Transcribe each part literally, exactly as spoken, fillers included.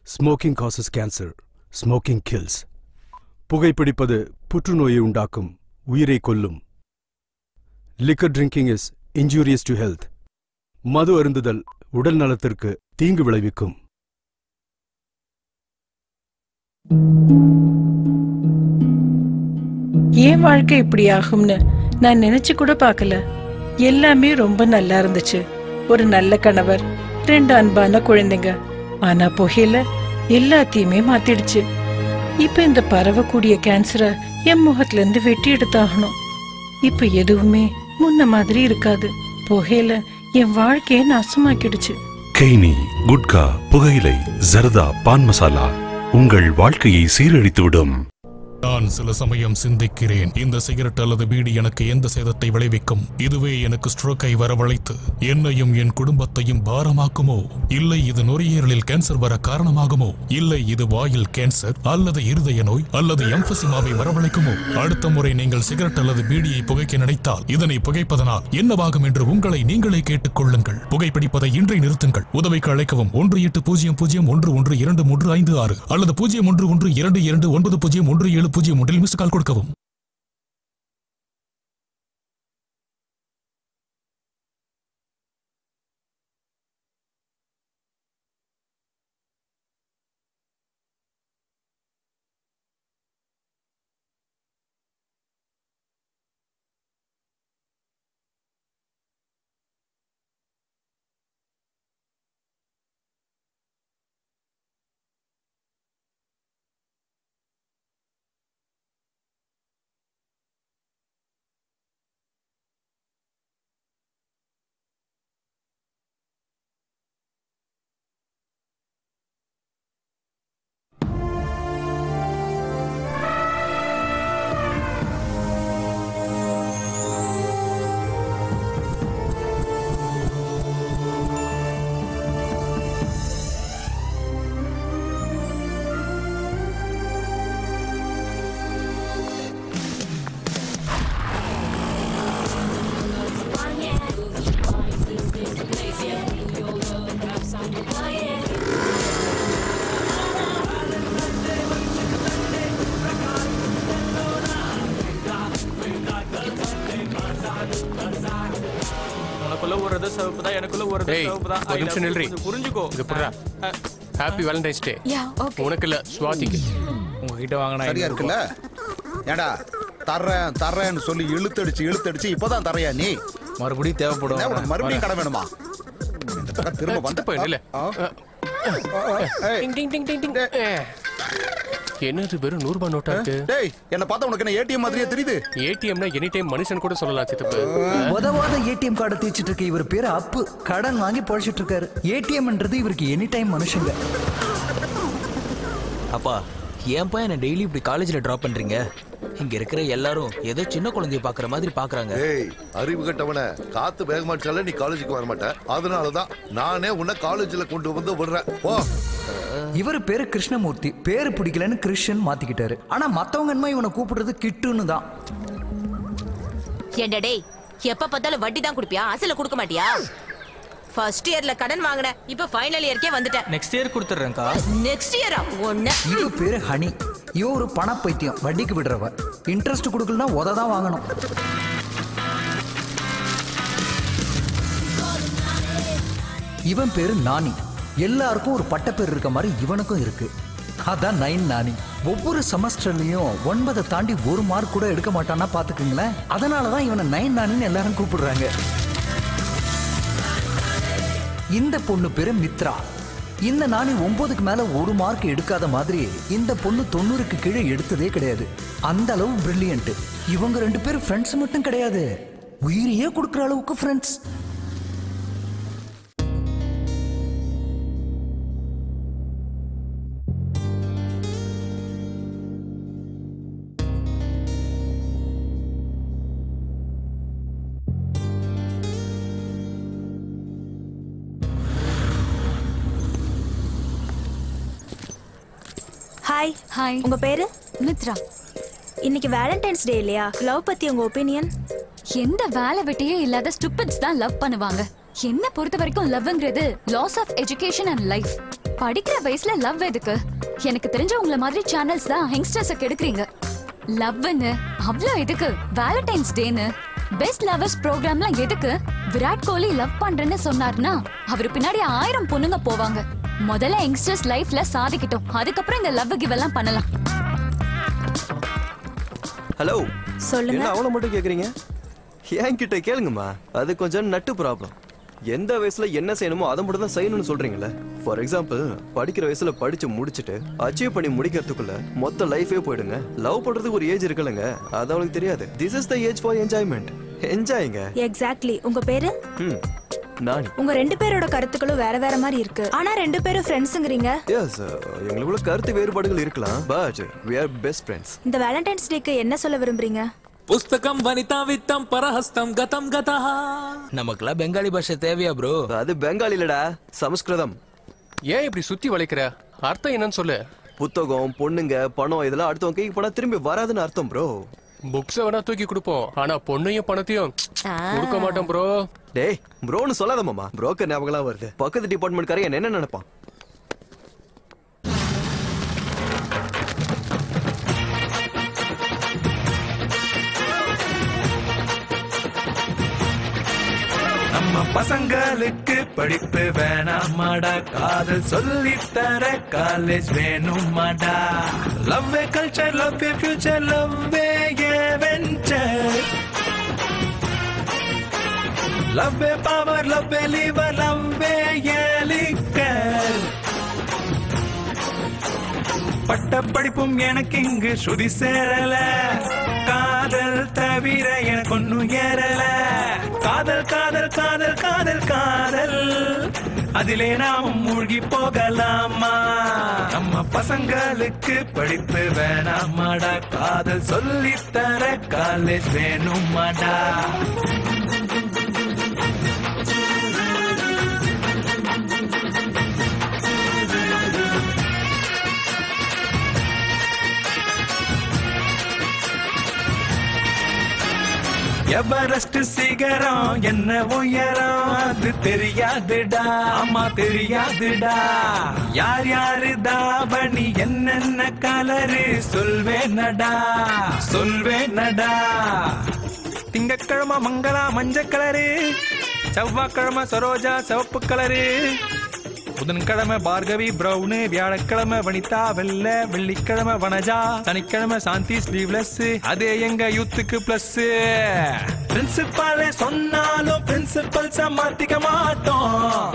Smoking causes cancer. Smoking kills. புகைப்பிடிப்பது புற்றுநோயை உண்டாக்கும், உயிரை கொல்லும். Liquor drinking is injurious to health. மது அருந்துதல் உடல் நலத்திற்கு தீங்கு விளைவிக்கும். ஏன் வாழ்க்கை இப்படி ஆகும்னு நான் நினைச்சு கூட பார்க்கல. எல்லாமே ரொம்ப நல்லா இருந்துச்சு. ஒரு நல்ல கணவர், ரெண்டு அன்பான குழந்தைங்க. ஆனா புகையில எல்லாத்தையுமே மாத்திடுச்சு. இப்ப இந்த பரவக்கூடிய கேன்சரை என் முகத்துல இருந்து வெட்டி எடுத்தாகணும். இப்ப எதுவுமே முன்ன மாதிரி இருக்காது. புகையில என் வாழ்க்கையை நாசமாக்கிடுச்சு. கெய்னி, குட்கா, புகையிலை, ஜர்தா, பான் மசாலா உங்கள் வாழ்க்கையை சீரழித்துவிடும். நான் சில சமயம் சிந்திக்கிறேன், இந்த சிகரெட் அல்லது பீடி எனக்கு எந்த சேதத்தை விளைவிக்கும்? இதுவே எனக்கு ஸ்ட்ரோக்கை வரவழைத்து என்னையும் என் குடும்பத்தையும் பாரமாக்குமோ? இல்லை இது நுரையீரலில் கேன்சர் வர காரணமாகுமோ? இல்லை இது வாயில் கேன்சர் அல்லது இருதய நோய் அல்லது எம்பசிமாவை வரவழைக்குமோ? அடுத்த முறை நீங்கள் சிகரெட் அல்லது பீடியை புகைக்க நினைத்தால் இதனை புகைப்பதனால் என்னவாகும் என்று உங்களை நீங்களே கேட்டுக் கொள்ளுங்கள். புகைப்பிடிப்பதை இன்றை நிறுத்துங்கள். உதவிக்கு அழைக்கவும் ஒன்று எட்டு பூஜ்ஜியம் பூஜ்ஜியம் ஒன்று ஒன்று இரண்டு மூன்று ஐந்து ஆறு அல்லது பூஜ்ஜியம் ஒன்று ஒன்று இரண்டு இரண்டு ஒன்பது பூஜ்ஜியம் ஒன்று ஏழு பூஜ்ஜியம் ஒன்றில் மிஸ் கால் கொடுக்கவும். Happy Valentine's day. உனக்கு இல்ல, ஸ்வாதிக்கு. உங்ககிட்ட வாங்கினா சரியா இருக்குல்ல? ஏடா தர்றேன் தர்றேன்னு சொல்லி இழுத்தடிச்சு இழுத்தடிச்சு இப்பதான் தரையா நீ? மறுபடியும் தேவைப்படும். மறுபடியும் கடை வேணுமா? திரும்ப வந்து போயிடல. என்னது வெறும் நூறு ரூபாய் நோட்டா இருக்கு? டேய், என்ன பார்த்தா உனக்கு என்ன ஏடிஎம் மாதிரியே தெரியுது? ஏடிஎம்னா எனி டைம் மனுஷன் கூட சொல்லலாம் சித்தப்பு. உதவாத ஏடிஎம் கார்டு தேய்ச்சிட்டு இருக்க இவர் பேரு அப்பு. கடன் வாங்கி பழிச்சிட்டு இருக்காரு. ஏடிஎம்ன்றது இவருக்கு எனி டைம் மனுஷங்க. அப்பா, ஏன் பா என்ன டெய்லி இப்படி காலேஜ்ல டிராப் பண்றீங்க? இங்க இருக்கிற எல்லாரும் ஏதோ சின்ன குழந்தைய பாக்குற மாதிரி பாக்குறாங்க. ஏய், அறிவு கட்டவன, காத்து வேகமாச்சால நீ காலேஜுக்கு வர மாட்டேன். அதனாலதான் நானே உன்னை காலேஜ்ல கொண்டு வந்து விடுறேன். போ. இவர் பேரு கிருஷ்ணமூர்த்தி. பேரு பிடிக்கலன்னு கிருஷ்ணன் மாத்திக்கிட்டாரு. ஆனா மத்தவங்க என்ன இவனை கூப்பிடுறது கிட்டுன்னு தான். ஏண்டா டேய், எப்ப பார்த்தாலும் வட்டி தான் குடுப்பியா? அசல கொடுக்க மாட்டியா? ஃபர்ஸ்ட் இயர்ல கடன் வாங்குன, இப்ப ஃபைனல் இயர்க்கே வந்துட்டேன். Next year கொடுத்துறேன்க்கா. நெக்ஸ்ட் இயரா? ஒண்ணு. இவ பேரு ஹனி. இவ ஒரு பண பைத்தியம், வட்டிக்கு விடுறவ. இன்ட்ரெஸ்ட் கொடுக்கலனா உத தான் வாங்கணும். இவன் பேரு நானி. எல்லாருக்கும் ஒரு பட்ட பேர் இருக்க மாதிரி இவனுக்கும் இருக்கு. அதான் நைன் நானி. ஒவ்வொரு செமஸ்டர்லயும் ஒன்பதை தாண்டி ஒரு மார்க் கூட எடுக்க மாட்டான்னா பாத்துக்குங்களேன். அதனாலதான் இவனை நைன் நானின்னு எல்லாரும் கூப்பிடுறாங்க. இந்த பொண்ணு பேரு மித்ரா. இந்த நானி ஒன்பதுக்கு மேல ஒரு மார்க் எடுக்காத மாதிரி இந்த பொண்ணு தொண்ணூறுக்கு கீழே எடுத்ததே கிடையாது. அந்த அளவு பிரில்லியன்ட். இவங்க ரெண்டு பேரும் ஃப்ரெண்ட்ஸ் மட்டும் கிடையாது, உயிரையே கொடுக்குற அளவுக்கு ஃப்ரெண்ட்ஸ். ஹாய். ஹாய். உங்க பேரு? மித்ரா. இன்னைக்கு வேலண்டைன்ஸ் டே இல்லையா? லவ் பத்தி உங்க ஒபினியன்? எந்த வேலை வெட்டியே இல்லாத ஸ்டூபிட்ஸ் தான் லவ் பண்ணுவாங்க. என்ன பொறுத்த வரைக்கும் லவ்ங்கிறது loss of education and life. படிக்கிற வயசுல லவ் எதுக்கு? எனக்கு தெரிஞ்ச உங்கள மாதிரி சேனல்ஸ் தான் யங்ஸ்டர்ஸ கெடுக்குறீங்க. லவ்னு அவ்ளோ எதுக்கு? வேலண்டைன்ஸ் டேன்னு பெஸ்ட் லவர்ஸ் ப்ரோக்ராம்லாம் எதுக்கு? விராட் கோலி லவ் பண்றேன்னு சொன்னார்னா அவர் பின்னாடி ஆயிரம் பொண்ணுங்க போவாங்க. முதல்ல யங்ஸ்டர்ஸ் லைஃப்ல சாதிக்கட்டும், அதுக்கப்புறம் இந்த லவ் கிவ் எல்லாம் பண்ணலாம். ஹலோ சொல்லுங்க. என்ன அவளை மட்டும் கேக்குறீங்க? என்கிட்ட கேளுங்கம்மா. அது கொஞ்சம் நட்டு ப்ராப்ளம். எந்த வயசுல என்ன செய்யணுமோ அதை மட்டும் தான் செய்யணும்னு சொல்றீங்கல்ல. ஃபார் எக்ஸாம்பிள், படிக்கிற வயசுல படிச்சு முடிச்சுட்டு அச்சீவ் பண்ணி முடிக்கிறதுக்குள்ள மொத்த லைஃபே போயிடுங்க. லவ் பண்றதுக்கு ஒரு ஏஜ் இருக்குல்லங்க, அது அவளுக்கு தெரியாது. This is the age for enjoyment. என்ஜாய்ங்க. எக்ஸாக்ட்லி. உங்க பேரு? ம் நானி. உங்க ரெண்டு பேரோட கருத்துக்களும் வேற வேற மாதிரி இருக்கு. ஆனா ரெண்டு பேரும் ஃப்ரெண்ட்ஸ்ங்கறீங்க. எஸ், எங்களுக்குள்ள கருத்து வேறுபாடுகள் இருக்கலாம், but we are best friends. இந்த வேலண்டைன்ஸ் டேக்கு என்ன சொல்ல விரும்புறீங்க? புஸ்தகம் வனிதா வித்தம் பரஹஸ்தம் கதம் கதஹ. நமக்குலாம் பெங்காலி பாஷை தேவையா ப்ரோ? அது பெங்காலி இல்லடா, சமஸ்கிருதம். ஏன் இப்படி சுத்தி வளைக்கிற? அர்த்தம் என்னன்னு சொல்லு. புத்தகம், பொண்ணுங்க, பணம் இதெல்லாம் அடுத்தவங்க கைக்கு போனா திரும்பி வராதுன்னு அர்த்தம் ப்ரோ. புக்ஸ் வேணா தூக்கி கொடுப்போம், ஆனா பொண்ணையும் பணத்தையும் கொடுக்க மாட்டோம் ப்ரோ. டேய் ப்ரோன்னு சொல்லாத மாமா, புரோக்கர் ஞாபகம்லாம் வருது. பக்கத்து டிபார்ட்மெண்ட் காரன் என்ன நினைப்பான்? நம்ம பசங்களுக்கு படிப்பு வேணாமாடா, காதல் சொல்லித்தர காலேஜ் வேணுமாடா. Love culture, love future, love venture, love power, love liver, love liquor. பட்ட படிப்பும் எனக்கு இங்கு சுதி சேரல, காதல் தவிர எனக்கு ஒன்னும் ஏறல. காதல் காதல் காதல் காதல் காதல், அதிலே நாமும் மூழ்கி போகலாமா? நம்ம பசங்களுக்கு படிப்பு வேணாமாடா, காதல் சொல்லித்தர காலேஜ் வேணுமாடா. எவரெஸ்ட் சிகரம் என்ன உயரம் அது தெரியாதுடா, அம்மா தெரியாதுடா. யார் யாரு தாவணி என்னென்ன கலரு சொல்வேனடா, சொல்வேனடா. திங்கக்கிழமை மங்களா மஞ்சள் கலரு, செவ்வாய்க்கிழமை சரோஜா சிவப்பு கலரு, புதன்கிழமை பார்கவி பிரவுனு, வியாழக்கிழமை வனிதா வெள்ளை, வெள்ளிக்கிழமை வனஜா, சனிக்கிழமை சாந்தி ஸ்லீவ்லெஸ். அதே எங்க யூத்துக்கு பிளஸ். பிரின்சிபால் சொன்னாலும் பிரின்சிபல்ஸ மாத்திக்க மாட்டோம்.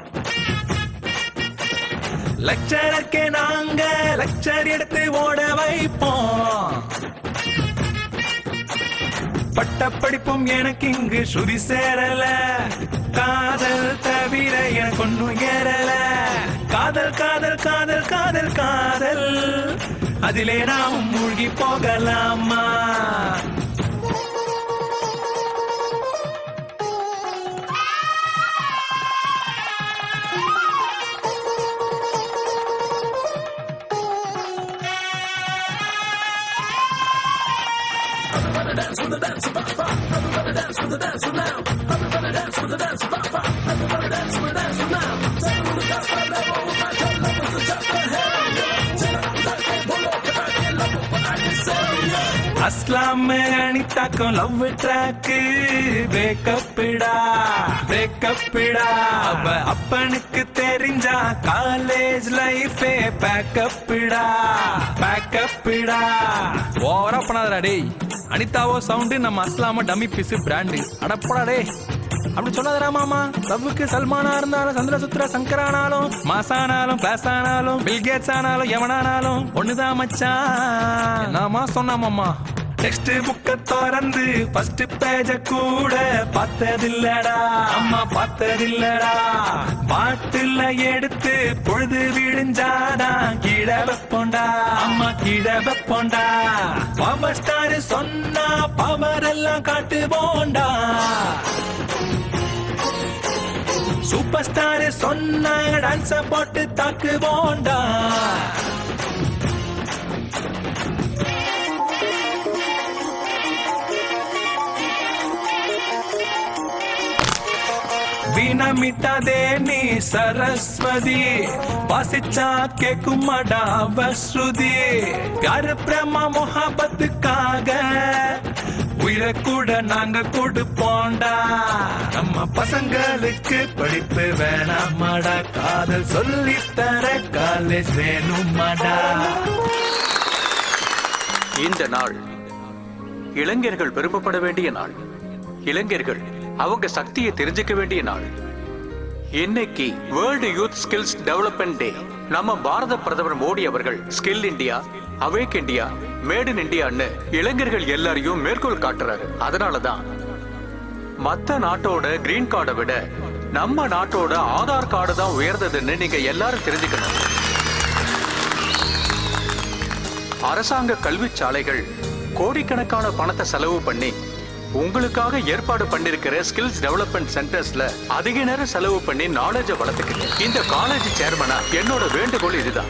லெக்சரருக்கு நாங்க லெக்சர் எடுத்து ஓட வைப்போம். பட்ட படிப்பும் எனக்கு இங்கு சுதி சேரல, காதல் தவிர எனக்கு ஒன்னும் ஏறல. காதல் காதல் காதல் காதல் காதல், அதிலே நாம் மூழ்கி போகலாமா? dance with the dance, everybody dance with the dance now. Everybody dance with the dance, everybody dance with the dance now. Take the dance for the whole night, your love is just a hell. Take the dance for the whole night, your love is what I can say, yeah. அஸ்லாம் அனிதாக்கும் love track பிரேக்கப்டா பிரேக்கப்டா. அவ அப்பனுக்கு தெரிஞ்சா college லைஃபே பேக்கப்டா பேக்கப்டா. ஓவரா பண்ணாதடா டேய். அனிதாவோ sound, நம்ம அஸ்லாம டம்மி பீஸ் பிராண்டு. அடப்படா டேய், அப்படி சொல்லாதடா மாமா. லவ்வுக்கு சல்மானா இருந்தாலும் சந்திர சுத்திர சங்கரானாலும் மாசானாலும் கிளாஸ் ஆனாலும் பில்கேட்ஸ் ஆனாலும் எவனானாலும் ஒண்ணுதான் மச்சான். நாமா சொன்னா மாமா. டெக்ஸ்ட் புக்க திறந்து ஃபர்ஸ்ட் பேஜ கூட பார்த்ததில்லடா அம்மா பார்த்ததில்லடா. பாட்டுல எடுத்து பொழுது விடிஞ்சாடா கீழே வைப்போண்டா அம்மா கீழே வைப்போண்டா. பவர் ஸ்டார் சொன்னா பவர் எல்லாம் காட்டு போண்டா. சூப்பர் ஸ்டார் சொன்னா டான்ஸ போட்டு தாக்கு போண்டா. வீணா மிட்டாதே நீ சரஸ்வதி வாசிச்சா கேக்குமடா வஸ்ருதி யாரு பிரேம மொஹபத்துக்காக உயிரை கூட நாங்க கொடுப்போண்டா நம்ம பசங்களுக்கு படிப்பு வேணாமாடா காதல் சொல்லித்தர காலேஜ் வேணுமாடா. இந்த நாள் இளைஞர்கள் பெருமைப்பட வேண்டிய நாள். இளைஞர்கள் அவங்க சக்தியை தெரிஞ்சுக்க வேண்டிய நாள். இன்னைக்கு world youth skills development day. நம்ம பாரத பிரதமர் மோடி அவர்கள் skill India, awake India, made in இந்தியான்னு இளைஞர்கள் எல்லாரையும் மேற்கோள் காட்டுறாரு. அதனாலதான் மத்த நாட்டோட கிரீன் கார்டை விட நம்ம நாட்டோட ஆதார் கார்டு தான் உயர்ந்ததுன்னு நீங்க எல்லாரும் தெரிஞ்சுக்கணும். அரசாங்க கல்வி சாலைகள் கோடிக்கணக்கான பணத்தை செலவு பண்ணி உங்களுக்காக ஏற்பாடு பண்ணிருக்கிற ஸ்கில்ஸ் டெவலப்மெண்ட் சென்டர்ஸ்ல அதிக நேரம் செலவு பண்ணி நாலேஜை வளர்த்துக்கிட்டு இந்த காலேஜ் சேர்மனா என்னோட வேண்டுகோள் இதுதான்.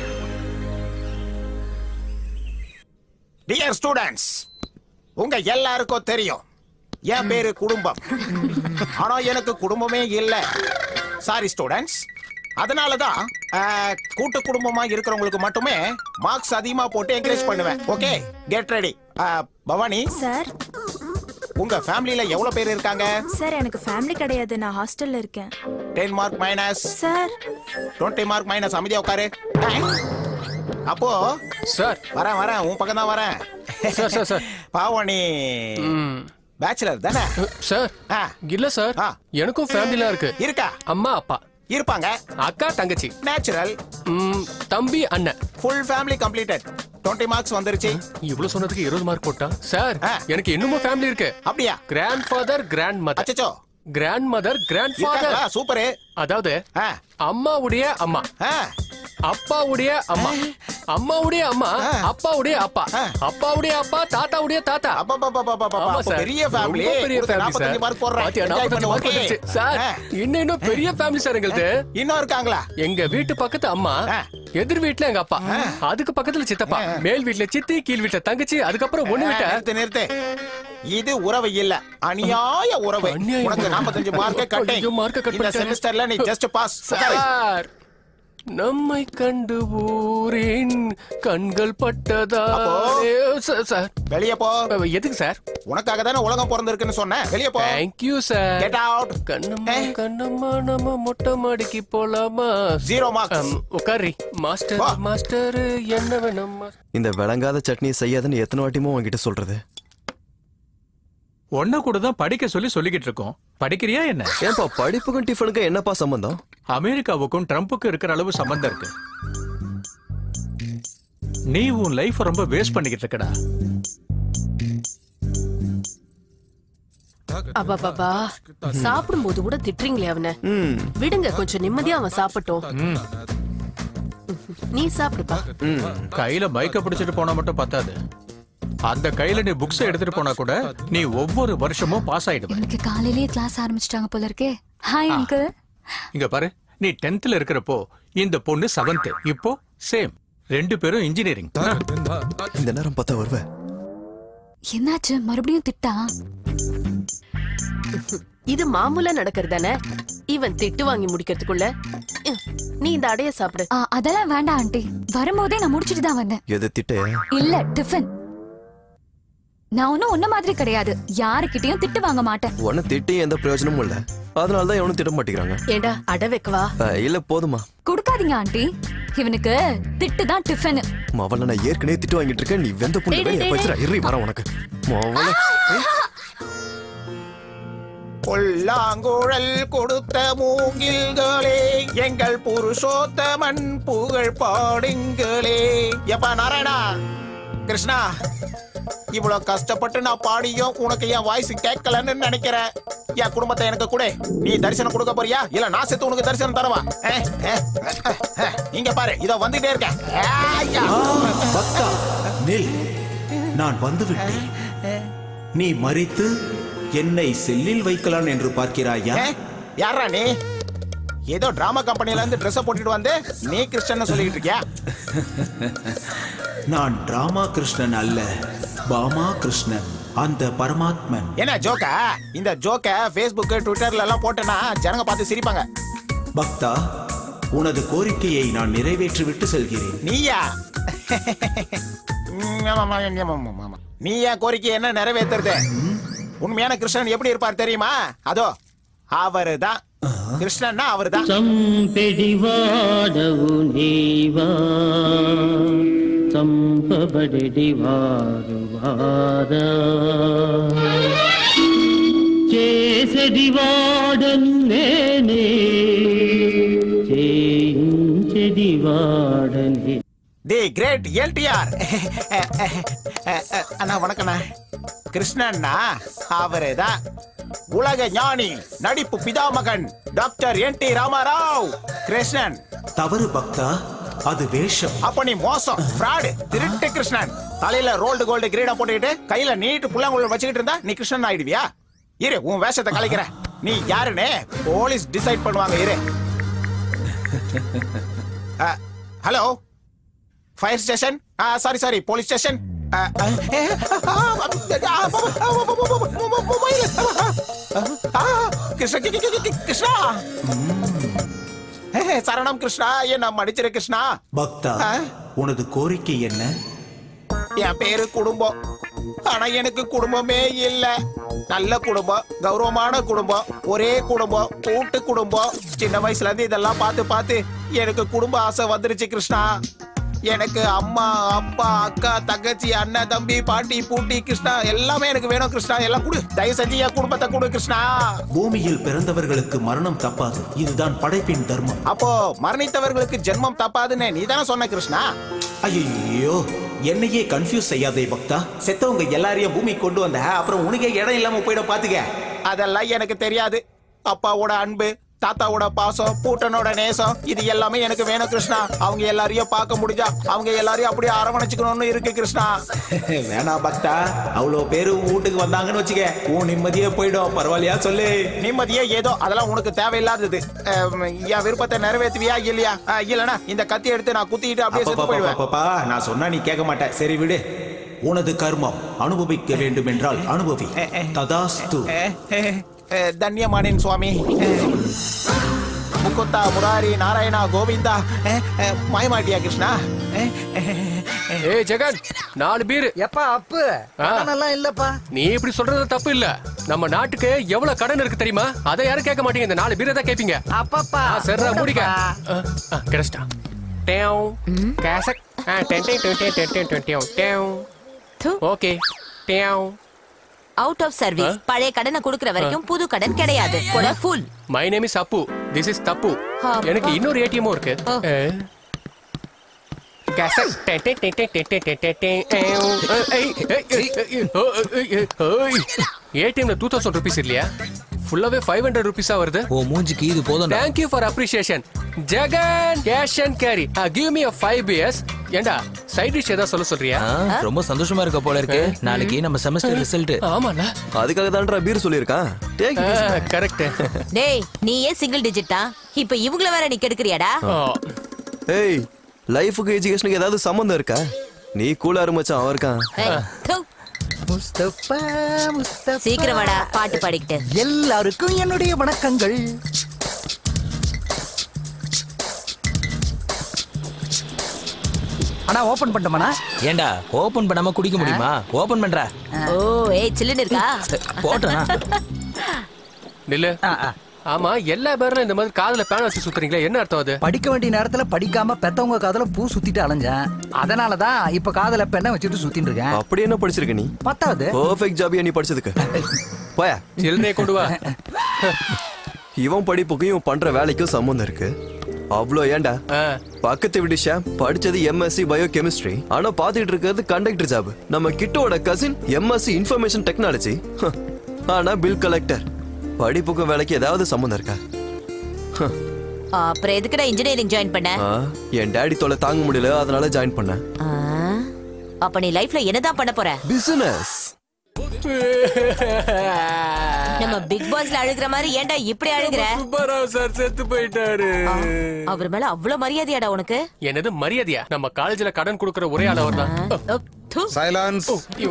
டியர் ஸ்டூடெண்ட்ஸ், உங்க எல்லாருக்கும் தெரியும் என் பேரு குடும்பம். ஆனா எனக்கு குடும்பமே இல்லை. Sorry students. அதனாலதான் கூட்டு குடும்பமா இருக்கிறவங்களுக்கு மட்டுமே மார்க்ஸ் அதிகமா போட்டு என்கரேஜ் பண்ணுவேன். Okay, get ready. Bhavani sir, உங்க ஃபேமிலில எவ்வளவு பேர் இருக்காங்க? சார் எனக்கு ஃபேமிலி கிடையாது, நான் ஹாஸ்டல்ல இருக்கேன். ten mark minus. Sir twenty mark minus. அமைதியா உட்காரு. அப்போ சார் வரேன் வரேன் உன் பக்கம் தான் வரேன். Sir sir sir Bhavani bachelor தானே? சார் இல்ல சார், எனக்கும் ஃபேமிலிலாம் இருக்கு. இருக்கா? அம்மா அப்பா இருப்பாங்க, அக்கா தங்கச்சி, நேச்சுரல், தம்பி அண்ணன், full family completed. twenty marks வந்துருச்சு. இவ்வளவு சொன்னதுக்கு இருபது மார்க் போட்டா சார்? எனக்கு இன்னும் ஃபேமிலி இருக்கு. அப்படியா? Grand father, grand mother. அச்சச்சோ. Grand mother, grand father. Super. அதாவது அம்மாவுடைய அம்மா, அப்பாவுடைய அம்மா, அம்மாவுடைய அம்மா, அப்பாவுடைய அப்பா, அப்பாவுடைய அப்பா, தாத்தாவுடைய தாத்தா. ஆமா சார், பெரிய ஃபேமிலி. பெரிய ஃபேமிலி மார்க் போடுறேன். நாற்பத்தஞ்சு மார்க் வந்துருச்சு சார். இன்னும் இன்னும் பெரிய ஃபேமிலி சார் எங்களுது. இன்னும் இருக்காங்களா? எங்க வீட்டு பக்கத்து அம்மா, எதிர் வீட்டுல எங்க அப்பா, அதுக்கு பக்கத்துல சித்தப்பா, மேல் வீட்டுல சித்தி, கீழ் வீட்டுல தங்கச்சி, அதுக்கப்புறம் ஒண்ணு வீட்டை. நிறுத்து நிறுத்து. இது உறவு இல்ல, அநியாய உறவு. உனக்கு நாற்பத்தஞ்சு மார்க் கட்டை. இந்த செமஸ்டர்ல நீ ஜஸ்ட் பாஸ். சார், நம்மை கண்டு ஊரின் கண்கள் பட்டதா? சார் வெளியே போ. எதுக்கு சார்? உனக்காக தானே உலகம் பிறந்திருக்குன்னு சொன்னேன். வெளியே போ. Thank you sir. Get out. Kannamma Kannamma நம்ம மொட்டை மாடிக்கு போலாமா? Zero marks. உட்காரி. மாஸ்டர் மாஸ்டர் என்ன வேணும்? இந்த விளங்காத சட்னி செய்யாதுன்னு எத்தனை வாட்டியுமோ உங்ககிட்ட சொல்றது? ஒன்ன கூட தான் படிக்க சொல்லி சொல்லிக்கிட்டு இருக்கோம். படிக்கிறியா என்ன? ஏன்பா படிப்புக்கும் டிஃபனுக்கும் என்னப்பா சம்பந்தம்? அமெரிக்காவுக்கும் ட்ரம்புக்கும் இருக்கிற அளவு சம்பந்தம் இருக்கு. நீ உன் லைஃப் ரொம்ப வேஸ்ட் பண்ணிக்கிட்டு இருக்கடா. அப்பா பாபா, சாப்பிடும் போது கூட திட்டுறீங்களே அவனை. விடுங்க, கொஞ்சம் நிம்மதியா அவன் சாப்பிட்டோம். நீ சாப்பிடுப்பா. கையில பைக்க பிடிச்சிட்டு போனா மட்டும் பத்தாது. அந்த கையில நீ புக்ஸ் எடுத்துட்டு போனா கூட நீ ஒவ்வொரு வருஷமும் பாஸ் ஆயிடுவ. எனக்கு காலையிலேயே கிளாஸ் ஆரம்பிச்சிட்டாங்க போல இருக்கே. Hi uncle. இங்க பாரு, நீ டென்த்ல இருக்கிறப்போ இந்த பொண்ணு செவன்த், இப்போ சேம். ரெண்டு பேரும் இன்ஜினியரிங். இந்த நேரம் பார்த்தா வருவ. என்னாச்சு? மறுபடியும் திட்டா? இது மாமூலா நடக்கிறதானே. இவன் திட்டு வாங்கி முடிக்கிறதுக்குள்ள நீ இந்த அடைய சாப்பிடு. அதெல்லாம் வேண்டாம் ஆண்டி, வரும்போதே நான் முடிச்சிட்டு தான் வந்தேன். எது திட்டு? இல்ல, டிஃபன். நான் ஒன்னும் ஒன்ன மாதிரி கிடையாது, யாருக்கிட்டையும் திட்டு வாங்க மாட்டேன். உன்னை திட்டி எந்த பிரயோஜனமும் இல்ல, அதனாலதான் எவனும் திட்ட மாட்டேங்கிறாங்க. ஏண்டா அடை வைக்கவா? இல்ல போதுமா. கொடுக்காதீங்க ஆண்டி, இவனுக்கு திட்டு தான் டிஃபன். மவள நான் ஏற்கனவே திட்டு வாங்கிட்டு இருக்கேன், நீ வெந்த புண்ணு வெளிய பச்சறா இறி வர உனக்கு. மவள பொல்லாங்குழல் கொடுத்த மூங்கில்களே, எங்கள் புருஷோத்தமன் புகழ் பாடுங்களே. எப்பா நாராயணா, கிருஷ்ணா, இவ்வளவு கஷ்டப்பட்டு நான் பாடியும் உனக்கு என் வாய்ஸ் கேட்கலன்னு நினைக்கிறேன். என் குடும்பத்தை எனக்கு கூட. நீ தரிசனம் கொடுக்க போறியா இல்ல நான் செத்து உனக்கு தரிசனம் தரவா? இங்க பாரு, இதோ வந்துட்டே இருக்கேன். பக்தா நில், நான் வந்து விட்டேன். நீ மரித்து என்னை செல்லில் வைக்கலாம் என்று பார்க்கிறாயா? யாரா நீ? ஏதோ டிராமா கம்பெனில இருந்து ட்ரெஸ் போட்டுட்டு வந்து நீ கிருஷ்ணன் சொல்லிட்டு இருக்கியா? நான் டிராமா கிருஷ்ணன் அல்ல, பாமா கிருஷ்ணன். அந்த பரமாத்மன். என்ன ஜோக்கா? இந்த ஜோக்க Facebook ட்விட்டர்ல எல்லாம் போட்டேன்னா ஜனங்க பார்த்து சிரிப்பாங்க. பக்தா, உனது கோரிக்கையை நான் நிறைவேற்றி விட்டு செல்கிறேன். நீயா? நீ என் கோரிக்கை என்ன நிறைவேற்றுறது? உண்மையான கிருஷ்ணன் எப்படி இருப்பார் தெரியுமா? அதோ அவருதான் கிருஷ்ணன்னா அவருதான். సంపెడివాడవు నీవా సంపబడెడివారు వారా చేసెడివాడను నేనే చేయించెడివాడనే. தி கிரேட் எல்டிஆர். அண்ணா வணக்கண்ணா. கிருஷ்ணன்னா அவருதான் உலக ஞானி, நடிப்பு பிதாமகன் doctor N T Ramarao. Krishnan தவறு பக்தா, அது வேஷம். அப்ப நீ மோசம், ஃப்ராட், திருட்டு கிருஷ்ணன். தலையில ரோல்டு கோல்டு கிரீடா போட்டுக்கிட்டு கையில நீட்டு புல்லாங்குழல் வச்சுக்கிட்டு இருந்தா நீ கிருஷ்ணன் ஆயிடுவியா? இரு, உன் வேஷத்தை கலைக்கிற. நீ யாருன்னு போலீஸ் டிசைட் பண்ணுவாங்க. இரு. Hello, fire station. Sorry sorry police station. Krishna, சரணம் கிருஷ்ணா, என்ன மன்னிச்சிரு கிருஷ்ணா. பக்தா, உனது கோரிக்கை என்ன? என் பேரு குடும்பம், ஆனா எனக்கு குடும்பமே இல்ல. நல்ல குடும்பம், கௌரவமான குடும்பம், ஒரே குடும்பம், கூட்டு குடும்பம். சின்ன வயசுல இருந்து இதெல்லாம் பார்த்து பார்த்து எனக்கு குடும்ப ஆசை வந்துருச்சு கிருஷ்ணா. எனக்கு அம்மா, அப்பா, அக்கா, தங்கச்சி, அண்ணன், தம்பி, பாட்டி, பூட்டி, கிருஷ்ணா எல்லாமே எனக்கு வேணும் கிருஷ்ணா. எல்லாம் கொடு, தயவு செஞ்சு என் குடும்பத்தை கொடு கிருஷ்ணா. பூமியில் பிறந்தவர்களுக்கு மரணம் தப்பாது, இதுதான் படைப்பின் தர்மம். அப்போ மரணித்தவர்களுக்கு ஜென்மம் தப்பாதுன்னு நீ தானே சொன்ன கிருஷ்ணா. ஐயோ, என்னையே கன்ஃபியூஸ் செய்யாதே பக்தா. செத்தவங்க எல்லாரையும் பூமி கொண்டு வந்த அப்புறம் உனக்கே இடம் இல்லாம போயிட பாத்துக்க. அதெல்லாம் எனக்கு தெரியாது. அப்பாவோட அன்பு, தாத்தாவோட பாசம், பூட்டனோட நேசம், இது எல்லாமே எனக்கு வேணும் கிருஷ்ணா. அவங்க எல்லாரையும் பார்க்க முடிஞ்சா அவங்க எல்லாரையும் அப்படியே அரவணைச்சுக்கணும்னு இருக்கு கிருஷ்ணா. வேணா பக்தா, அவ்வளவு பேரு வீட்டுக்கு வந்தாங்கன்னு வச்சுக்க, உன் நிம்மதியே போயிடும். பரவாயில்லையா சொல்லு? நிம்மதியே ஏதோ, அதெல்லாம் உனக்கு தேவையில்லாதது. என் விருப்பத்தை நிறைவேற்றுவியா இல்லையா? இல்லனா இந்த கத்தி எடுத்து நான் குத்திட்டு அப்படியே செத்து போயிடுவேன். பாப்பா, நான் சொன்னா நீ கேட்க மாட்டேன். சரி விடு. உனது கர்மம் அனுபவிக்க வேண்டும் என்றால் அனுபவி. ததாஸ்து. தன்யமானேன் சுவாமி. முகுந்தா, முராரி, நாராயணா, கோவிந்தா. மாயமாட்டியா கிருஷ்ணா? ஏய் ஜெகன், நாலு பீர். எப்பா அப்பு நல்லா இல்லப்பா. நீ இப்படி சொல்றது தப்பு இல்ல. நம்ம நாட்டுக்கு எவ்வளவு கடன் இருக்கு தெரியுமா? அதை யாரும் கேட்க மாட்டீங்க. இந்த நாலு பீரை தான் கேட்பீங்க. அப்பப்பா சரிடா, மூடிக்க. Krishna Dave cassette ten ten ten ten ten ten Dave. Okay Dave. Out of service. பழைய கடனை கொடுக்கிற வரைக்கும் புது கடன் கிடையாது. போட fool. My name is Appu. This is தப்பு. எனக்கு இன்னொரு ஏடிஎம் இருக்கு. Cassette ten ten ten ten ten ten ten ten. ஏடிஎம்ல டூ தௌசண்ட் ருபீஸ் இல்லையா? ஃபுல்லாவே ஃபைவ் ஹண்ட்ரட் ருபீஸா வருது. ஓ மூஞ்சிக்கு இது போதும். Thank you for appreciation. Jagan cash and carry. Give me a five beers. ஏண்டா சைடு டிஷ் ஏதா சொல்ல சொல்றியா? ரொம்ப சந்தோஷமா இருக்க போல இருக்கு. நாளைக்கு நம்ம செமஸ்டர் ரிசல்ட். ஆமால, அதுக்காக தான்டா பீர் சொல்லிருக்கான். Take it. கரெக்ட். டேய், நீ ஏன் சிங்கிள் டிஜிட்டா? இப்போ இவங்கள வேற நீ கெடுக்கறியாடா? ஏய், லைஃப்க்கு எஜுகேஷனுக்கு ஏதாவது சம்பந்தம் இருக்கா? நீ கூலா இருமச்சான் அவன் இருக்கான். முஸ்தபா முஸ்தபா, சீக்கிரம் வாடா, பாட்டு பாடிக்கிட்டு. எல்லாருக்கும் என்னுடைய வணக்கங்கள். அண்ணா ஓபன் பண்ணமாண்ணா? ஏண்டா ஓபன் பண்ணாம குடிக்க முடியுமா? ஓபன் பண்றா. ஓ ஏய், சில்லுன்னு இருக்கா? போட்டா நில்லு. ஆமா, எல்லா பேரும் இந்த மாதிரி காதுல பேன் வச்சு சுத்துறீங்களா? என்ன அர்த்தம் அது? படிக்க வேண்டிய நேரத்துல படிக்காம பெத்தவங்க காதுல பூ சுத்திட்டு அலைஞ்சேன். அதனாலதான் இப்ப காதுல பெண்ணை வச்சுட்டு சுத்திட்டு இருக்கேன். அப்படி என்ன படிச்சிருக்க நீ? பத்தாவது. பெர்ஃபெக்ட் ஜாபியா நீ படிச்சதுக்கு. போயா, சில்னே கொண்டு வா. இவன் படிப்புக்கும் இவன் பண்ற வேலைக்கும் சம்பந்தம் இருக்கு. அவ்வளோ ஏண்டா? பக்கத்து வீட்டு ஷாம் படிச்சது எம்எஸ்சி பயோ கெமிஸ்ட்ரி, ஆனா பாத்துட்டு இருக்கிறது கண்டக்டர் ஜாப். நம்ம கிட்டோட கசின் எம்எஸ்சி இன்ஃபர்மேஷன் டெக்னாலஜி, ஆனா பில் கலெக்டர். படிப்புக்கும் வேலைக்கு ஏதாவது சம்பந்தம் இருக்கா? அப்புறம் எதுக்குடா இன்ஜினியரிங் ஜாயின் பண்ண? என் டாடி தொலை தாங்க முடியல, அதனால ஜாயின் பண்ணேன். அப்ப நீ லைஃப்ல என்னதான் பண்ண போற? பிசினஸ். நம்ம பிக் பாஸ்ல அழுகுற மாதிரி ஏன்டா இப்படி அழுகுற? சுப்பராவ் சார் செத்து போயிட்டாரு. அவர் மேல அவ்வளவு மரியாதையாடா உனக்கு? என்னது மரியாதையா? நம்ம காலேஜ்ல கடன் கொடுக்கற ஒரே ஆள் அவர்தான். Silence.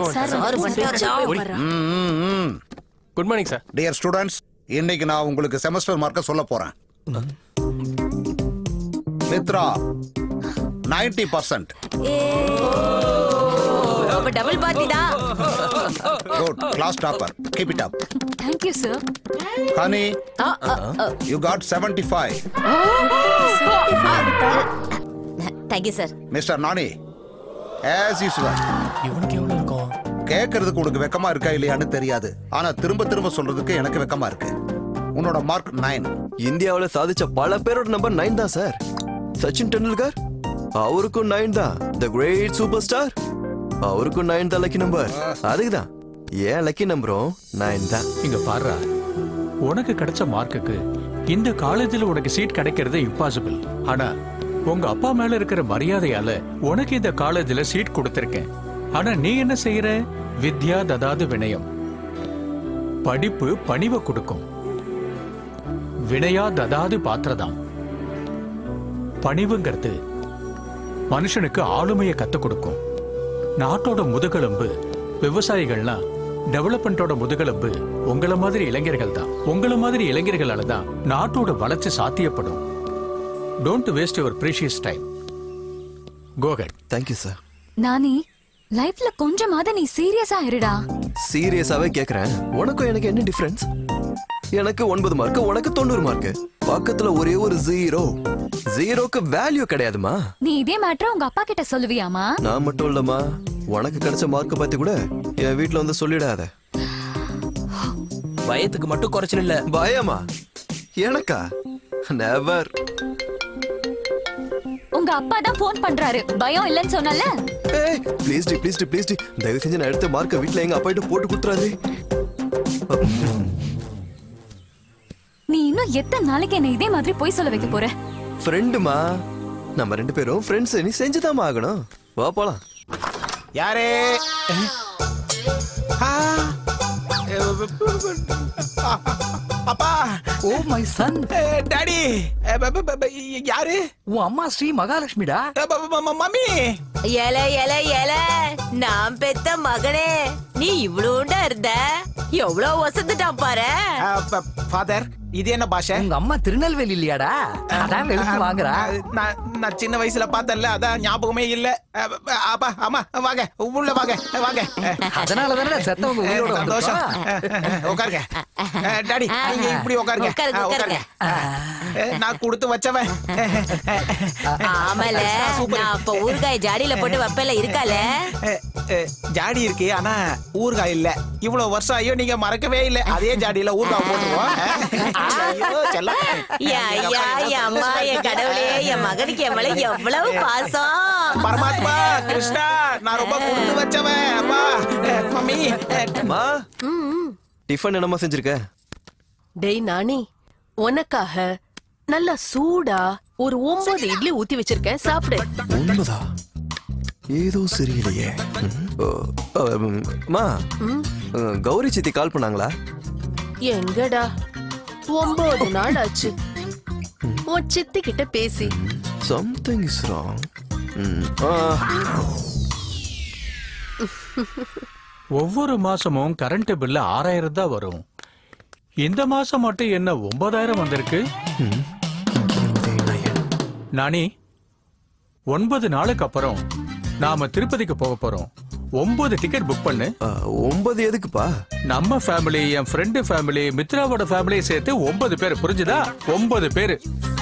Good morning sir. Dear students, இன்னைக்கு நான் உங்களுக்கு செமஸ்டர் மார்க்க சொல்ல போறேன். Mithra ninety percent. டபுள் பார்ட்டிடா. Good, class topper. Keep it up. Thank you, sir. Honey, you got seventy-five. Thank you, sir. Mister Nani, as usual. இவனுக்கு எவ்வளவு இருக்கும்? கேக்குறதுக்கு உனக்கு வெக்கமா இருக்கா இல்லையான்னு தெரியாது. ஆனா திரும்ப திரும்ப சொல்றதுக்கு எனக்கு வெக்கமா இருக்கு. உன்னோட மார்க் நைன். இந்தியாவுல சாதிச்ச பல பேரோட நம்பர் நைன் தான் சார். சச்சின் டெண்டுல்கர் அவருக்கும் நைன் தான். தி கிரேட் சூப்பர் ஸ்டார் அவருக்கும் நைன் தான் லக்கி நம்பர். அதுக்குதான் ஏன் லக்கி நம்பரும் நைன் தான். இங்க பாருடா, உனக்கு கிடைச்ச மார்க்குக்கு இந்த காலேஜில் உனக்கு சீட் கிடைக்கிறது இம்பாசிபிள். ஆனா உங்க அப்பா மேல இருக்கிற மரியாதையால உனக்கு இந்த காலேஜில் சீட் கொடுத்திருக்கேன். ஆனா நீ என்ன செய்யற? வித்யா ததாது வினயம். படிப்பு பணிவை கொடுக்கும். வினயா ததாது பாத்திரதாம். பணிவுங்கிறது மனுஷனுக்கு ஆளுமையை கத்து கொடுக்கும். நாட்டோட முதுகெலும்பு விவசாயிகள்னா டெவலப்மெண்டோட முதுகெலும்பு உங்களை மாதிரி இளைஞர்கள் தான். உங்களை மாதிரி இளைஞர்களால தான் நாட்டோட வளர்ச்சி சாத்தியப்படும். Don't waste your precious time. Go ahead. Thank you sir. Nani, லைஃப்ல கொஞ்சமாவது நீ சீரியஸா இருடா. சீரியஸாவே கேக்குறேன். உனக்கும் எனக்கு என்ன டிஃபரன்ஸ்? எனக்கு ஒன்பது மார்க், உனக்கு தொண்ணூறு மார்க். பக்கத்துல ஒரே ஒரு ஜீரோ. ஜீரோக்கு வேல்யூ கிடையாதுமா. நீ இதே மேட்டர் உங்க அப்பா கிட்ட சொல்லுவியாமா? நான் மட்டும் இல்லம்மா, உனக்கு கிடைச்ச மார்க் பத்தி கூட என் வீட்ல வந்து சொல்லிடாத. பயத்துக்கு மட்டும் குறைச்சல் இல்ல. பயமா? எனக்கா? நெவர். உங்க அப்பா தான் போன் பண்றாரு. பயம் இல்லன்னு சொன்னல. ஏய் ப்ளீஸ் டி ப்ளீஸ் டி ப்ளீஸ் டி தயவு செஞ்சு நான் எடுத்த மார்க்க வீட்ல எங்க அப்பா கிட்ட போட்டு குடுத்துறாதே. நீ இன்னும் எத்தனை நாளைக்கு என்ன இதே மாதிரி போய் சொல்ல வைக்க போற? ஃப்ரெண்டுமா, நம்ம ரெண்டு பேரும் ஃப்ரெண்ட்ஸ். நீ செஞ்சுதான் ஆகணும். வா போலாம். யாரே? அப்பா. Oh my son. டாடி. யாரு? உன் அம்மா ஸ்ரீ மகாலட்சுமிடா. மம்மி. ஏல ஏல ஏல, நான் பெத்த மகனே, நீ இவ்வளோண்டா இருந்த, எவ்வளவு வசந்துட்டான் பாரு. ஃபாதர், இது என்ன பாஷை? உங்க அம்மா திருநெல்வேலி இல்லையாடா? அதான் வெளுத்து வாங்குறா. நான் நான் சின்ன வயசுல பார்த்தேன்ல, அதான் ஞாபகமே இல்ல. அப்பா அம்மா வாங்க, உள்ள வாங்க வாங்க. அதனால தானே செத்தவங்க உயிரோட சந்தோஷம். உட்காருங்க டாடி, நீங்க இப்படி உட்காருங்க. உட்காருங்க. நான் கொடுத்து வச்சவன். ஆமால, நான் அப்ப ஊறுகாய் ஜாடியில போட்டு வைப்பல இருக்கால. ஜாடி இருக்கு, ஆனா ஊறுகாய் இல்ல. இவ்வளவு வருஷம் ஐயோ நீங்க மறக்கவே இல்ல. அதே ஜாடியில ஊறுகாய் போட்டுருவோம். அம்மா, என் கடவுளே, என் மகனுக்கு என் மேல எவ்வளவு பாசம். பரமாத்மா கிருஷ்ணா, நான் ரொம்ப கொடுத்து வச்சவன். அப்பா மம்மி. அம்மா, டிஃபன் என்னமா செஞ்சிருக்க? டேய் நானி, உனக்காக நல்லா சூடா ஒரு ஒன்பது இட்லி ஊத்தி வச்சிருக்கேன், சாப்பிடு. ஒன்பதா? ஏதோ சரியில்லையே. அம்மா, கௌரி சித்தி கால் பண்ணாங்களா? எங்கடா, ஒன்பது நாள் ஆச்சு உன் சித்தி கிட்ட பேசி. Something is wrong. ஒவ்வொரு மாசமும் கரண்ட் பில்ல ஆறாயிரம் தான் வரும். இந்த மாசம் மட்டும் என்ன ஒன்பதாயிரம் வந்திருக்கு? நானி, ஒன்பது நாளுக்கு அப்புறம் நாம திருப்பதிக்கு போக போறோம். ஒன்பது டிக்கெட் புக் பண்ணு. ஒன்பது எதுக்குப்பா? நம்ம ஃபேமிலி, என் ஃப்ரெண்டு ஃபேமிலி, மித்ராவோட ஃபேமிலியை சேர்த்து ஒன்பது பேர். புரிஞ்சுதா? ஒன்பது பேரு.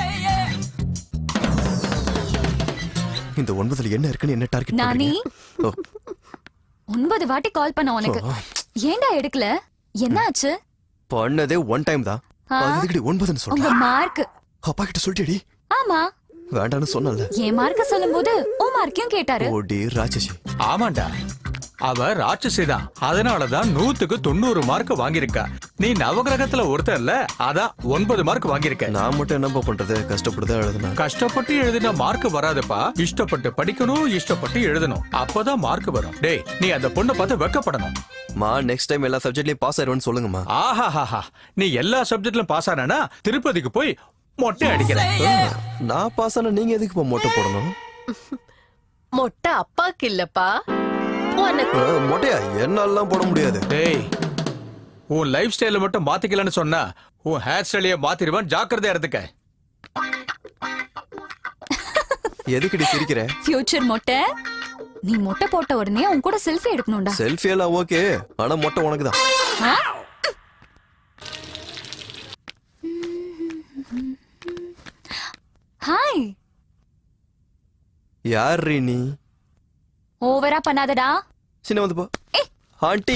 இந்த ஒன்பதுல என்ன இருக்குன்னு என்ன டார்கெட் நானி, ஒன்பது வாட்டி கால் பண்ண உனக்கு. ஏன்டா எடுக்கல? என்னாச்சு? பண்ணதே ஒன் டைம் தான். அதுக்கு ஒன்பதுன்னு சொல்ற. உங்க மார்க் அப்பா கிட்ட சொல்லிட்டேடி? ஆமா. வேண்டான்னு சொன்னல. என் மார்க்க சொல்லும்போது ஓ மார்க்கையும் கேட்டாரு. ஓடி ராட்சசி. ஆமாண்டா, அவ ராட்சசி தான். அதனாலதான் நூத்துக்கு தொண்ணூறு மார்க் வாங்கியிருக்கா. நீ நவகிரகத்துல ஒருத்தர்ல, அதான் ஒன்பது மார்க் வாங்கியிருக்க. நான் மட்டும் என்ன பண்றது? கஷ்டப்பட்டு எழுதணும். கஷ்டப்பட்டு எழுதினா மார்க் வராதுப்பா. இஷ்டப்பட்டு படிக்கணும், இஷ்டப்பட்டு எழுதணும். அப்பதான் மார்க் வரும். டேய், நீ அந்த பொண்ணை பார்த்து வெக்கப்படணும். மா, நெக்ஸ்ட் டைம் எல்லா சப்ஜெக்ட்லயும் பாஸ் ஆயிடுவேன்னு சொல்லுங்கம்மா. ஆஹாஹாஹா, நீ எல்லா சப்ஜெக்ட்லயும் பாஸ் ஆனா திருப்பதிக்கு போய் மொட்டை அடிக்கிறேன். நான் பாஸ் ஆனா நீங்க எதுக்கு மொட்டை போடணும்? மொட்டை அப்பாக்கு இல்லப்பா, உனக்கு மொட்டையா என்னாலாம் போட முடியாது. டேய், உன் லைஃப் ஸ்டைல மட்டும் மாத்திக்கலன்னு சொன்னா உன் ஹேர் ஸ்டைலையே மாத்திடுவான். ஜாக்கிரதையா இருந்துக்க. எதுக்குடி சிரிக்கிற? ஃபியூச்சர் மொட்டை, நீ மொட்டை போட்ட உடனே உன் கூட செல்ஃபி எடுக்கணும்டா. செல்ஃபி எல்லாம் ஓகே, ஆனா மொட்டை உனக்கு தான். ஹாய். யார் நீ? ஓவரா பண்ணாதடா. சின்ன வந்து போ. Aunty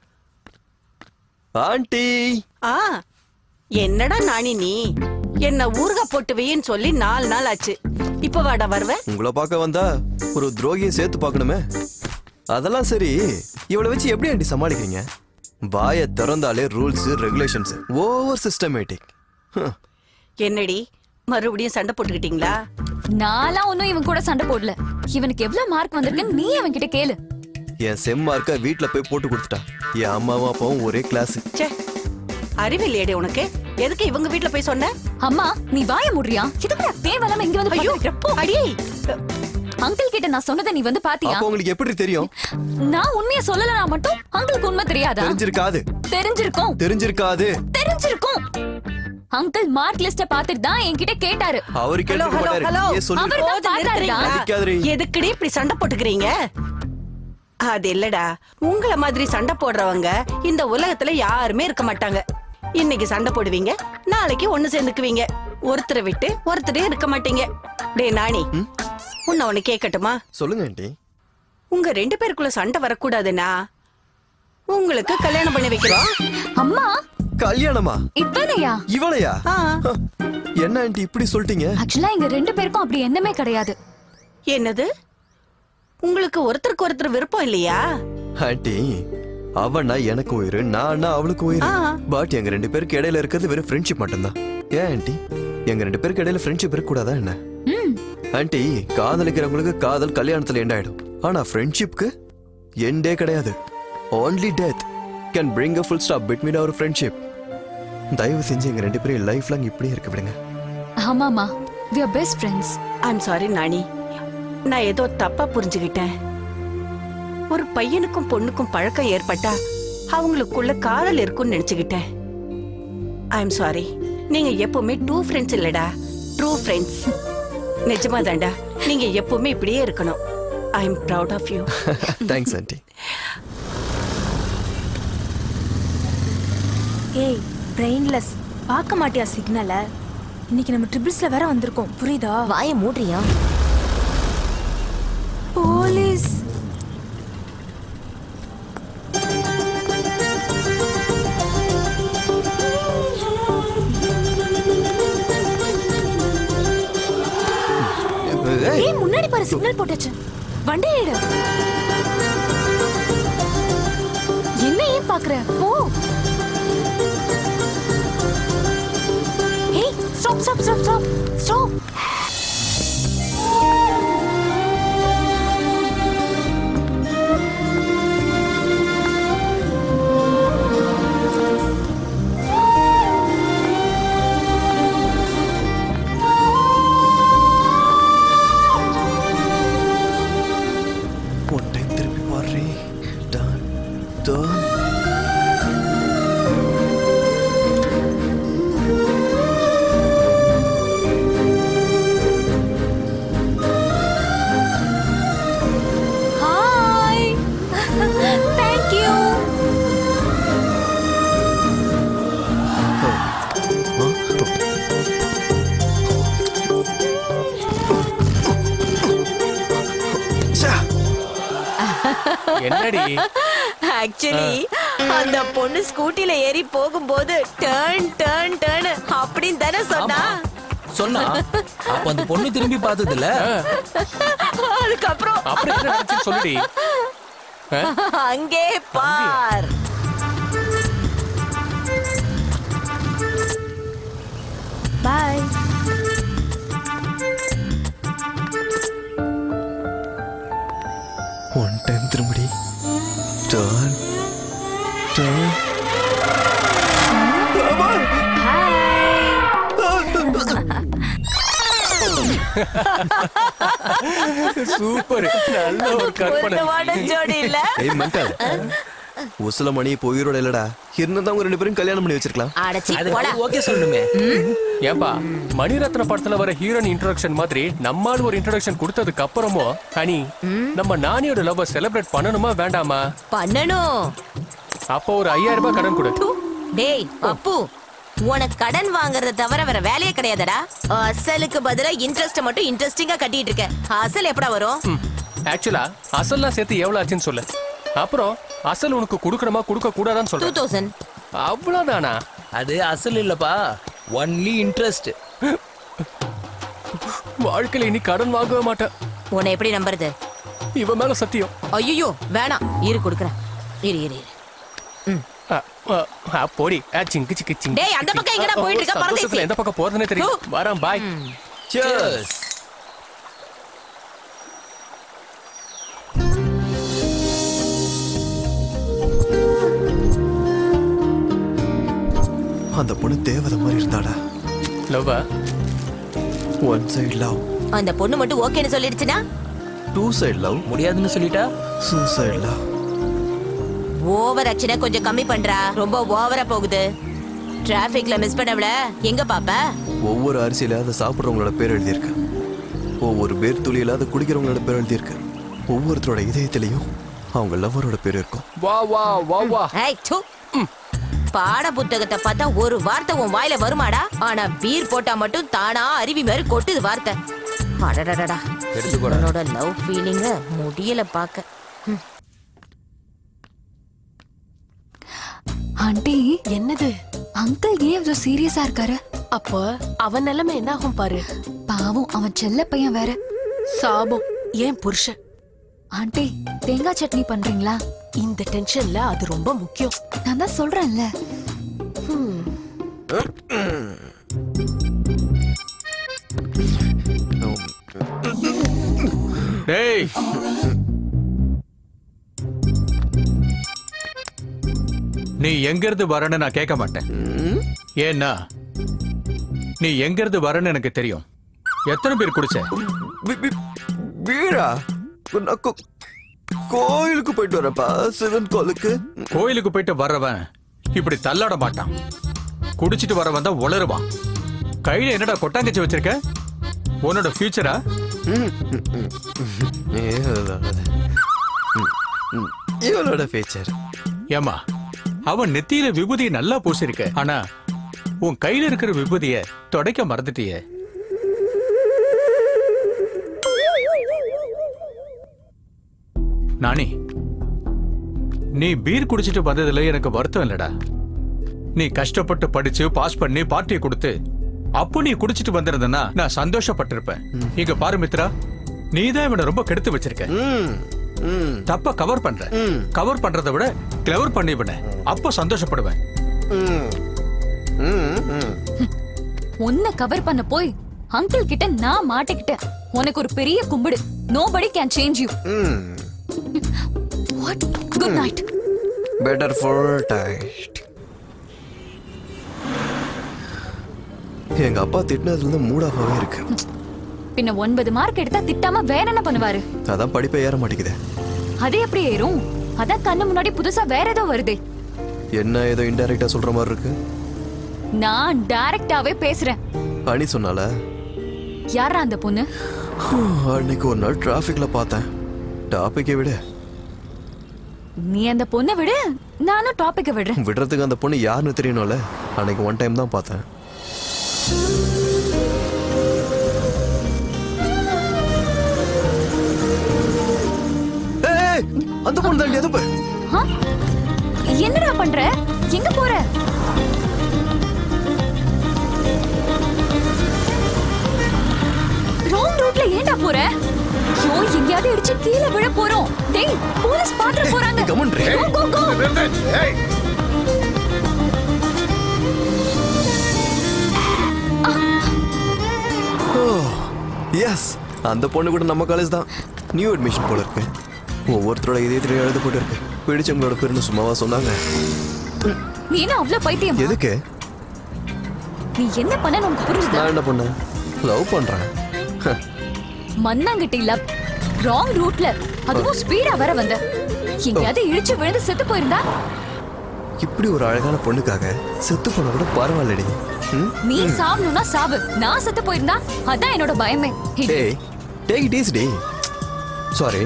aunty. ஆ, என்னடா நானி நீ என்ன ஊர்கா போட்டு வையின்னு சொல்லி நாலு நாள் ஆச்சு. இப்ப வாடா வருவ? உங்களை பார்க்க வந்தா ஒரு துரோகியும் சேர்த்து பார்க்கணுமே. அதெல்லாம் சரி, இவளை வச்சு எப்படி ஆண்டி சமாளிக்கிறீங்க? வாயை திறந்தாலே ரூல்ஸ் ரெகுலேஷன்ஸ், ஓவர் சிஸ்டமேட்டிக். என்னடி மறுபடியும் சண்டை போட்டுக்கிட்டீங்களா? நான்லாம் ஒன்னும் இவன் கூட சண்டை போடல. இவனுக்கு எவ்வளவு மார்க் வந்திருக்குன்னு நீ அவன் கிட்ட கேளு. என் செம் மார்க்க வீட்டுல போய் போட்டு கொடுத்துட்டா. என் அம்மாவும் அப்பாவும் ஒரே கிளாஸ். அறிவில்லையடி உனக்கு? எதுக்கு இவங்க வீட்டுல போய் சொன்ன? அம்மா நீ வாய மூடுறியா? இதுக்கு தேவலாம இங்க வந்து பாத்துக்கிற. அடி அங்கிள் கிட்ட நான் சொன்னதை நீ வந்து பாத்தியா? அப்ப உங்களுக்கு எப்படி தெரியும்? நான் உண்மையை சொல்லலனா மட்டும் அங்கிளுக்கு உண்மை தெரியாதா? தெரிஞ்சிருக்காது. தெரிஞ்சிருக்கும். தெரிஞ்சிருக்காது. தெரிஞ்சிருக்கும். அங்கிள் மார்க் லிஸ்ட பாத்துட்டு தான் என்கிட்ட கேட்டாரு. அவரு கேட்க மாட்டாரு. ஏன் சொல்லுங்க? எதுக்குடி இப்படி சண்டை போட்டுக்கிறீங்க? அது இல்லடா, உங்கள மாதிரி சண்டை போடுறவங்க இந்த உலகத்துல யாருமே இருக்க மாட்டாங்க. இன்னைக்கு சண்டை போடுவீங்க, நாளைக்கு ஒண்ணு சேர்ந்துக்குவீங்க. ஒருத்தரை விட்டு ஒருத்தரே இருக்க மாட்டீங்க. டே நானி, உன்ன ஒண்ணு கேட்கட்டுமா? சொல்லுங்க ஆண்டி. உங்க ரெண்டு பேருக்குள்ள சண்டை வரக்கூடாதுன்னா உங்களுக்கு கல்யாணம் பண்ணி வைக்கிறோம். அம்மா கல்யாணமா? இப்பதையா? இவளையா? என்ன ஆண்டி இப்படி சொல்லிட்டீங்க? ஆக்சுவலா எங்க ரெண்டு பேருக்கும் அப்படி எண்ணமே கிடையாது. என்னது? உங்களுக்கு ஒருத்தருக்கு ஒருத்தர் விருப்பம் இல்லையா? ஆண்டி, அவனா எனக்கு உயிர், நானா அவளுக்கு உயிர். பட் எங்க ரெண்டு பேருக்கு இடையில இருக்கிறது வெறும் ஃப்ரெண்ட்ஷிப் மட்டும்தான். ஏன் ஆண்டி, எங்க ரெண்டு பேருக்கு இடையில ஃப்ரெண்ட்ஷிப் இருக்க கூடாதா என்ன? ஆண்டி, காதலிக்கிறவங்களுக்கு காதல் கல்யாணத்துல எண்ட் ஆயிடும். ஆனா ஃப்ரெண்ட்ஷிப்க்கு எண்டே கிடையாது. only death can bring a full stop between our friendship. தயவு செஞ்சு எங்க ரெண்டு பேரும் லைஃப் லாங் இப்படியே இருக்க விடுங்க. ஆமாமா, we are best friends. I'm sorry நானி, நான் ஏதோ தப்பா புரிஞ்சுக்கிட்டேன். ஒரு பையனுக்கும் பொண்ணுக்கும் பழக்கம் ஏற்பட்டா அவங்களுக்குள்ள காதல் இருக்கும்னு நினைச்சுக்கிட்டேன். I am sorry. நீங்க எப்பவுமே டூ ஃப்ரெண்ட்ஸ் இல்லடா, ட்ரூ ஃப்ரெண்ட்ஸ். நிஜமா தாண்டா, நீங்க எப்பவுமே இப்படியே இருக்கணும். I am proud of you. Thanks aunty. ஏய் பிரெயின்லெஸ், பார்க்க மாட்டியா சிக்னல? இன்னைக்கு நம்ம ட்ரிபிள்ஸ்ல வேற வந்திருக்கோம், புரியுதா? வாயை மூடுறியா? போலீஸ். ஏய் முன்னாடி பாரு, சிக்னல் போட்டாச்சு. வண்டி ஏடு. என்ன ஏன் பாக்குற? போ. ஏய் stop stop stop stop stop. என்னடி? ஆக்சுவலி அந்த பொண்ணு ஸ்கூட்டில ஏறி போகும்போது டர்ன் டர்ன் டர்ன் அப்படின்னு தானே சொன்னா? சொன்னா அப்ப அந்த பொண்ணு திரும்பி பார்த்தது இல்ல. அதுக்கப்புறம் அப்புறம் என்ன நடந்துச்சு சொல்லுடி. அங்கே பார். பை. ஒன் டைம் திரும்படி. Turn turn. ஹாய். சூப்பர், நல்ல ஒரு கற்பனை. ஜோடி இல்ல? ஏய் மென்டல், உசல மணி இப்போ உயிரோட இல்லடா. இருந்தா அவங்க ரெண்டு பேரும் கல்யாணம் பண்ணி வச்சிருக்கலாம். ஓகே சொல்லணுமே. ஏன்பா மணிரத்ன படத்துல வர ஹீரோயின் இன்ட்ரோடக்ஷன் மாதிரி நம்மால் ஒரு இன்ட்ரோடக்ஷன் கொடுத்ததுக்கு அப்புறமோ ஹனி நம்ம நானியோட லவ் செலிப்ரேட் பண்ணணுமா வேண்டாமா? பண்ணணும். அப்போ ஒரு ஐயாயிரம் ரூபாய் கடன் கொடு. டேய் அப்பு, உனக்கு கடன் வாங்குறத தவிர வேற வேலையே கிடையாதடா. அசலுக்கு பதிலா இன்ட்ரெஸ்ட் மட்டும் இன்ட்ரெஸ்டிங்கா கட்டிட்டு இருக்க. அசல் எப்படா வரும்? ஆக்சுவலா அசல்லாம் சேர்த்து எவ்வளவு ஆச்சுன்னு சொல்லு. அப்புறம் அசல் உனக்கு கொடுக்கணுமா கொடுக்க கூடாதான்னு சொல்ற. Two thousand. அவ்வளவுதானா? அது அசல் இல்லப்பா, ஒன்லி இன்ட்ரெஸ்ட். வாழ்க்கையில இனி கடன் வாங்கவே மாட்டேன். உன்னை எப்படி நம்புறது? இவன் மேல சத்தியம். ஐயோ வேணாம், இரு கொடுக்குறேன். இரு இரு இரு. போடி சிங்கு சிக்கு சிங்கு. டேய் அந்த பக்கம் எங்கடா போயிட்டு இருக்க? பரதேசி எந்த பக்கம் போறதுனே தெரியும். வரேன், பாய். Cheers. அந்த பொண்ணு தேவதை மாதிரி இருந்தாடா. லவ்வா? One side love. அந்த பொண்ணு மட்டும் ஓகேன்னு சொல்லிடுச்சுனா? Two side love. முடியாதுன்னு சொல்லிட்டா? Suicide love. ஓவர் ஆக்ஷனை கொஞ்சம் கம்மி பண்றா. ரொம்ப ஓவரா போகுது. டிராபிக்ல மிஸ் பண்ணவள எங்க பாப்ப? ஒவ்வொரு அரிசியில அதை சாப்பிடுறவங்களோட பேர் எழுதியிருக்கு. ஒவ்வொரு பேர் துளியில அதை குடிக்கிறவங்களோட பேர் எழுதியிருக்கு. ஒவ்வொருத்தரோட இதயத்திலையும் அவங்க லவ்வரோட பேர் இருக்கும். வா வா வா வா. ஏய் து. பாட புத்தகத்தை பார்த்தா ஒரு வார்த்தை உன் வாயில வருமாடா? ஆனா பீர் போட்டா மட்டும் தானா அருவி மாதிரி கொட்டுது வார்த்தை. அடடடடா, உன்னோட லவ் ஃபீலிங்க முடியல பாக்க. ஆண்டி, என்னது? அங்கிள் ஏன் இவ்வளவு சீரியஸா இருக்காரு? அப்ப அவன் நிலைமை என்ன ஆகும் பாரு. பாவம், அவன் செல்ல பையன் வேற. சாபம் ஏன் புருஷன். ஆண்டி, தேங்காய் சட்னி பண்றீங்களா? இந்த டென்ஷன்ல அது ரொம்ப முக்கியம். நான் தான் சொல்றேன்ல. டேய், நீ எங்க இருந்து வரன்னு நான் கேட்க மாட்டேன். ஏன்னா நீ எங்க இருந்து வரன்னு எனக்கு தெரியும். எத்தனை பேர் குடிச்ச? வீரா, கோயிலுக்கு போயிட்டு வரப்பா. சிவன் கோயிலுக்கு. கோயிலுக்கு போயிட்டு வர்றவன் இப்படி தள்ளாட மாட்டான். குடிச்சிட்டு வரவன் தான் உளருவான். கையில என்னடா கொட்டாங்கச்சி வச்சிருக்க? உன்னோட ஃபியூச்சரா? இவளோட ஃபியூச்சர். ஏமா, அவன் நெத்தியில விபூதியை நல்லா பூசிருக்க. ஆனா உன் கையில இருக்கிற விபூதிய தொடைக்க மறந்துட்டியே. நானி, நீ பீர் குடிச்சிட்டு வந்ததுல எனக்கு வருத்தம் இல்லடா. நீ கஷ்டப்பட்டு படிச்சு பாஸ் பண்ணி பார்ட்டியை கொடுத்து அப்போ நீ குடிச்சிட்டு வந்திருந்தனா நான் சந்தோஷப்பட்டிருப்பேன். இங்க பாரு மித்ரா, நீதான் இவனை ரொம்ப கெடுத்து வச்சிருக்க. தப்ப கவர் பண்ற. கவர் பண்றதை விட கிளவர் பண்ணி விட அப்ப சந்தோஷப்படுவேன். உன்னை கவர் பண்ண போய் அங்கிள் கிட்ட நான் மாட்டிக்கிட்டேன். உனக்கு ஒரு பெரிய கும்பிடு. Nobody can change you. What? Good night. Better for taste. எங்க அப்பா திட்டினதுல இருந்து மூட் ஆஃபாவே இருக்கு. பின்ன ஒன்பது மார்க் எடுத்தா திட்டாம வேற என்ன பண்ணுவாரு? அதான் படிப்பே ஏற மாட்டேங்குது. அது எப்படி ஏறும்? அதான் கண்ணு முன்னாடி புதுசா வேற ஏதோ வருதே. என்ன ஏதோ இன்டைரக்டா சொல்ற மாதிரி இருக்கு. நான் டைரக்டாவே பேசுறேன். அனி சொன்னால. யாரா அந்த பொண்ணு? அன்னைக்கு ஒரு நாள் டிராபிக்ல பார்த்தேன். டாபிக்கை விடு. நீ அந்த பொண்ணை விடு, நானும் டாபிக்கை விடுறேன். விடுறதுக்கு அந்த பொண்ணு யாருன்னு தெரியணும்ல. அன்னைக்கு ஒன் டைம் தான் பார்த்தேன். அந்த பொண்ணு தான் எது பாரு. என்னடா பண்ற? எங்க போற? ராங் ரூட்ல ஏன்டா போற? ஐயோ, எங்கயாவது இடிச்சு கீழே விழ போறோம். டேய், போலீஸ் பாத்துற போறாங்க. கோ கோ கோ. எஸ், அந்த பொண்ணு கூட நம்ம காலேஜ் தான். நியூ அட்மிஷன் போல இருக்கு. ஒவ்வொருத்தரோட இதயத்திலையும் எழுத போட்டு இருக்கு. பிடிச்சவங்களோட பேருன்னு சும்மாவா சொன்னாங்க? நீ என்ன அவ்வளவு பைத்தியம்? எதுக்கு? நீ என்ன பண்ண உனக்கு புரியுதா? நான் என்ன பண்ணேன்? லவ் பண்றேன். மண்ணாங்கட்டி லவ் ராங் ரூட்ல அதுவும் ஸ்பீடா வர வந்த எங்கயாவது இழிச்சு விழுந்து செத்து போயிருந்தா இப்படி ஒரு அழகான பொண்ணுக்காக செத்து போன கூட பரவாயில்லடி. நீ சாவணும்னா சாவு, நான் செத்து போயிருந்தா அதான் என்னோட பயமே. டேய் டேக் இட் ஈஸி. சாரி.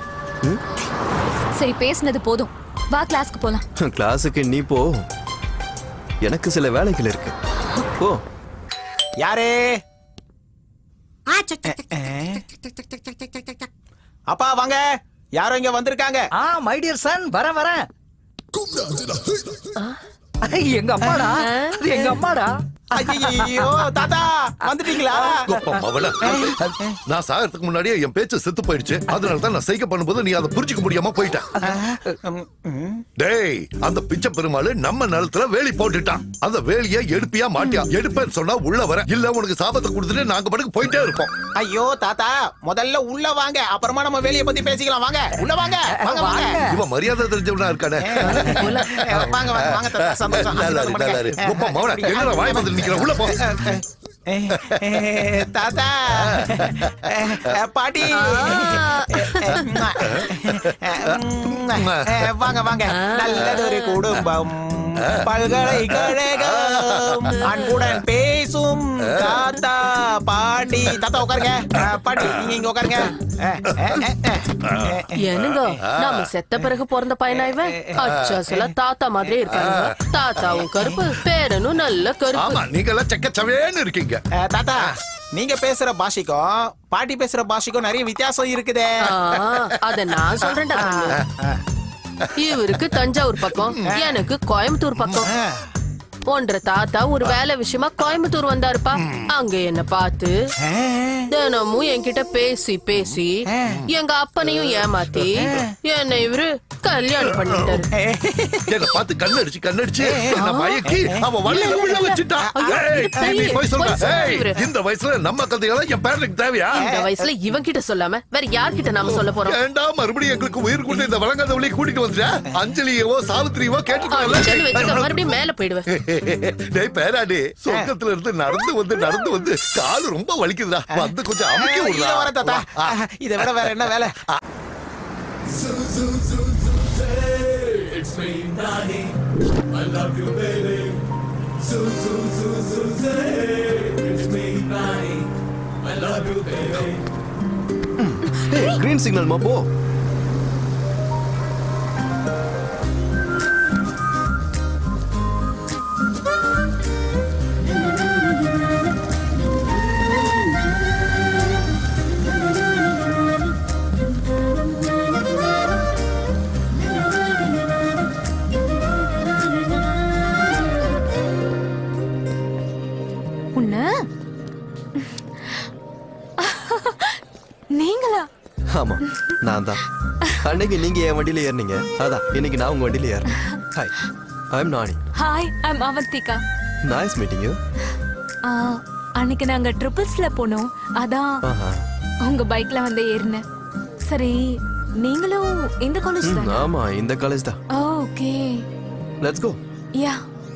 சரி பேசுனது போதும், வா கிளாஸ்க்கு போலாம். கிளாஸுக்கு நீ போ, எனக்கு சில வேலைகள் இருக்கு. போ. யாரே? அப்பா வாங்க, யாரோ இங்க வந்திருக்காங்க. ஆ மை டியர் சன், வர வர. எங்க அம்மாடா, எங்க அம்மாடா. ஐயோ தாத்தா வந்துட்டீங்களா? நான் சாகிறதுக்கு முன்னாடியே என் பேச்சு செத்து போயிடுச்சு. அதனால தான் நான் சைக்க பண்ணும்போது நீ அதை புரிஞ்சுக்க முடியாம போயிட்ட. டேய், அந்த பிச்சை பெருமாள் நம்ம நிலத்துல வேலி போட்டுட்டான். அந்த வேலியை எடுப்பியா மாட்டியா? எடுப்பேன்னு சொன்னா உள்ள வர, இல்ல உனக்கு சாபத்தை கொடுத்துட்டு நாங்க பாட்டுக்கு போயிட்டே இருப்போம். ஐயோ தாத்தா, முதல்ல உள்ள வாங்க, அப்புறமா நம்ம வேலையை பத்தி பேசிக்கலாம். வாங்க உள்ள வாங்க. வாங்க வாங்க. இவன் மரியாதை தெரிஞ்சவனா இருக்கானே. வாங்க வாங்க வாங்க தாத்தா, சந்தோஷம். என்னடா வாய் வந்து நிக்கிற? உள்ள போ. தாத்தா பாட்டி வாங்க வாங்க. நல்லதொரு குடும்பம், பல்கலைக்கழகம், அன்புடன் பேசும் தாத்தா பாட்டி. தாத்தா உட்காருங்க. பாட்டி நீங்க இங்க உட்காருங்க. என்னங்க நாம செத்த பிறகு பிறந்த பையனா இவன்? அச்சாசல தாத்தா மாதிரியே இருக்காங்க. தாத்தாவும் கருப்பு, பேரனும் நல்ல கருப்பு. நீங்க எல்லாம் செக்கச்சவேன்னு இருக்கீங்க. தாத்தா நீங்க பேசுற பாஷைக்கும் பாட்டி பேசுற பாஷைக்கும் நிறைய வித்தியாசம் இருக்குதே. அத நான் சொல்றேன்டா. இவருக்கு தஞ்சாவூர் பக்கம், எனக்கு கோயம்புத்தூர் பக்கம். ஒன்றரை தாத்தா ஒரு வேலை விஷயமா கோயம்புத்தூர் வந்தாருப்பா. அங்க என்ன பார்த்து தினமும் என்கிட்ட பேசி பேசி எங்க அப்பனையும் ஏமாத்தி என்ன இவரு கல்யாணம் பண்ணிட்டாரு. என்ன பார்த்து கண்ணடிச்சு கண்ணடிச்சு என்ன மயக்கி அவ வலையில விழ வச்சிட்டா. இந்த வயசுல நம்ம கதைகளை என் பேரனுக்கு தேவையா? இந்த வயசுல இவன் கிட்ட சொல்லாம வேற யார்கிட்ட நாம சொல்ல போறோம்? ஏண்டா மறுபடியும் எங்களுக்கு உயிர் கொண்டு இந்த வழங்காத வழியை கூட்டிட்டு வந்துட்டா? அஞ்சலியவோ சாவித்திரியவோ கேட்டுட்டாங்க. மறுபடியும் மேல போயிடுவேன். டேய் பேராடி, சொர்க்கத்துல இருந்து நடந்து வந்து நடந்து வந்து காலு ரொம்ப வலிக்குதுடா. வந்து கொஞ்சம் அமுக்கி விடுடா. வர தாத்தா, இதை விட வேற என்ன வேலை? கிரீன் சிக்னல் மா, போ. நீங்களா? ஆமா நான் தான். அன்னைக்கு நீங்க என் வண்டியில ஏறினீங்க, அதான் இன்னைக்கு நான் உங்க வண்டியில ஏறினேன். Hi, I am Nani. Hi, I am Avantika. Nice meeting you. அன்னைக்கு நாங்க ட்ரிபிள்ஸ்ல போனோம், அதான் உங்க பைக்ல வந்து ஏறினேன். சரி, நீங்களும் இந்த காலேஜ் தான்? ஆமா, இந்த காலேஜ் தான். Okay, let's go. Yeah.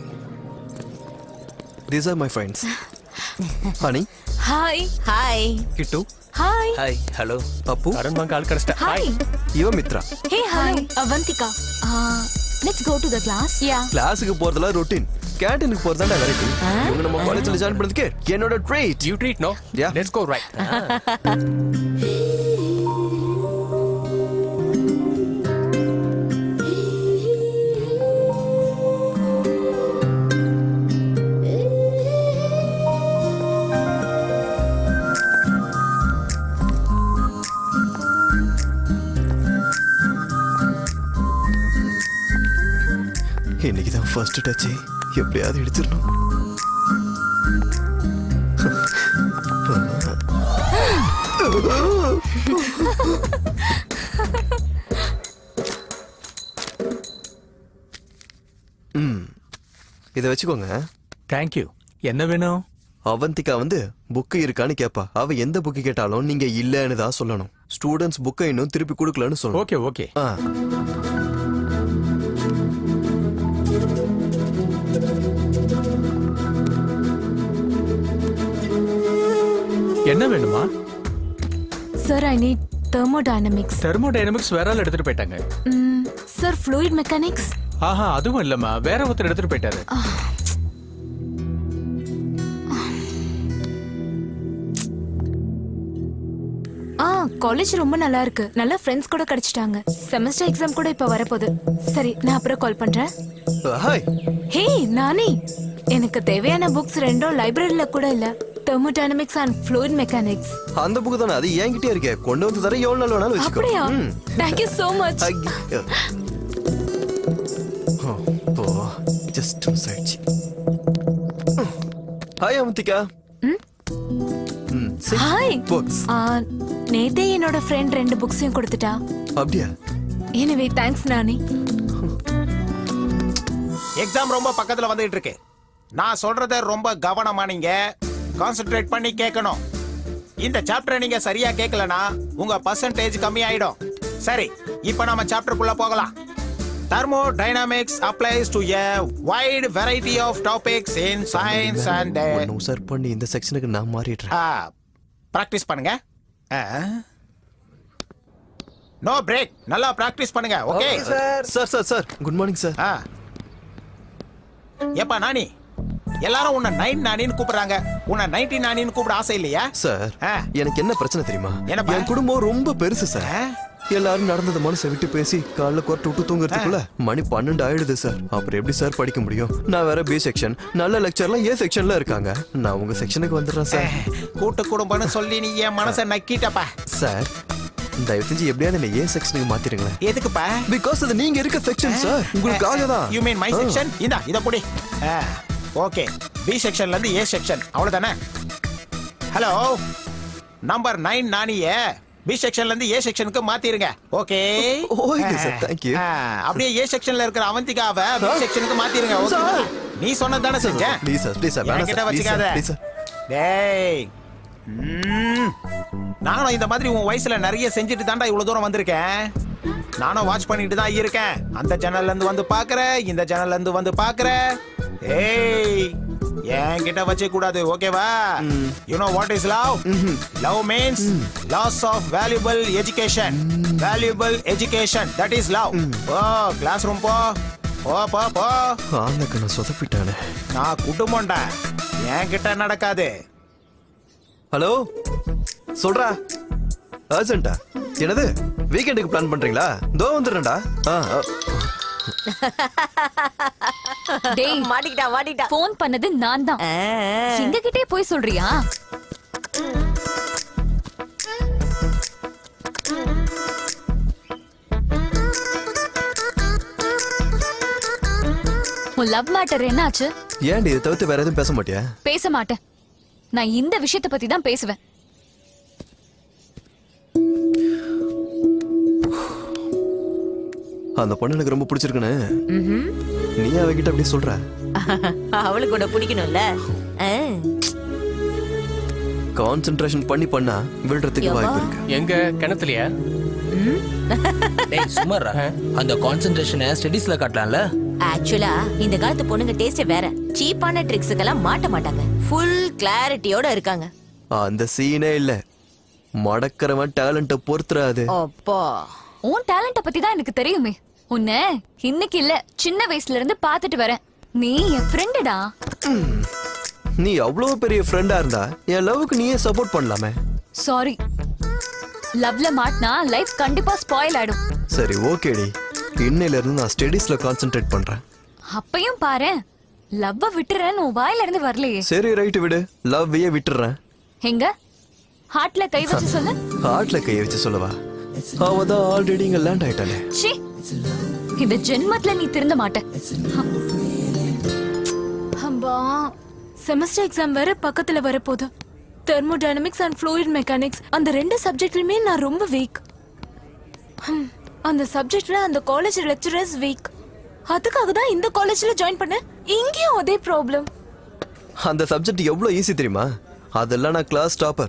These are my friends. Honey. Hi. Hi. Kittu. Hi. Hi. Hello. Appu. Karan bang call karasta. Hi. Iva Mitra. Hey, hello. Avantika. Uh, let's go to the class. Yeah. கிளாஸுக்கு போறதுல routine, கேண்டீனுக்கு போறதாண்டா variety. இவங்க நம்ம காலேஜ்ல join பண்ணதுக்கு என்னோட treat. You treat, no? Yeah. Let's go right. இன்னைக்கு தான் first touch, எப்படியாவது எடுத்துடணும். ம், இதை வச்சுக்கோங்க. தேங்க்யூ. என்ன வேணும்? அவந்திகா வந்து புக்கு இருக்கான்னு கேப்பா. அவ எந்த புக்கு கேட்டாலும் நீங்க இல்லன்னு தான் சொல்லணும். ஸ்டூடெண்ட்ஸ் புக்கை இன்னும் திருப்பி கொடுக்கலன்னு சொல்லணும். Okay okay. ஆ, என்ன வேணுமா? Sir I need thermodynamics. Thermodynamics வேற ஆள் எடுத்துட்டு போயிட்டாங்க. Sir fluid mechanics. ஆஹா அதுவும் இல்லம்மா, வேற ஒருத்தர் எடுத்துட்டு போயிட்டாரு. ஆ காலேஜ் ரொம்ப நல்லா இருக்கு. நல்ல ஃப்ரெண்ட்ஸ் கூட கிடைச்சிட்டாங்க. செமஸ்டர் எக்ஸாம் கூட இப்ப வரப்போகுது. சரி நான் அப்புறம் கால் பண்றேன். ஹாய். ஹே நானி, எனக்கு தேவையான புக்ஸ் ரெண்டும் லைப்ரரியில கூட இல்ல. Thermodynamics and fluid mechanics. அந்த புக் தானே, அது என்கிட்டே இருக்கே. கொண்டு வந்து தர எவ்வளவு நாள் வேணாலும் வச்சுக்கோ. அப்படியா? Thank you so much. Oh just miss. Hi Amithika. Hmm hi. Books. ஆ நேத்தே என்னோட ஃப்ரெண்ட் ரெண்டு புக்ஸையும் கொடுத்துட்டா. அப்படியா? எனிவே தேங்க்ஸ் நானி. எக்ஸாம் ரொம்ப பக்கத்துல வந்துட்டு இருக்கு. நான் சொல்றத ரொம்ப கவனமா நீங்க கான்சென்ட்ரேட் பண்ணி கேட்கணும். இந்த சாப்டரை நீங்க சரியா கேட்கலனா உங்க பர்சன்டேஜ் கம்மி ஆயிடும். சரி, இப்போ நாம சாப்டருக்குள்ள போகலாம். Thermodynamics applies to a wide variety of topics in science and no sir பண்ணி இந்த செக்ஷனுக்கு நான் மாறிடுறேன். பிராக்டிஸ் பண்ணுங்க. No break. நல்லா பிராக்டிஸ் பண்ணுங்க. Okay sir. Sir sir sir good morning sir. ஏப்பா நானி, எல்லாரும் உன்னை நைன் நானின்னு கூப்பிடுறாங்க. உன்னை நைன்டி நானின்னு கூப்பிட ஆசை இல்லையா? சார் எனக்கு என்ன பிரச்சனை தெரியுமா? என்னப்பா? என் குடும்பம் ரொம்ப பெருசு சார். எல்லாரும் நடந்தது மனசை விட்டு பேசி காலைல கொரட்டு விட்டு தூங்குறதுக்குள்ள மணி பன்னெண்டு ஆயிடுது சார். அப்புறம் எப்படி சார் படிக்க முடியும்? நான் வேற பி செக்ஷன், நல்ல லெக்சர்லாம் ஏ செக்ஷன்ல இருக்காங்க. நான் உங்க செக்ஷனுக்கு வந்துடுறேன் சார். கூட்டு குடும்பம்னு சொல்லி நீ என் மனசை நக்கிட்டப்பா. சார் தயவு செஞ்சு எப்படியாவது என்ன ஏ செக்ஷனுக்கு மாத்திருங்களேன். எதுக்குப்பா? பிகாஸ் அது நீங்க இருக்க செக்ஷன் சார். உங்களுக்காக தான். You mean my section? இந்தா இத புடி. ஓகே, பி செக்ஷன்ல இருந்து ஏ செக்ஷன், அவ்வளவுதானே? ஹலோ, நம்பர் நைன் நானியே பி செக்ஷன்ல இருந்து ஏ செக்ஷனுக்கு மாத்திருங்க. Okay okay sir, thank you. அப்படியே ஏ செக்ஷன்ல இருக்கிற அவந்திகாவை பி செக்ஷனுக்கு மாத்திருங்க. ஓகே, நீ சொன்னது தானே செஞ்சேன். ப்ளீஸ் சார், ப்ளீஸ் சார், வேணாம் கிட்ட சார், ப்ளீஸ் வச்சுக்காத. Sir, please sir. டேய், நானும் இந்த மாதிரி உன் வயசுல நிறைய செஞ்சுட்டு தாண்டா இவ்வளவு தூரம் வந்திருக்கேன். நானும் வாட்ச் பண்ணிட்டு தான் இருக்கேன். அந்த சேனல்ல இருந்து வந்து பாக்குறேன், இந்த சேனல்ல இருந்து வந்து பாக்குறேன். ஏய், என்கிட்ட வச்சே கூடாது. ஓகேவா? You know what is love? Love means loss of valuable education. Valuable education, that is love. Oh class room போ. போ போ போ. ஆனக்கு நான் சொதப்பிட்டானே. நான் குடும்பம்டா, என்கிட்ட நடக்காது. ஹலோ சொல்றா. அர்ஜென்ட்டா? என்னது வீக்கெண்டுக்கு பிளான் பண்றீங்களா? தோ வந்துடுறேன்டா. டேய் மாட்டிக்கிட்டா மாட்டிக்கிட்டா. ஃபோன் பண்ணது நான் தான். எங்க கிட்டே போய் சொல்றியா? உன் லவ் மேட்டர் என்னாச்சு? ஏன்டி இதை தவிர்த்து வேற எதுவும் பேச மாட்டியா? பேச மாட்டேன். நான் இந்த விஷயத்தை பத்தி தான் பேசுவேன். அந்த பொண்ணு எனக்கு ரொம்ப பிடிச்சிருக்குன்னு நீ அவகிட்ட அப்படி சொல்ற? அவளுக்கு கூட பிடிக்கணும்ல. கான்சென்ட்ரேஷன் பண்ணி பண்ணா விழுறதுக்கு வாய்ப்பு இருக்கு. எங்க கிணத்துலயா? டேய் சுமாரா, அந்த கான்சென்ட்ரேஷனை ஸ்டடீஸ்ல காட்டலாம்ல. ஆக்சுவலா இந்த காலத்து பொண்ணுங்க டேஸ்ட் வேற. சீப்பான ட்ரிக்ஸுக்கெல்லாம் மாட்ட மாட்டாங்க. ஃபுல் கிளாரிட்டியோட இருக்காங்க. அந்த சீனே இல்ல. மடக்கறவன் டேலண்ட பொறுத்துறாது. அப்பா, உன் டேலண்ட பத்தி தான் எனக்கு தெரியுமே. உன்னை இன்னைக்கு இல்ல, சின்ன வயசுல இருந்து பாத்துட்டு வரேன். நீ என் ஃப்ரெண்டுடா. நீ அவ்வளவு பெரிய ஃப்ரெண்டா இருந்தா என் லவ்வுக்கு நீயே சப்போர்ட் பண்ணலாமே. சாரி, லவ்ல மாட்டினா லைஃப் கண்டிப்பா ஸ்பாயில் ஆயிடும். சரி ஓகேடி, இன்னையில இருந்து நான் ஸ்டடீஸ்ல கான்சென்ட்ரேட் பண்றேன். அப்பையும் பாரு, லவ்வ விட்டுறேன்னு உன் வாயில இருந்து வரலையே. சரி ரைட் விடு, லவ்வையே விட்டுறேன். எங்க ஹார்ட்ல கை வச்சு சொல்லு. ஹார்ட்ல கை வச்சு சொல்லவா? அவதான் ஆல்ரெடி இங்க லேண்ட் ஆயிட்டானே. சீ, இந்த ஜென்மத்துல நீ திருந்த மாட்ட. அம்பா, செமஸ்டர் எக்ஸாம் வேற பக்கத்துல வரப்போகுது. தெர்மோடைனமிக்ஸ் அண்ட் ஃப்ளூயிட் மெக்கானிக்ஸ் அந்த ரெண்டு சப்ஜெக்ட்லயுமே நான் ரொம்ப வீக். அந்த சப்ஜெக்ட்ல அந்த காலேஜ் லெக்சரர்ஸ் வீக். அதுக்காக தான் இந்த காலேஜ்ல ஜாயின் பண்ண. இங்கேயும் அதே ப்ராப்ளம். அந்த சப்ஜெக்ட் எவ்வளவு ஈஸி தெரியுமா? அதெல்லாம் நான் கிளாஸ் டாப்பர்.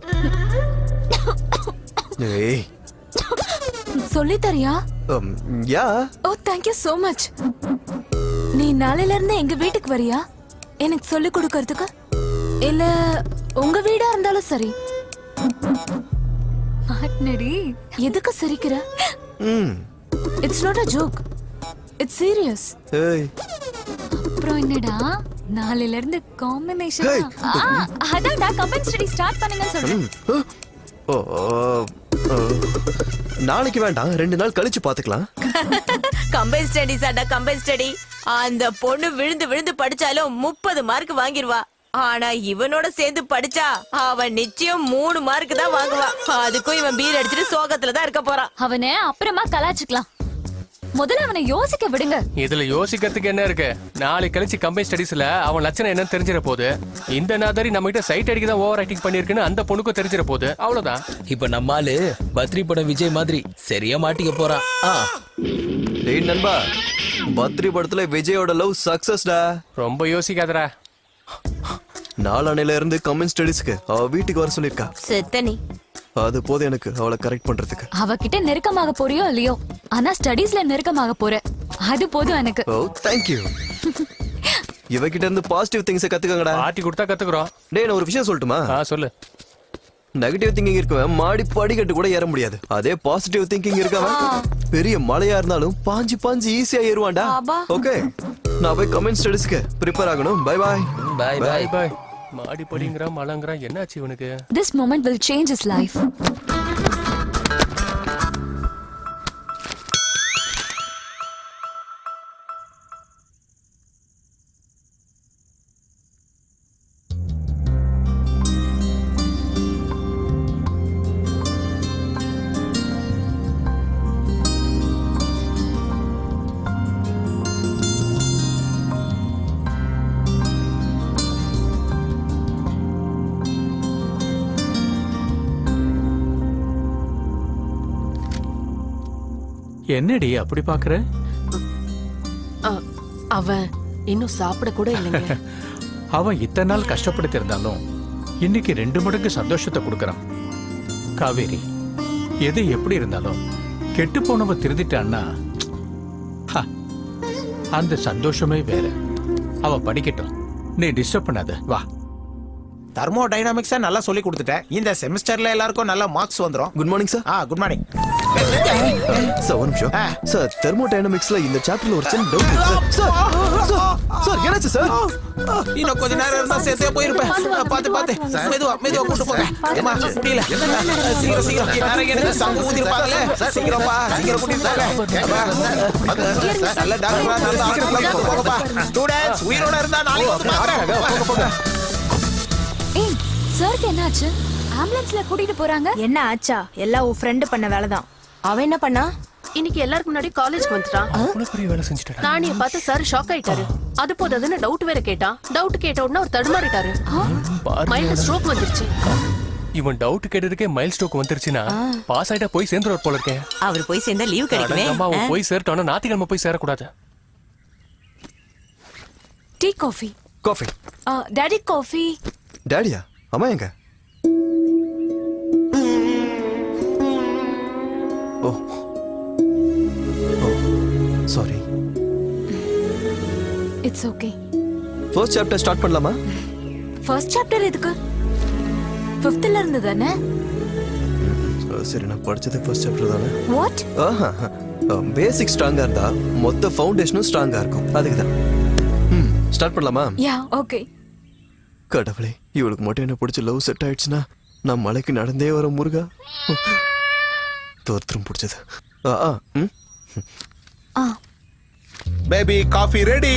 ஏய், சொல்லி தரியா? Yeah. Oh thank you so much. நீ நாளையில இருந்து எங்க வீட்டுக்கு வரியா எனக்கு சொல்லி கொடுக்கறதுக்கு? இல்ல உங்க வீடா இருந்தாலும் சரி. மாட்னடி. எதுக்கு சிரிக்கிற? It's not a joke. It's serious. ஏய் அப்புறம் என்னடா நாளையில இருந்து காம்பினேஷன். அதான்டா கம்பைன் ஸ்டடி ஸ்டார்ட் பண்ணுங்கன்னு சொல்றேன். ஓ ஓ, நாளைக்கு வேண்டாம், ரெண்டு நாள் கழிச்சு பாத்துக்கலாம். கம்பைன் ஸ்டடி சாண்டா கம்பைன் ஸ்டடி. அந்த பொண்ணு விழுந்து விழுந்து படிச்சாலும் முப்பது மார்க் வாங்கிருவா. ஆனா இவனோட சேர்ந்து படிச்சா அவன் நிச்சயம் மூணு மார்க் தான் வாங்குவா. அதுக்கும் இவன் பீர் அடிச்சுட்டு சோகத்துல தான் இருக்க போறான். அவனை அப்புறமா கலாச்சிக்கலாம். முதல்ல அவனை யோசிக்க விடுங்க. இதுல யோசிக்கிறதுக்கு என்ன இருக்கு? நாளை கழிச்சு கம்பைன் ஸ்டடீஸ்ல அவன் லட்சணம் என்னன்னு தெரிஞ்சிட போகுது. இந்த நாதாரி நம்ம கிட்ட சைட் அடிக்க தான் ஓவர் ஆக்டிங் பண்ணிருக்குன்னு அந்த பொண்ணுக்கும் தெரிஞ்சிட போகுது. அவ்வளவுதான். இப்ப நம்மாலு பத்ரி படம் விஜய் மாதிரி சரியா மாட்டிக்க போறான். டேய் நண்பா, பத்ரி படத்துல விஜயோட லவ் சக்சஸ்டா. ரொம்ப யோசிக்காதடா. நாளானையில இருந்து கம்பைன் ஸ்டடீஸ்க்கு அவ வீட்டுக்கு வர சொல்லிருக்கா. செத்தனி அது போதும் எனக்கு அவளை கரெக்ட் பண்றதுக்கு. அவகிட்ட நெருக்கமாக போறியோ இல்லையோ, ஆனா ஸ்டடீஸ்ல நெருக்கமாக போற, அது போதும் எனக்கு. Oh thank you. இவகிட்ட இருந்து பாசிட்டிவ் திங்ஸ் கத்துக்கங்கடா. ஆட்டி கொடுத்தா கத்துக்குறோம். டேய் நான் ஒரு விஷயம் சொல்லட்டுமா? சொல்லு. நெகட்டிவ் திங்கிங் இருக்கவன் மாடி படிக்கட்டு கூட ஏற முடியாது. அதே பாசிட்டிவ் திங்கிங் இருக்கவன் பெரிய மலையா இருந்தாலும் பாஞ்சு பாஞ்சு ஈஸியா ஏறுவான்டா. ஓகே, நான் போய் கமெண்ட் ஸ்டடீஸ்க்கு ப்ரிப்பேர் ஆகணும். Bye bye. Bye bye bye. மாடி படிங்கற மலங்கற என்னாச்சு இவனுக்கு? This moment will change his life. என்னடி அப்படி பாக்குற? அவன் இன்னும் சாப்பிட கூட இல்லைங்க. அவன் இத்தனை நாள் கஷ்டப்படுத்தி இருந்தாலும் இன்னைக்கு ரெண்டு மடங்கு சந்தோஷத்தை கொடுக்கறான். காவேரி, எது எப்படி இருந்தாலும் கெட்டு போனவ திருந்திட்டான்னா அந்த சந்தோஷமே வேற. அவன் படிக்கட்டும், நீ டிஸ்டர்ப் பண்ணாத. வா. தெர்மோடைனமிக்ஸை நல்லா சொல்லி கொடுத்துட்டேன். இந்த செமஸ்டர்ல எல்லாருக்கும் நல்ல மார்க்ஸ் வந்துரும். Good morning sir. ஆ குட் மார்னிங் சார். ஒரு நிமிஷம் சார். தெர்மோடைனமிக்ஸ்ல இந்த சாப்டர்ல ஒரு சின்ன டவுட் இருக்கு சார். சார் என்னாச்சு சார்? இன்னும் கொஞ்ச நேரம் இருந்தா சேர்த்தே போயிருப்பேன். பாத்து பாத்து மெதுவா மெதுவா கூட்டு போங்க. ஏமா முடியல. சீக்கிரம் சீக்கிரம் நிறைய எனக்கு சங்கு ஊதிருப்பாங்களே. சீக்கிரம் பா, சீக்கிரம் கூட்டிட்டு போங்க. நல்ல டாக்டரா நல்ல ஹாஸ்பிடலுக்கு போங்கப்பா. ஸ்டூடண்ட்ஸ் உயிரோட இருந்தா நாளைக்கு வந்து பாக்குறேன். போங்க போங்க. ஏய், சாருக்கு என்னாச்சு? ஆம்புலன்ஸ்ல கூட்டிட்டு போறாங்க. என்ன ஆச்சா? எல்லாம் உன் ஃப்ரெண்ட் பண்ண வேலைதான். அவன் என்ன பண்ணா? இன்னைக்கு எல்லாருக்கு முன்னாடி காலேஜ்க்கு வந்துட்டான். அவ்வளவு பெரிய வேலை செஞ்சுட்டான். நானிய பார்த்து சார் ஷாக் ஆயிட்டாரு. அது போதாதுன்னு டவுட் வேற கேட்டான். டவுட் கேட்ட உடனே அவர் தடுமாறிட்டாரு. மைண்ட் ஸ்ட்ரோக் வந்துருச்சு. இவன் டவுட் கேட்டதுக்கே மைல் ஸ்ட்ரோக் வந்துருச்சுன்னா பாஸ் ஆயிட்டா போய் சேர்ந்துருவார் போல இருக்கேன். அவர் போய் சேர்ந்தா லீவ் கிடைக்குமே. அவன் போய் சேர்ட்டானா ஞாயிற்றுக்கிழமை போய் சேரக்கூடாது. Tea coffee. Coffee. Daddy coffee. டாடியா? அம்மா எங்க? Oh sorry. It's okay. First chapter start பண்ணலாமா? ஃபர்ஸ்ட் சாப்டர் எதுக்கு? ஃபிஃப்த்ல இருந்து தானே? சரி, நான் படிச்சது ஃபர்ஸ்ட் சாப்டர் தானே. வாட்? ஆஹா, பேசிக் ஸ்ட்ராங்கா இருந்தா மொத்த ஃபவுண்டேஷனும் ஸ்ட்ராங்கா இருக்கும். அதுக்கு தான். ம், ஸ்டார்ட் பண்ணலாமா? Yeah, okay. கடவுளே, இவளுக்கு மட்டும் என்ன பிடிச்ச லவ் செட் ஆயிடுச்சுன்னா நான் மலைக்கு நடந்தே வர முருகா. தோர்த்தம் பிடிச்சது. ஆ ம் ஆ பேபி காஃபி ரெடி.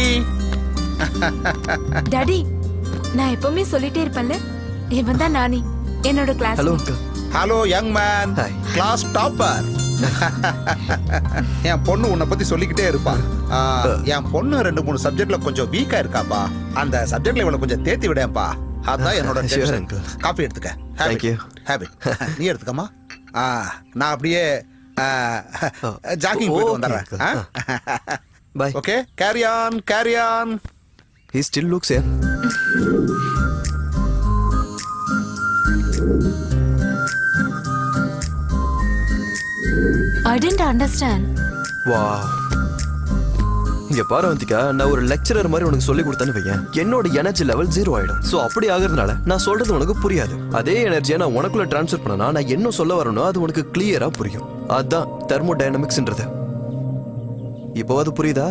டாடி, நான் எப்பவுமே சொல்லிட்டே இருப்பேன்ல, இவன் தான் நானி, என்னோட class. Hello uncle. Hello young man, class topper. என் பொண்ணு உன்னை பத்தி சொல்லிக்கிட்டே இருப்பா. என் பொண்ணு ரெண்டு மூணு சப்ஜெக்ட்ல கொஞ்சம் வீக்கா இருக்காப்பா. அந்த சப்ஜெக்ட்ல இவளை கொஞ்சம் தேத்தி விடேன்ப்பா. அதான் என்னோட டென்ஷன். காஃபி எடுத்துக்க. Thank you. ஹேபிட். நீ எடுத்துக்கமா. நான் அப்படியே ஜாகிங் போயிட்டு வந்துடுறேன். Bye. Okay, carry on carry on. He still looks here. I didn't understand. Wow. இங்க பாரு அவந்திகா, நான் ஒரு லெக்சரர் மாதிரி உனக்கு சொல்லி கொடுத்தேன்னு வையேன், என்னோட எனர்ஜி லெவல் ஜீரோ ஆயிடும். சோ அப்படி ஆகுறதுனால நான் சொல்றது உனக்கு புரியாது. அதே எனர்ஜியை நான் உனக்குள்ள டிரான்ஸ்ஃபர் பண்ணனா நான் என்ன சொல்ல வரணும் அது உனக்கு கிளியரா புரியும். அதான் தெர்மோடைனமிக்ஸ்ன்றது. இப்போ அது புரியுதா?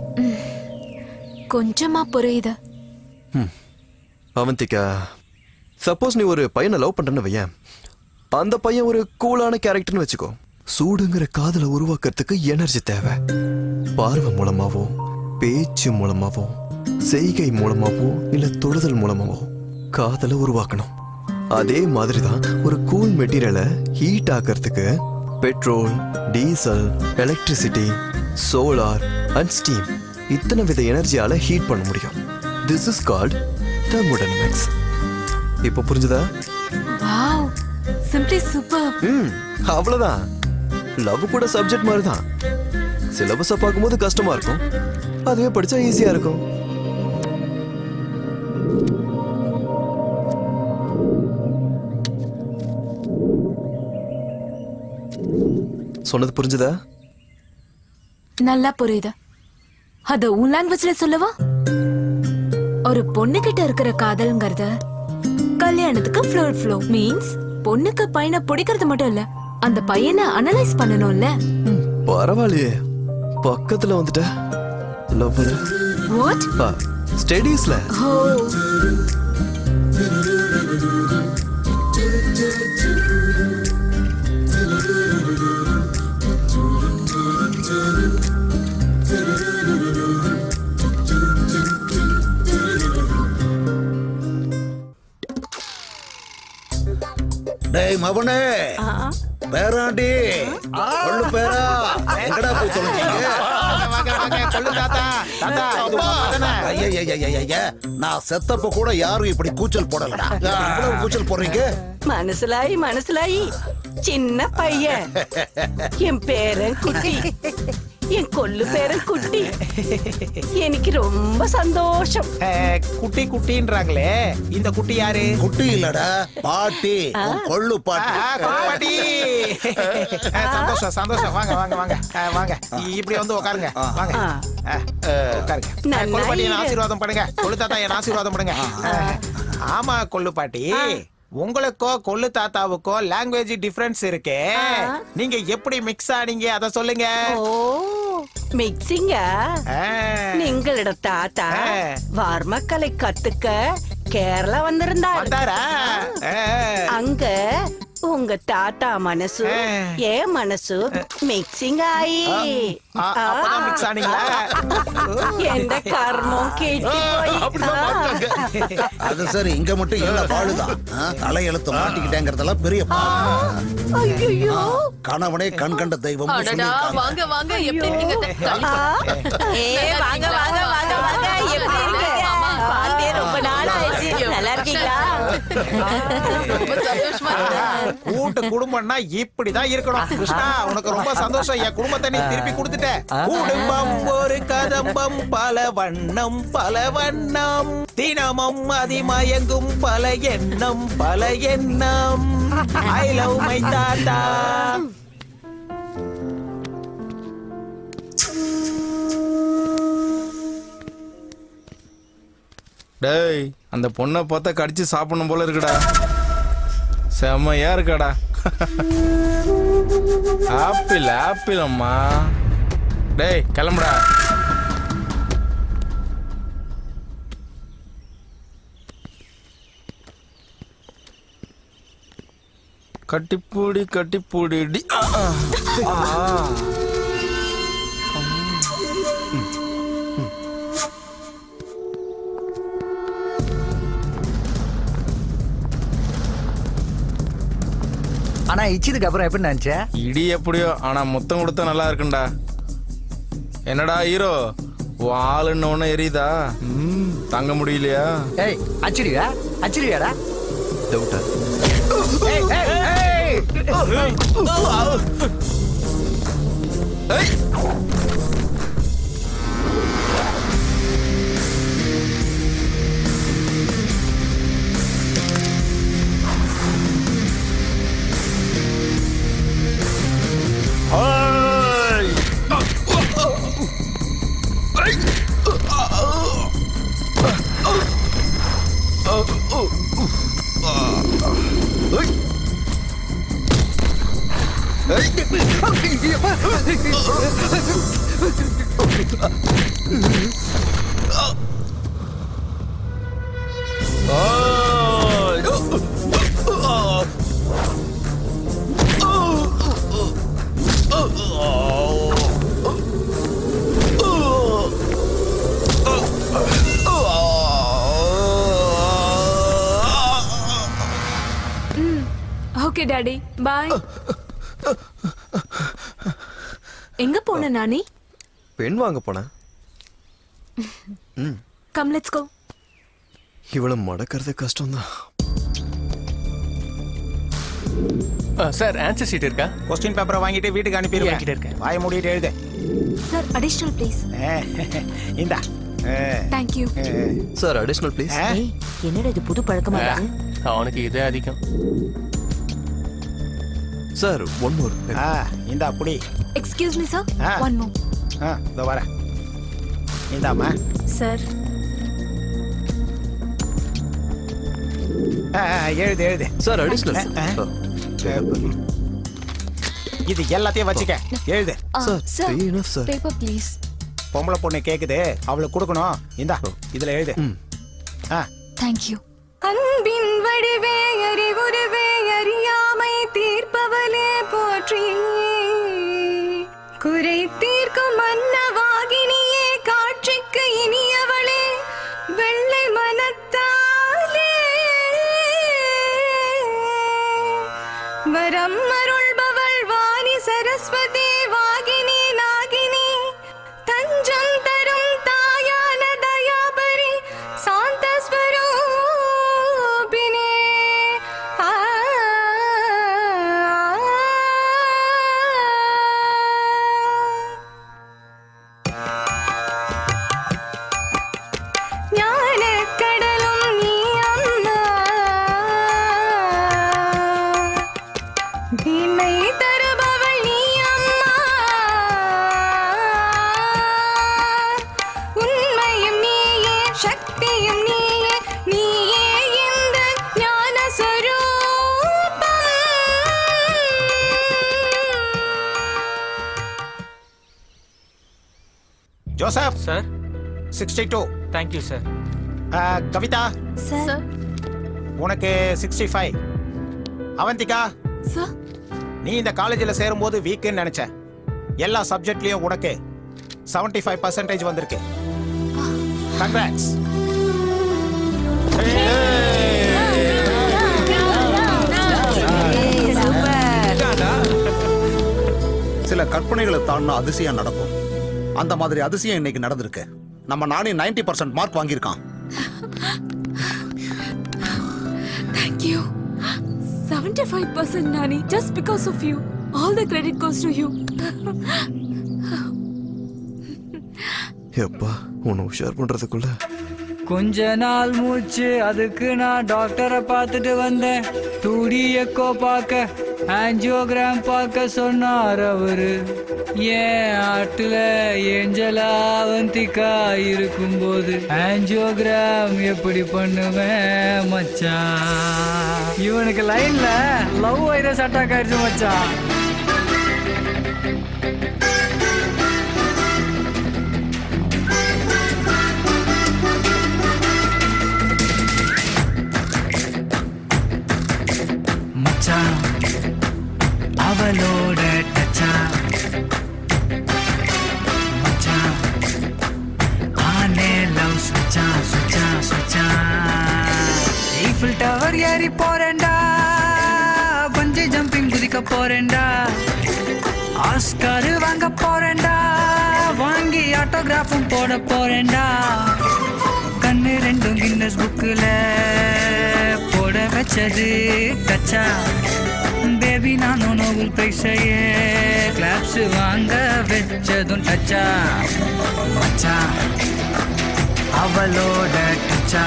கொஞ்சமா புரியுது. அவந்திகா, சப்போஸ் நீ ஒரு பையனை லவ் பண்றேன்னு வையேன், அந்த பையன் ஒரு கூலான கேரக்டர்னு வச்சுக்கோ. சூடுங்கிற காதலை உருவாக்குறதுக்கு எனர்ஜி தேவை. பார்வை மூலமாவோ, பேச்சு மூலமாவோ, செய்கை மூலமாவோ இல்ல தொடுதல் மூலமாவோ காதலை உருவாக்கணும். அதே மாதிரிதான் ஒரு கூல் மெட்டீரியலை ஹீட் ஆக்கிறதுக்கு petrol, diesel, electricity, solar and steam இத்தனை வித எனர்ஜியால ஹீட் பண்ண முடியும். This is called thermodynamics. இப்போ புரிஞ்சுதா? Wow, simply super. ம், அவ்வளவுதான். லவ் கூட சப்ஜெக்ட் மாதிரி தான். சிலபஸை பார்க்கும்போது கஷ்டமா இருக்கும், அதுவே படிச்சா ஈஸியா இருக்கும். சொன்னது புரிஞ்சுதா? நல்லா புரியுது. அத உன் லாங்குவேஜ்ல சொல்லவா? ஒரு பொண்ணு கிட்ட இருக்கிற காதல்ங்கிறது கல்யாணத்துக்கு ஃப்ளோர் ஃப்ளோ மீன்ஸ் பொண்ணுக்கு பையனை பிடிக்கிறது மட்டும் இல்ல, அந்த பையனை அனலைஸ் பண்ணணும்ல. பரவாயில்லையே, பக்கத்துல வந்துட்ட. Love what? ஸ்டடீஸ்ல. ஓ, டேய் மவனே, பேராண்டி, கொள்ளு பேரா, எங்கடா போய் தொலைஞ்சீங்க? நான் செத்தப்ப கூட யாரும் இப்படி கூச்சல் போடலடா. இவ்வளவு கூச்சல் போடுறீங்க? மனசுலாயி மனசுலாயி சின்ன பையன், என் பேரன் குட்டி, என் கொள்ளு பேரன் குட்டி. எனக்கு ரொம்ப சந்தோஷம். குட்டி குட்டின்றாங்களே, இந்த குட்டி யாரு? குட்டி இல்லடா, பாட்டி, கொள்ளு பாட்டி. பாட்டி, சந்தோஷம் சந்தோஷம். வாங்க வாங்க வாங்க வாங்க, இப்படி வந்து உட்காருங்க. வாங்க உட்காருங்க. கொள்ளு பாட்டி என்ன ஆசீர்வாதம் பண்ணுங்க. கொள்ளு தாத்தா என்ன ஆசீர்வாதம் பண்ணுங்க. ஆமா கொள்ளு பாட்டி, உங்களுக்கோ கொள்ளு தாத்தாவுக்கோ லாங்குவேஜ் டிஃபரன்ஸ் இருக்கு. நீங்க எப்படி மிக்ஸ் ஆனீங்க அத சொல்லுங்க. ஓ, மிக்சிங்கா? நீங்களோட தாத்தா வர்மக்கலை கத்துக்க கேரளா வந்திருந்தாரு. அங்க உங்க தாத்தா மனசு ஏன் மனசு மிக்சிங் ஆயி மிக்ஸ் ஆனீங்களா? எந்த கர்மம் கேட்டு அது சரி, இங்க மட்டும் இல்ல பாடுதான். தலையெழுத்து மாட்டிக்கிட்டேங்கிறதெல்லாம் பெரிய ஐயோ, கணவனே கண் கண்ட தெய்வம். வாங்க வாங்க, எப்படி இருக்கீங்க? வாங்க வாங்க வாங்க வாங்க, எப்படி இருக்கீங்க? பாத்தே ரொம்ப நாள் ஆயிடுச்சு. நல்லா இருக்கீங்களா? ரொம்ப சந்தோஷமா இருக்கு. கூட்டு குடும்பம்னா இப்படிதான் இருக்கணும். கிருஷ்ணா, உனக்கு ரொம்ப சந்தோஷம். என் குடும்பத்தை நீ திருப்பி கொடுத்துட்ட. குடும்பம் ஒரு கதம்பம், பல வண்ணம் பல வண்ணம், தினமும் அதிமயங்கும் பல எண்ணம் பல எண்ணம். ஐ லவ் மை தாத்தா. டேய், அந்த பொண்ணை பார்த்தா கடிச்சு சாப்பிடணும் போல இருக்குடா. செம்மையா இருக்காடா. ஆப்பிள் ஆப்பிள் அம்மா. டேய் கிளம்புடா. கட்டிப்பூடி கட்டிப்பூடி டி. ஆனா இச்சதுக்கு அப்புறம் எப்படி நினைச்ச? இடி எப்படியோ, ஆனா முத்தம் கொடுத்தா நல்லா இருக்குண்டா. என்னடா ஹீரோ, ஆளுன்னு ஒண்ணு எரியுதா? தாங்க முடியலையா? ஏய், அச்சிரியா அச்சிரியாடா? டவுட்டா? ஏய் ஏய் ஏய், ஓகே டாடி பாய். எங்க போன நானி? பெண் வாங்க போனேன். Come let's go. இவ்வளவு மடக்கிறது கஷ்டம்தான். சார் ஆன்சர் ஷீட் இருக்கா? கொஸ்டின் பேப்பரை வாங்கிட்டு வீட்டுக்கு அனுப்பிடுவேன். என்கிட்ட இருக்கு. வாய மூடிட்டு எழுது. Sir additional please. இந்தா. Thank you. Sir additional please. என்னடா இது புது பழக்கமா இருக்கு? அவனுக்கு இதே அதிகம். Sir one more. இந்தா புடி. Excuse me sir, one more. ஆ இதோ வரேன். இந்தாம்மா. சார் எழுது எழுது. Sir additional. இது எல்லாத்தையும் வச்சுக்க. எழுது. Sir enough sir. Paper please. பொம்பளை பொண்ணு கேக்குது, அவளுக்கு கொடுக்கணும். இந்தா இதுல எழுது. ஆ Thank you. அன்பின் வடிவே அறிவுருவே அறியாமை தீர்ப்பவளே போற்றி, குறை தீர்க்கும் மன்னவாகினியே காட்சிக்கு இனியவளே வெள்ளை மனத்தாலே வரம் அருள்பவள் வாணி சரஸ்வதி வாகினி நாகினி தஞ்சம் தரும் தாயான தயாபரி சாந்த ஸ்வரூபினே. ஞான கடலும் நீ அம்மா, தீமை தருபவள் நீ அம்மா, உண்மையும் நீயே சக்தியும் நீயே, நீயே இந்த ஞான ஸ்வரூபம். Joseph sir. Sixty two. Thank you sir. Kavitha sir. உனக்கு சிக்ஸ்டி ஃபைவ். அவந்திகா சார். நீ இந்த காலேஜில் சேரும்போது வீக்குன்னு நினைச்ச. எல்லா சப்ஜெக்ட்லயும் உனக்கு செவன்டி ஃபைவ் பர்சன்டேஜ் வந்திருக்கு. கங்க்ராட்ஸ். சில கற்பனைகளை தாண்டின அதிசயம் நடக்கும். அந்த மாதிரி அதிசயம் இன்னைக்கு நடந்திருக்கு. நம்ம நானே நைன்டி பர்சன்ட் மார்க் வாங்கியிருக்கான். Thank you. seventy-five percent Nani, just because of you. All the credit goes to you. எப்பா உன்னை உஷார் பண்றதுக்குள்ள கொஞ்ச நாள் மூச்சு, அதுக்கு நான் டாக்டரை பார்த்துட்டு வந்தேன். டூடி எக்கோ பார்க்க ஆஞ்சியோகிராம் பார்க்க சொன்னார் அவரு. ஏன் ஆட்டுல ஏஞ்சலா அவந்திகா இருக்கும்போது ஆஞ்சியோகிராம் எப்படி பண்ணுவேன் மச்சான்? இவனுக்கு லைன்ல லவ் வைரஸ் அட்டாக் ஆயிடுச்சு மச்சான். மச்சான் அவளோட டச்சா மச்சான் ஆனே லவ் ஸ்விட்சா ஸ்விட்சா ஸ்விட்சா. ஈஃபில் டவர் ஏறி போறேன்டா, பஞ்சி ஜம்பிங் குதிக்க போறேன்டா, ஆஸ்கார் வாங்க போறேன்டா, வாங்கி ஆட்டோகிராஃபும் போட போறேன்டா. கண்ணு ரெண்டும் கின்னஸ் புக்கில் போட வச்சது கச்சா. பேபி நானும் நோபல் பிரைஸையே கிளாப்ஸ் வாங்க வச்சதும் டச்சா. மச்சா அவளோட டச்சா.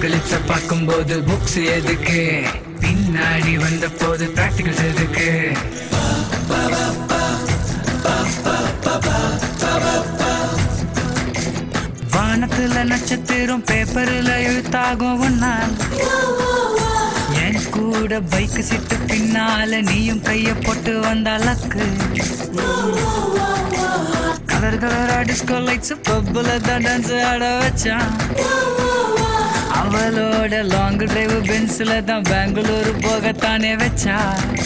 அபோகலிப்ஸ பார்க்கும்போது புக்ஸ் எதுக்கு, பின்னாடி வந்த போது பிராக்டிகல்ஸ் எதுக்கு. வானத்துல நட்சத்திரம் பேப்பர்ல எழுத்தாகும் ஒன்னால், என் கூட பைக் சீட்டு பின்னால நீயும் கைய போட்டு வந்த லக்கு. கலர் கலரா டிஸ்கோ லைட்ஸ் பப்புல தான் டான்ஸ் ஆட வச்சான். அவளோட லாங் டிரைவ் பென்ஸ்ல தான் பெங்களூரு போகத்தானே வச்சா.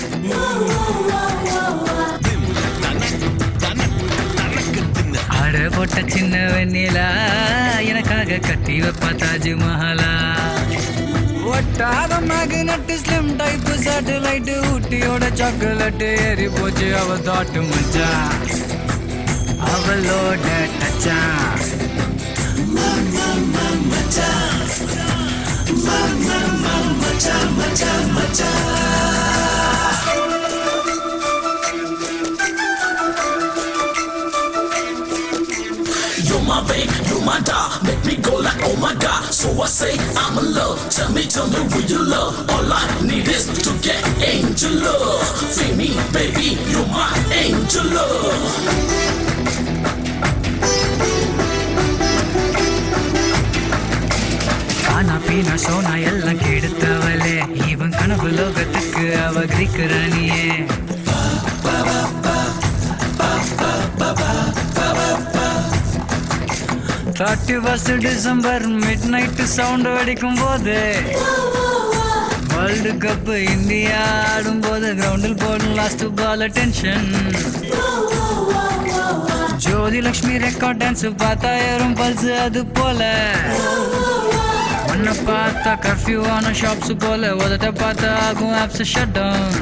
அட போட்ட சின்ன வெண்ணிலா எனக்காக கட்டி வைப்பா தாஜ்மஹாலா. ஒட்டாத மேக்னெட் ஸ்லிம் டைப் சேட்டலைட் ஊட்டியோட சாக்லேட் ஏறி போச்சு அவ தாட்டு மச்சா. அவளோட டச்சா மச்சா மச்சா மச்சா மச்சா. You're my babe, you're my doll, make me go like oh my god. So I say I'm in love, tell me, tell me will you love. All I need is to get angel love. Feel me, baby, you're my angel love. கானா பீனா சோனா எல்லாம் கெடுத்தவளே, இவன் கனவு லோகத்துக்கு அவ Greek ராணியே. Thirty first December midnight sound அடிக்கும் போது, world cup India ஆடும் போது கிரவுண்டில் போடும் last ball tension. Jyothi Lakshmi record dance பார்த்தா ஏறும் பல்ஸ் அது போல. உன்னை பார்த்தா கர்ஃபியூ ஆன ஷாப்ஸ் போல, உதட்ட பார்த்தா ஆகும் ஆப்ஸ் ஷட் டவுன்.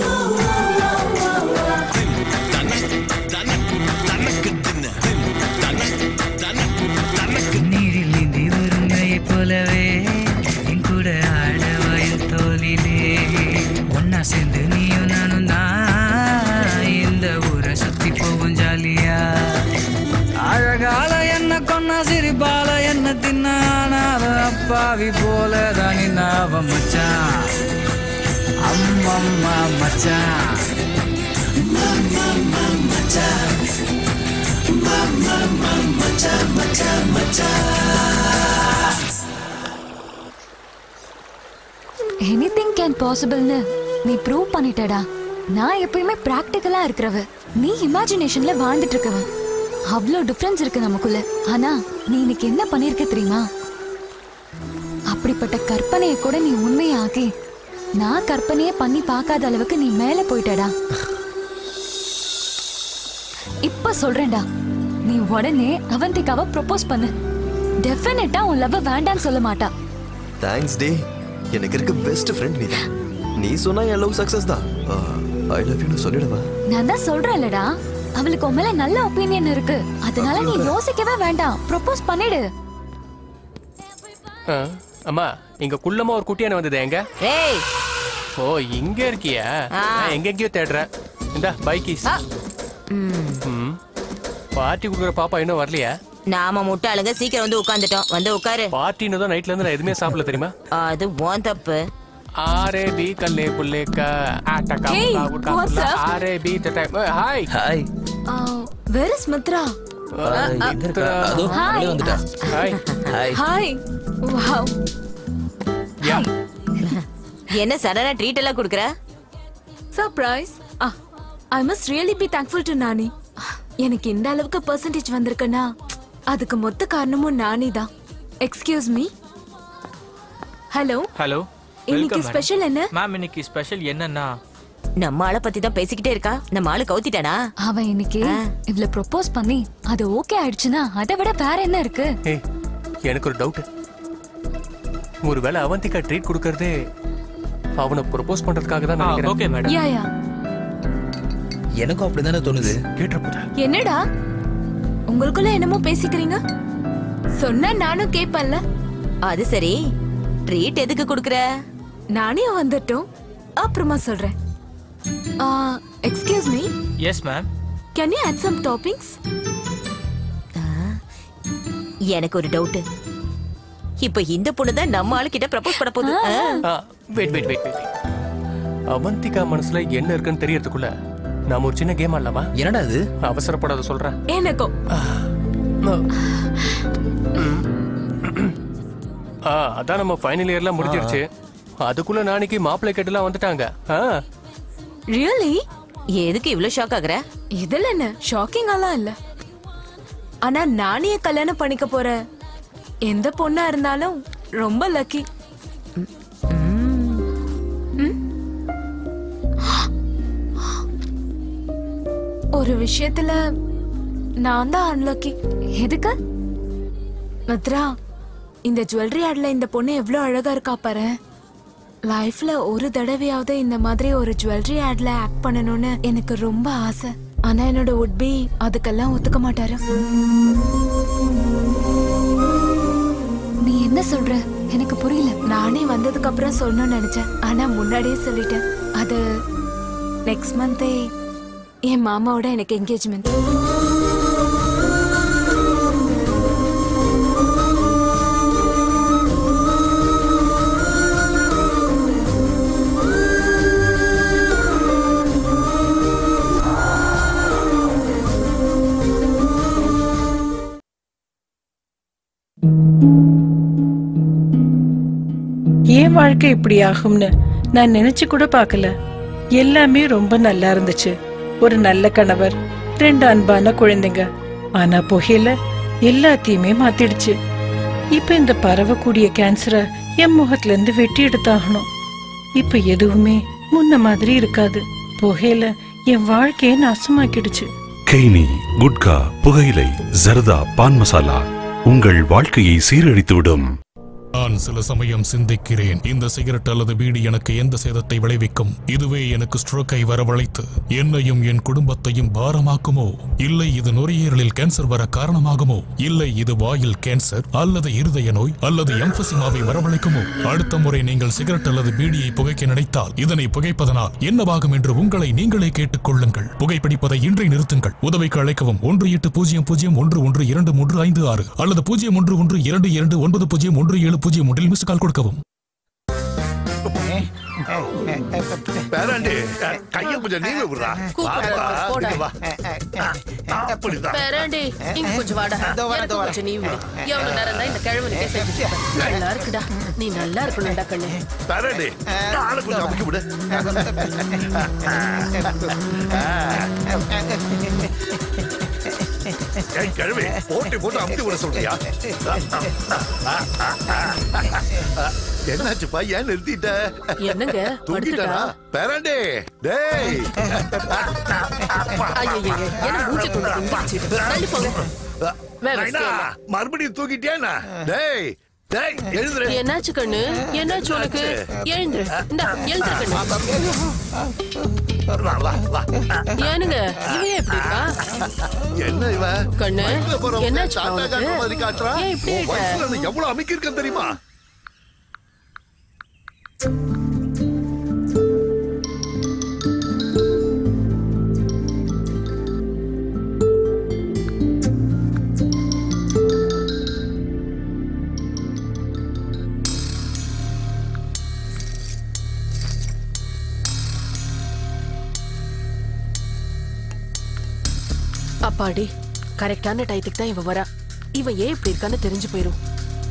நீரில் நீந்தி வருங்கையை போலவே என் கூட ஆட வயல் தோலிலே. ஒன்னா சேர்ந்து நீயும் நானும் தான் இந்த ஊரை சுத்தி போவோம் ஜாலியா. அழகால என்ன கொன்னா சிரிப்பால என்ன தின்னானாத அப்பாவி போல தானி நாவ மச்சான். அம்மம்மா மச்சான் மச்சான் மச்சான் மச்சான் மச்சான். எனிதிங் கேன் பாசிபிள்னு நீ ப்ரூவ் பண்ணிட்டடா. நான் எப்பயுமே பிராக்டிக்கலா இருக்கிறவ, நீ இமேஜினேஷன்ல வாழ்ந்துட்டு இருக்கவ. அவ்வளோ டிஃபரன்ஸ் இருக்கு நமக்குள்ள. ஆனா நீ இன்னைக்கு என்ன பண்ணிருக்க தெரியுமா? அப்படிப்பட்ட கற்பனையை கூட நீ உண்மையாக்கி நான் கற்பனையே பண்ணி பார்க்காத அளவுக்கு நீ மேல போயிட்டடா. இப்ப சொல்றேன்டா, நீ உடனே அவந்திகாவை ப்ரொபோஸ் பண்ணு. டெஃபினட்டா உன் லவ் வேண்டான்னு சொல்ல மாட்டா. தேங்க்ஸ் டி, எனக்கு இருக்க பெஸ்ட் ஃப்ரெண்ட் நீதான். நீ சொன்னா என் லவ் சக்சஸ் தான். ஐ லவ் யூ சொல்லிடுவா. நான் தான் சொல்றேன்லடா, அவளுக்கு உன் மேல நல்ல ஒப்பீனியன் இருக்கு. அதனால நீ யோசிக்கவே வேண்டாம், ப்ரொபோஸ் பண்ணிடு. அம்மா, இங்க குள்ளமா ஒரு குட்டியான வந்தது எங்க? ஏய், ஓ இங்க இருக்கியா? நான் எங்க எங்கயோ தேடுறேன். இந்த பைக்கிஸ். ம். பார்ட்டி குடுக்குற பாப்பா இன்னும் வரலையா? நாம முட்டாளுங்க சீக்கிரம் வந்து உட்கார்ந்துட்டோம். வந்து உட்காரு. பார்ட்டின்னு தான் நைட்ல இருந்து நான் எதுவுமே சாப்பிடல தெரியுமா? அது உன் தப்பு. ஆரே பி கல்லே புல்லேக்கா ஆட்டக்கா முட்டா முட்டா ஆரே be the time. Hi hi. Where is Mitra? அதோ அவளே வந்துட்டா. Hi hi hi. Wow. Yeah. என்ன சடனா ட்ரீட் எல்லாம் குடுக்குற? Surprise. I must really be thankful to Nani. எனக்கு இந்த அளவுக்கு பெர்சன்டேஜ் வந்திருக்குன்னா அதுக்கு மொத்த காரணமும் நானி தான். Excuse me. Hello hello. இன்னைக்கு ஸ்பெஷல் என்ன? மேம், இன்னைக்கு ஸ்பெஷல் என்னன்னா நம்ம ஆளை பத்தி தான் பேசிக்கிட்டே இருக்கா. நம்ம ஆளு கவுத்திட்டானா? அவன் இன்னைக்கு இவ்ள ப்ரொபோஸ் பண்ணி அது ஓகே ஆயிடுச்சுன்னா அதை விட வேற என்ன இருக்கு? ஏய், எனக்கு ஒரு டவுட். ஒருவேளை அவந்திகா ட்ரீட் கொடுக்கறதே அவனை ப்ரொபோஸ் பண்றதுக்காக தான் நினைக்கிறேன். Okay madam. Yeah yeah. எனக்கும் அப்படிதானே தோணுது. கேட்றப்போதா? என்னடா உங்களுக்குள்ள என்னமோ பேசிக்கிறீங்க? சொன்னா நானும் கேட்பேன்ல. அது சரி, ட்ரீட் எதுக்கு குடுக்குற? நானே வந்துட்டோம், அப்புறமா சொல்றேன். Excuse me. Yes ma'am. Can you add some toppings? எனக்கு ஒரு டவுட். இப்ப இந்த பொண்ணு தான் நம்ம ஆளு கிட்ட ப்ரப்போஸ் பண்ண போகுது. Wait wait wait wait Avanthika மனசுல என்ன இருக்குன்னு தெரியறதுக்குள்ள நாம ஒரு சின்ன கேம் ஆடலாமா? என்னடா இது? அவசரப்படாத சொல்றேன். எனக்கும் ஆ அதான் நம்ம ஃபைனல் இயர்ல முடிஞ்சிருச்சு. அதுக்குள்ள நாளைக்கு மாப்பிள்ளை கேட்டுலாம் வந்துட்டாங்க. ரியலி? எதுக்கு இவ்ளோ ஷாக் ஆகுற? இதுல என்ன ஷாக்கிங் எல்லாம் இல்ல. ஆனா நானே கல்யாணம் பண்ணிக்க போற எந்த பொண்ணா இருந்தாலும் ரொம்ப லக்கி. ஒரு விஷயத்துல நான் தான் அன்லக்கி. எதுக்கு? மித்ரா, இந்த ஜுவல்லரி ஆட்ல இந்த பொண்ணு எவ்வளவு அழகா இருக்கா பாரு. லைஃப்ல ஒரு தடவையாவது இந்த மாதிரி ஒரு ஜுவல்லரி ஆட்ல ஆக்ட் பண்ணணும்னு எனக்கு ரொம்ப ஆசை. ஆனா என்னோட உட்பி அதுக்கெல்லாம் ஒத்துக்க மாட்டாரு. நீ என்ன சொல்ற? எனக்கு புரியல. நானே வந்ததுக்கு அப்புறம் சொல்லணும்னு நினைச்சேன். ஆனா முன்னாடியே சொல்லிட்டேன். அது நெக்ஸ்ட் மந்தே என் மாமாவோட எனக்கு என்கேஜ்மெண்ட். ஏன் வாழ்க்கை இப்படி ஆகும்னு நான் நினைச்சு கூட பார்க்கல. எல்லாமே ரொம்ப நல்லா இருந்துச்சு. ஒரு நல்ல கணவர், ரெண்டு அன்பான குழந்தைங்க. ஆனா புகையில எல்லாத்தையுமே மாத்திடுச்சு. இப்ப இந்த பரவக்கூடிய கேன்சரை என் முகத்துல இருந்து வெட்டி எடுத்தாகணும். இப்ப எதுவுமே முன்ன மாதிரி இருக்காது. புகையில என் வாழ்க்கையை நாசமாக்கிடுச்சு. கெய்னி, குட்கா, புகையிலை, ஜர்தா, பான் மசாலா உங்கள் வாழ்க்கையை சீரழித்துவிடும். நான் சில சமயம் சிந்திக்கிறேன், இந்த சிகரெட் அல்லது பீடி எனக்கு எந்த சேதத்தை விளைவிக்கும்? இதுவே எனக்கு ஸ்ட்ரோக்கை வரவழைத்து என்னையும் என் குடும்பத்தையும் பாரமாக்குமோ? இல்லை இது நுரையீரலில் கேன்சர் வர காரணமாகுமோ? இல்லை இது வாயில் கேன்சர் அல்லது இருதய நோய் அல்லது எம்பசிமாவை வரவழைக்குமோ? அடுத்த முறை நீங்கள் சிகரெட் அல்லது பீடியை புகைக்க நினைத்தால் இதனை புகைப்பதனால் என்னவாகும் என்று உங்களை நீங்களே கேட்டுக் கொள்ளுங்கள். புகைப்பிடிப்பதை இன்றே நிறுத்துங்கள். உதவிக்கு அழைக்கவும் ஒன்று எட்டு பூஜ்ஜியம் பூஜ்ஜியம் ஒன்று ஒன்று இரண்டு மூன்று ஐந்து ஆறு அல்லது பூஜ்ஜியம் ஒன்று ஒன்று இரண்டு இரண்டு ஒன்பது பூஜ்ஜியம் ஒன்று ஏழு பூஜ்ஜியம் ஒன்றில் மிஸ் கால் கொடுக்கவும். பேராண்டி, கைய கொஞ்சம் நீங்க விடுறா. பேராண்டி, இங்க கொஞ்சம் வாடா. எனக்கு கொஞ்சம் நீ விடு. எவ்வளவு நேரம் தான் இந்த கிழவனுக்கே செஞ்சுட்டு இருக்க? நல்லா இருக்குடா. நீ நல்லா இருக்கணும்டா கண்ணு. பேராண்டி, ஆளு கொஞ்சம் அமுக்கி விடு. கிழவி போட்டி போட்டு அமுத்தி விட சொல்றியா? என்னாச்சுப்பா, ஏன் நிறுத்திட்ட? என்னங்க தூங்கிட்டானா? பேராண்டி, டேய் மறுபடியும் தூக்கிட்டியா? டேய் டேய் எழுந்துரு. என்னாச்சு கண்ணு? என்னாச்சு உனக்கு? எழுந்துரு. இந்தா எழுந்துரு கண்ணு. ஏனுங்க இவன் எப்படி இருக்கா? என்ன இவ கண்ணு? என்னாச்சு உனக்கு? ஏன் இப்படி இருக்க? எவ்வளவு அமைக்கி இருக்கேன் தெரியுமா? அப்பாடி, கரெக்டான டைத்துக்கு தான் இவ வரா. இவ ஏன் இப்படி இருக்கான்னு தெரிஞ்சு போயிரும்.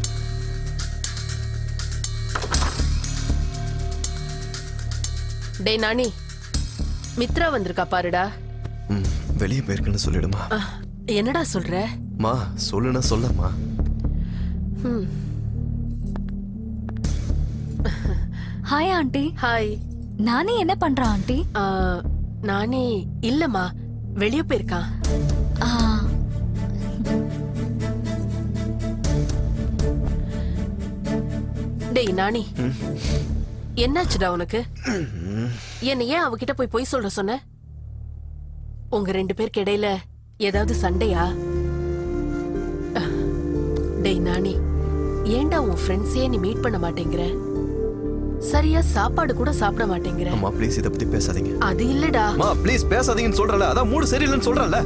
டேய் நானி, மித்ரா வந்திருக்கா பாருடா. வெளியே போயிருக்குன்னு சொல்லிடுமா. என்னடா சொல்ற? மா சொல்லுனா சொல்லம்மா. Hi aunty. ஹாய். நானே என்ன பண்றான் ஆண்டி? நானே இல்லம்மா, வெளியே போயிருக்கான். டேய் நானி, என்னாச்சுடா உனக்கு? என்ன ஏன் அவகிட்ட போய் பொய் சொல்ற சொன்ன? உங்க ரெண்டு பேருக்கு இடையில ஏதாவது சண்டையா? டேய் நானி, ஏன்டா உன் ஃப்ரெண்ட்ஸே நீ மீட் பண்ண மாட்டேங்கிற? சரியா சாப்பாடு கூட சாப்பிட மாட்டேங்கிற? அம்மா ப்ளீஸ் இத பத்தி பேசாதீங்க. அது இல்லடா. அம்மா ப்ளீஸ் பேசாதீங்கன்னு சொல்றல. அதான் மூடு சரியில்லைன்னு சொல்றல.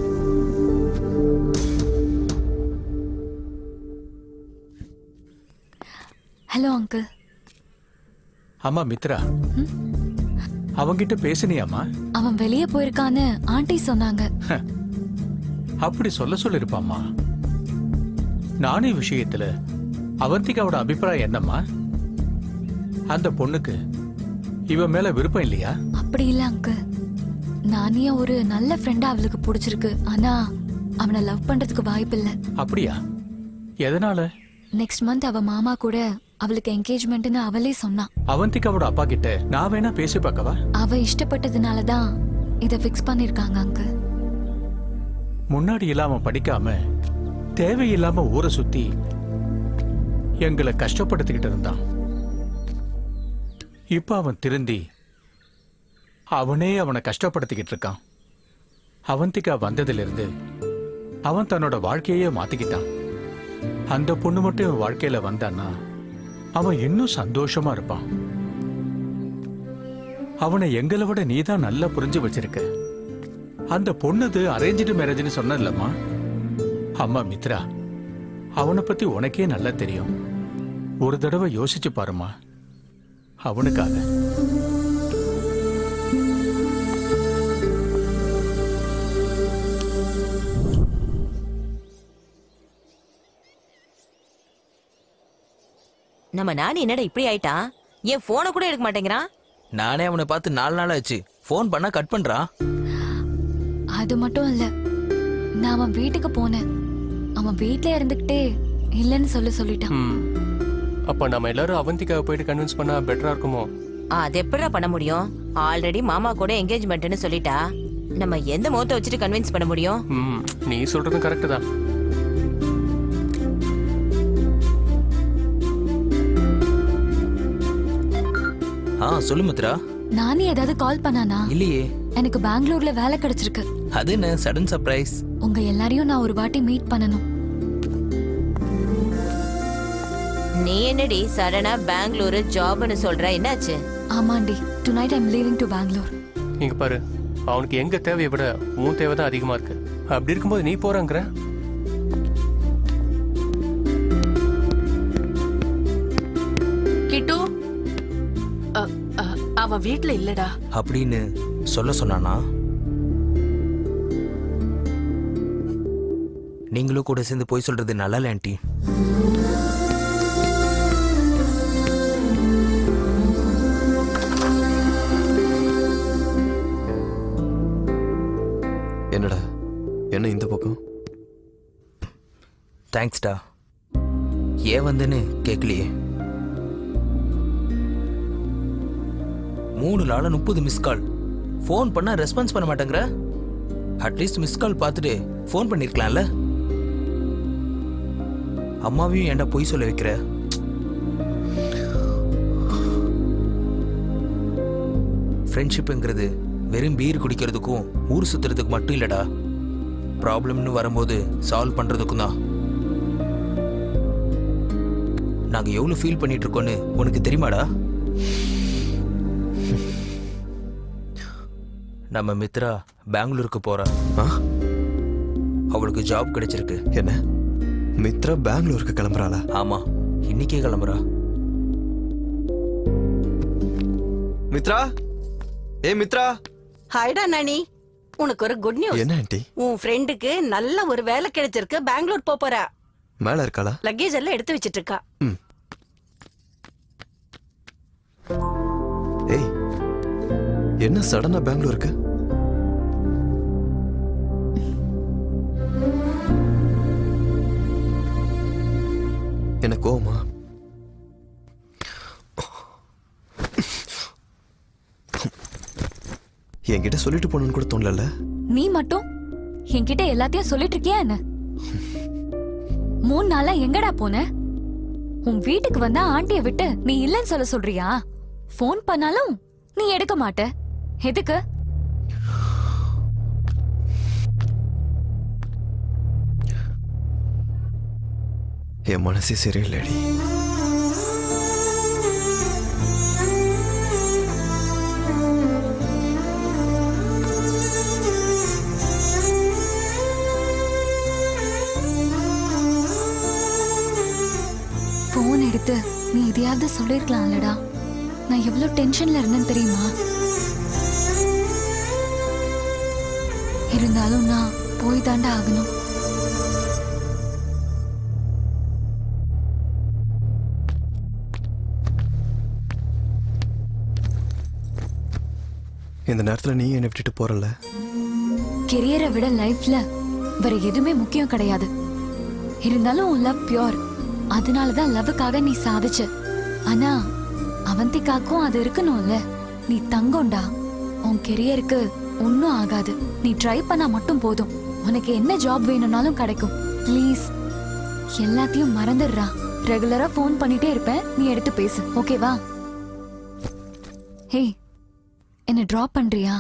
Hello uncle. அம்மா மித்ரா, அவங்கிட்ட பேசினியாமா? அவன் வெளியே போயிருக்கான்னு ஆண்டி சொன்னாங்க. அப்படி சொல்ல சொல்லிருப்பாமா. நானே விஷயத்துல அவந்திகாவோட அபிப்பிராயம் என்னம்மா? அந்த பொண்ணுக்கு இவன் மேல விருப்பம் இல்லையா? அப்படி இல்ல அங்கிள். நானே ஒரு நல்ல ஃப்ரெண்டா அவளுக்கு பிடிச்சிருக்கு. ஆனா அவனை லவ் பண்றதுக்கு வாய்ப்பு இல்ல. அப்படியா? எதனால? நெக்ஸ்ட் மந்த் அவ மாமா கூட அவளுக்கு என்கேஜ்மெண்ட்னு அவளே சொன்னா. அவந்திகாவோட அப்பா கிட்ட நான் வேணா பேசி பார்க்கவா? அவ இஷ்டப்பட்டதுனாலதான் இத ஃபிக்ஸ் பண்ணிருக்காங்க அங்கிள். முன்னாடி இல்லாம படிக்காம தேவையில்லாம ஊரை சுத்தி எங்களை கஷ்டப்படுத்திக்கிட்டு இருந்தான். இப்ப அவன் திருந்தி அவனே அவனை கஷ்டப்படுத்திக்கிட்டு இருக்கான். அவந்திகா வந்ததுல இருந்து அவன் தன்னோட வாழ்க்கையே மாத்திக்கிட்டான். அந்த பொண்ணு மட்டும் இவன் வாழ்க்கையில வந்தான்னா அவன் இன்னும் சந்தோஷமா இருப்பான். அவனை எங்களை விட நீதான் நல்லா புரிஞ்சு வச்சிருக்க. அந்த பொண்ணுது அரேஞ்சு மேரேஜ்னு சொன்னல்லம்மா. அம்மா மித்ரா, அவனை பத்தி உனக்கே நல்லா தெரியும். ஒரு தடவை யோசிச்சு பாருமா அவனுக்காக. நம்ம நானி என்னடா இப்படி ஆயிட்டான்? என் போனை கூட எடுக்க மாட்டேங்கிறான். நானே அவனை பார்த்து நாலு நாள் ஆச்சு. போன் பண்ணா கட் பண்றான். அது மட்டும் இல்ல, நான் அவன் வீட்டுக்கு போனேன். அவன் வீட்ல இருந்துகிட்டே இல்லன்னு சொல்ல சொல்லிட்டான். அப்ப நம்ம எல்லாரும் அவந்திகாவை போயிட்டு கன்வின்ஸ் பண்ணா பெட்டரா இருக்குமோ? அது எப்படிடா பண்ண முடியும்? ஆல்ரெடி மாமா கூட என்கேஜ்மெண்ட்னு சொல்லிட்டா நம்ம எந்த முகத்தை வச்சுட்டு கன்வின்ஸ் பண்ண முடியும்? நீ சொல்றதும் கரெக்ட் தான். ஆ சொல்லு மித்ரா. நானே ஏதாவது கால் பண்ணானா? இல்லையே. எனக்கு பெங்களூர்ல வேலை கிடைச்சிருக்கு. அது என்ன சடன் சர்ப்ரைஸ்? உங்க எல்லாரையும் நான் ஒரு வாட்டி மீட் பண்ணனும். நீ என்னடி சடனா பெங்களூர் ஜாப்னு சொல்ற? என்னாச்சு? ஆமாண்டி, tonight I am leaving to Bangalore. இங்க பாரு, அவனுக்கு எங்க தேவையை விட உன் தேவை தான் அதிகமா இருக்கு. அப்படி இருக்கும்போது நீ போறங்கற? கிட்டு அவன் வீட்ல இல்லடா அப்படின்னு சொல்ல சொன்னானா? நீங்களும் கூட சேர்ந்து போய் சொல்றது நல்லா இல்ல ஆண்டி. என்னடா என்ன இந்த பக்கம்? தேங்க்ஸ்டா. ஏன் வந்தேன்னு கேட்கலையே. மூணு நாள முப்பது மிஸ் கால். ஃபோன் பண்ணா ரெஸ்பான்ஸ் பண்ண மாட்டேங்கிற. அட்லீஸ்ட் மிஸ் கால் பார்த்துட்டு ஃபோன் பண்ணிருக்கலாம்ல. அம்மாவையும் ஏன்டா பொய் சொல்ல வைக்கிற? ஃப்ரெண்ட்ஷிப்புங்கிறது வெறும் பீர் குடிக்கிறதுக்கும் ஊர் சுத்துறதுக்கு மட்டும் இல்லடா. ப்ராப்ளம்னு வரும்போது சால்வ் பண்றதுக்கும் தான். நாங்க எவ்வளவு ஃபீல் பண்ணிட்டு இருக்கோன்னு உனக்கு தெரியுமாடா? நம்ம மித்ரா பெங்களூருக்கு போறா. அவளுக்கு ஜாப் கிடைச்சிருக்கு. என்ன மித்ரா பெங்களூருக்கு கிளம்புறாளா? ஆமா, இன்னைக்கே கிளம்புறா. மித்ரா, ஏ மித்ரா. ஹாய்டா நானி, உனக்கு ஒரு குட் நியூஸ். என்ன ஆண்டி? உன் ஃப்ரெண்டுக்கு நல்ல ஒரு வேலை கிடைச்சிருக்கு. பெங்களூர் போப் போறா. மேல இருக்காளா? லக்கேஜ் எல்லாம் எடுத்து வச்சிட்டு இருக்கா. ஏய், என்ன சடனா பெங்களூருக்கு? என்ன கோவமா? என்கிட்ட சொல்லிட்டு போகணும்னு கூட தோணல. நீ மட்டும் என்கிட்ட எல்லாத்தையும் சொல்லிட்டு இருக்கியா என்ன? மூணு நாளா எங்கடா போன? உன் வீட்டுக்கு வந்தா ஆண்டிய விட்டு நீ இல்லன்னு சொல்ல சொல்றியா? போன் பண்ணாலும் நீ எடுக்க மாட்ட. எதுக்கு? என் மனசே சரியில்லடி. போன் எடுத்து நீ இதையாவது சொல்லிருக்கலாம்லடா. நான் எவ்வளவு டென்ஷன்ல இருந்தேன்னு தெரியுமா? இருந்தாலும் நான் போய் தாண்டா ஆகணும். இந்த நேரத்துல நீ என்னை விட்டுட்டு போறல? கெரியரை விட லைஃப்ல வேற எதுவுமே முக்கியம் கிடையாது. இருந்தாலும் உன் லவ் பியூர். அதனாலதான் லவ்வுக்காக நீ சாதிச்ச. ஆனா அவந்திக்காக்கும் அது இருக்கணும்ல. நீ தங்கம்டா. உன் கெரியருக்கு ஒன்னும் ஆகாது. நீ ட்ரை பண்ணா மட்டும் போதும். உனக்கு என்ன ஜாப் வேணும்னாலும் கிடைக்கும். ப்ளீஸ் எல்லாத்தையும் மறந்துடுறா. ரெகுலரா ஃபோன் பண்ணிட்டே இருப்பேன், நீ எடுத்து பேசு. ஓகேவா? ஹே, என்ன டிராப் பண்றியா?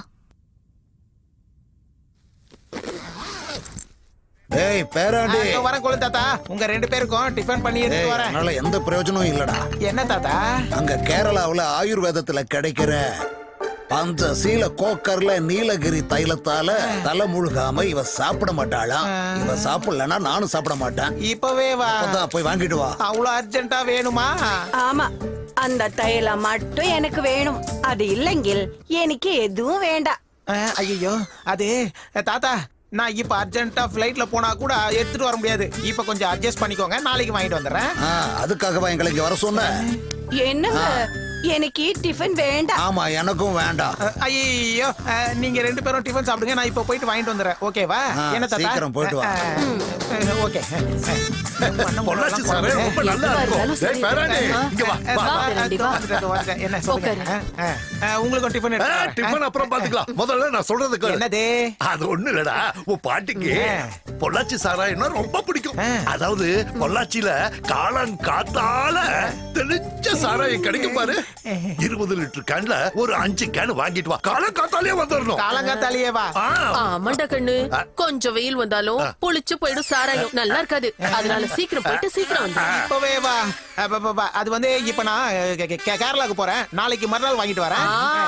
ஏய் பேராண்டி, நான் வரேன் கொள்ளு தாத்தா. உங்க ரெண்டு பேருக்கும் டிஃபன் பண்ணி எடுத்து வரேன். அதனால எந்த பிரயோஜனமும் இல்லடா. என்ன தாத்தா? அங்க கேரளாவுல ஆயுர்வேதத்துல கிடைக்கிற பஞ்சசீல கோக்கர்ல நீலகிரி தைலத்தால தலை முழுகாம இவ சாப்பிட மாட்டாளாம். இவ சாப்பிடலன்னா நானும் சாப்பிட மாட்டேன். இப்பவே வா. அப்பதான் போய் வாங்கிட்டு வா. அவ்வளவு அர்ஜென்ட்டா வேணுமா? ஆமா, அந்த தைலம் மட்டும் எனக்கு வேணும். அது இல்லைங்கில் எனக்கு எதுவும் வேண்டாம். ஐயோ, அது தாத்தா, நான் இப்ப அர்ஜென்ட்டா ஃபிளைட்ல போனா கூட எடுத்துட்டு வர முடியாது. இப்ப கொஞ்சம் அட்ஜஸ்ட் பண்ணிக்கோங்க, நாளைக்கு வாங்கிட்டு வந்துடுறேன். அதுக்காகவா எங்களை இங்க வர சொன்ன? என்னங்க, எனக்கு டிஃபன் வேண்டாம். ஆமா, எனக்கும் வேண்டாம். ஐயோ, நீங்க ரெண்டு பேரும் டிஃபன் சாப்பிடுங்க, நான் இப்ப போயிட்டு வாங்கிட்டு வந்துடுறேன். ஓகேவா? என்ன தாத்தா? சீக்கிரம் போயிட்டு வா. ஓகே. பொள்ளாச்சி சார் ரொம்ப நல்லா இருக்கும். டேய் பேராண்டி, இங்க வா. என்ன சொல்லுங்க? உங்களுக்கு டிஃபன் எடுத்து டிஃபன் அப்புறம் பாத்துக்கலாம். முதல்ல நான் சொல்றதுக்கு என்னது? அது ஒண்ணு இல்லடா, உன் பாட்டிக்கு பொள்ளாச்சி சாராயம்னா ரொம்ப பிடிக்கும். அதாவது பொள்ளாச்சியில காளான் காத்தால தெளிச்ச சாராயம் கிடைக்கும் பாரு. இருபது லிட்டர் கேன்ல ஒரு அஞ்சு கேன் வாங்கிட்டு வா. காலம் காத்தாலே வந்துடணும். காலங்காத்தாலேயே வா. ஆமாண்டா கண்ணு, கொஞ்சம் வெயில் வந்தாலும் புளிச்சு போயிடும் சாராயம். நல்லா இருக்காது. அதனால சீக்கிரம் போயிட்டு சீக்கிரம் வந்து. இப்பவே வா. அது வந்து இப்ப நான் கேரளாக்கு போறேன். நாளைக்கு மறுநாள் வாங்கிட்டு வரேன்.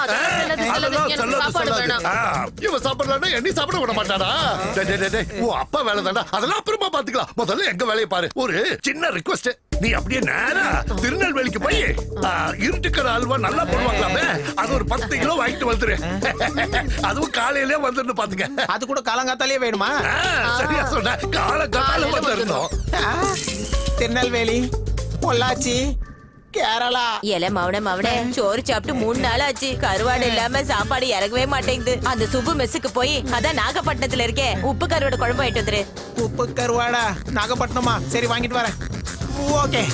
இவன் சாப்பிடலன்னா என்னை சாப்பிட விட மாட்டாடா. உன் அப்பா வேலை தாண்டா, அதெல்லாம் அப்புறமா பாத்துக்கலாம். முதல்ல எங்க வேலையை பாரு. ஒரு சின்ன ரிக்வெஸ்ட், நீ அப்படியே நேரா திருநெல்வேலிக்கு போய் இருட்டுக்கடை அல்வா நல்லா போடுவாங்களாமே, அது ஒரு பத்து கிலோ வாங்கிட்டு வந்துரு. அதுவும் காலையிலே வந்துருந்து பாத்துக்க. அது கூட காலங்காத்தாலே வேணுமா? சரியா சொன்ன, காலங்காத்தால வந்துருந்தோம். திருநெல்வேலி, பொள்ளாச்சி, கேரளா. எல மவன மவனே, சோறு சாப்பிட்டு மூணு நாள் ஆச்சு. கருவாடு இல்லாம சாப்பாடு இறங்கவே மாட்டேங்குது. அந்த சுப்பு மெஸ்ஸுக்கு போய், அதான் நாகப்பட்டினத்துல இருக்கேன், உப்பு கருவாடு குழம்பு ஆயிட்டு வந்துரு. உப்பு கருவாடா? நாகப்பட்டினமா? சரி, வாங்கிட்டு வரேன். ஓகே.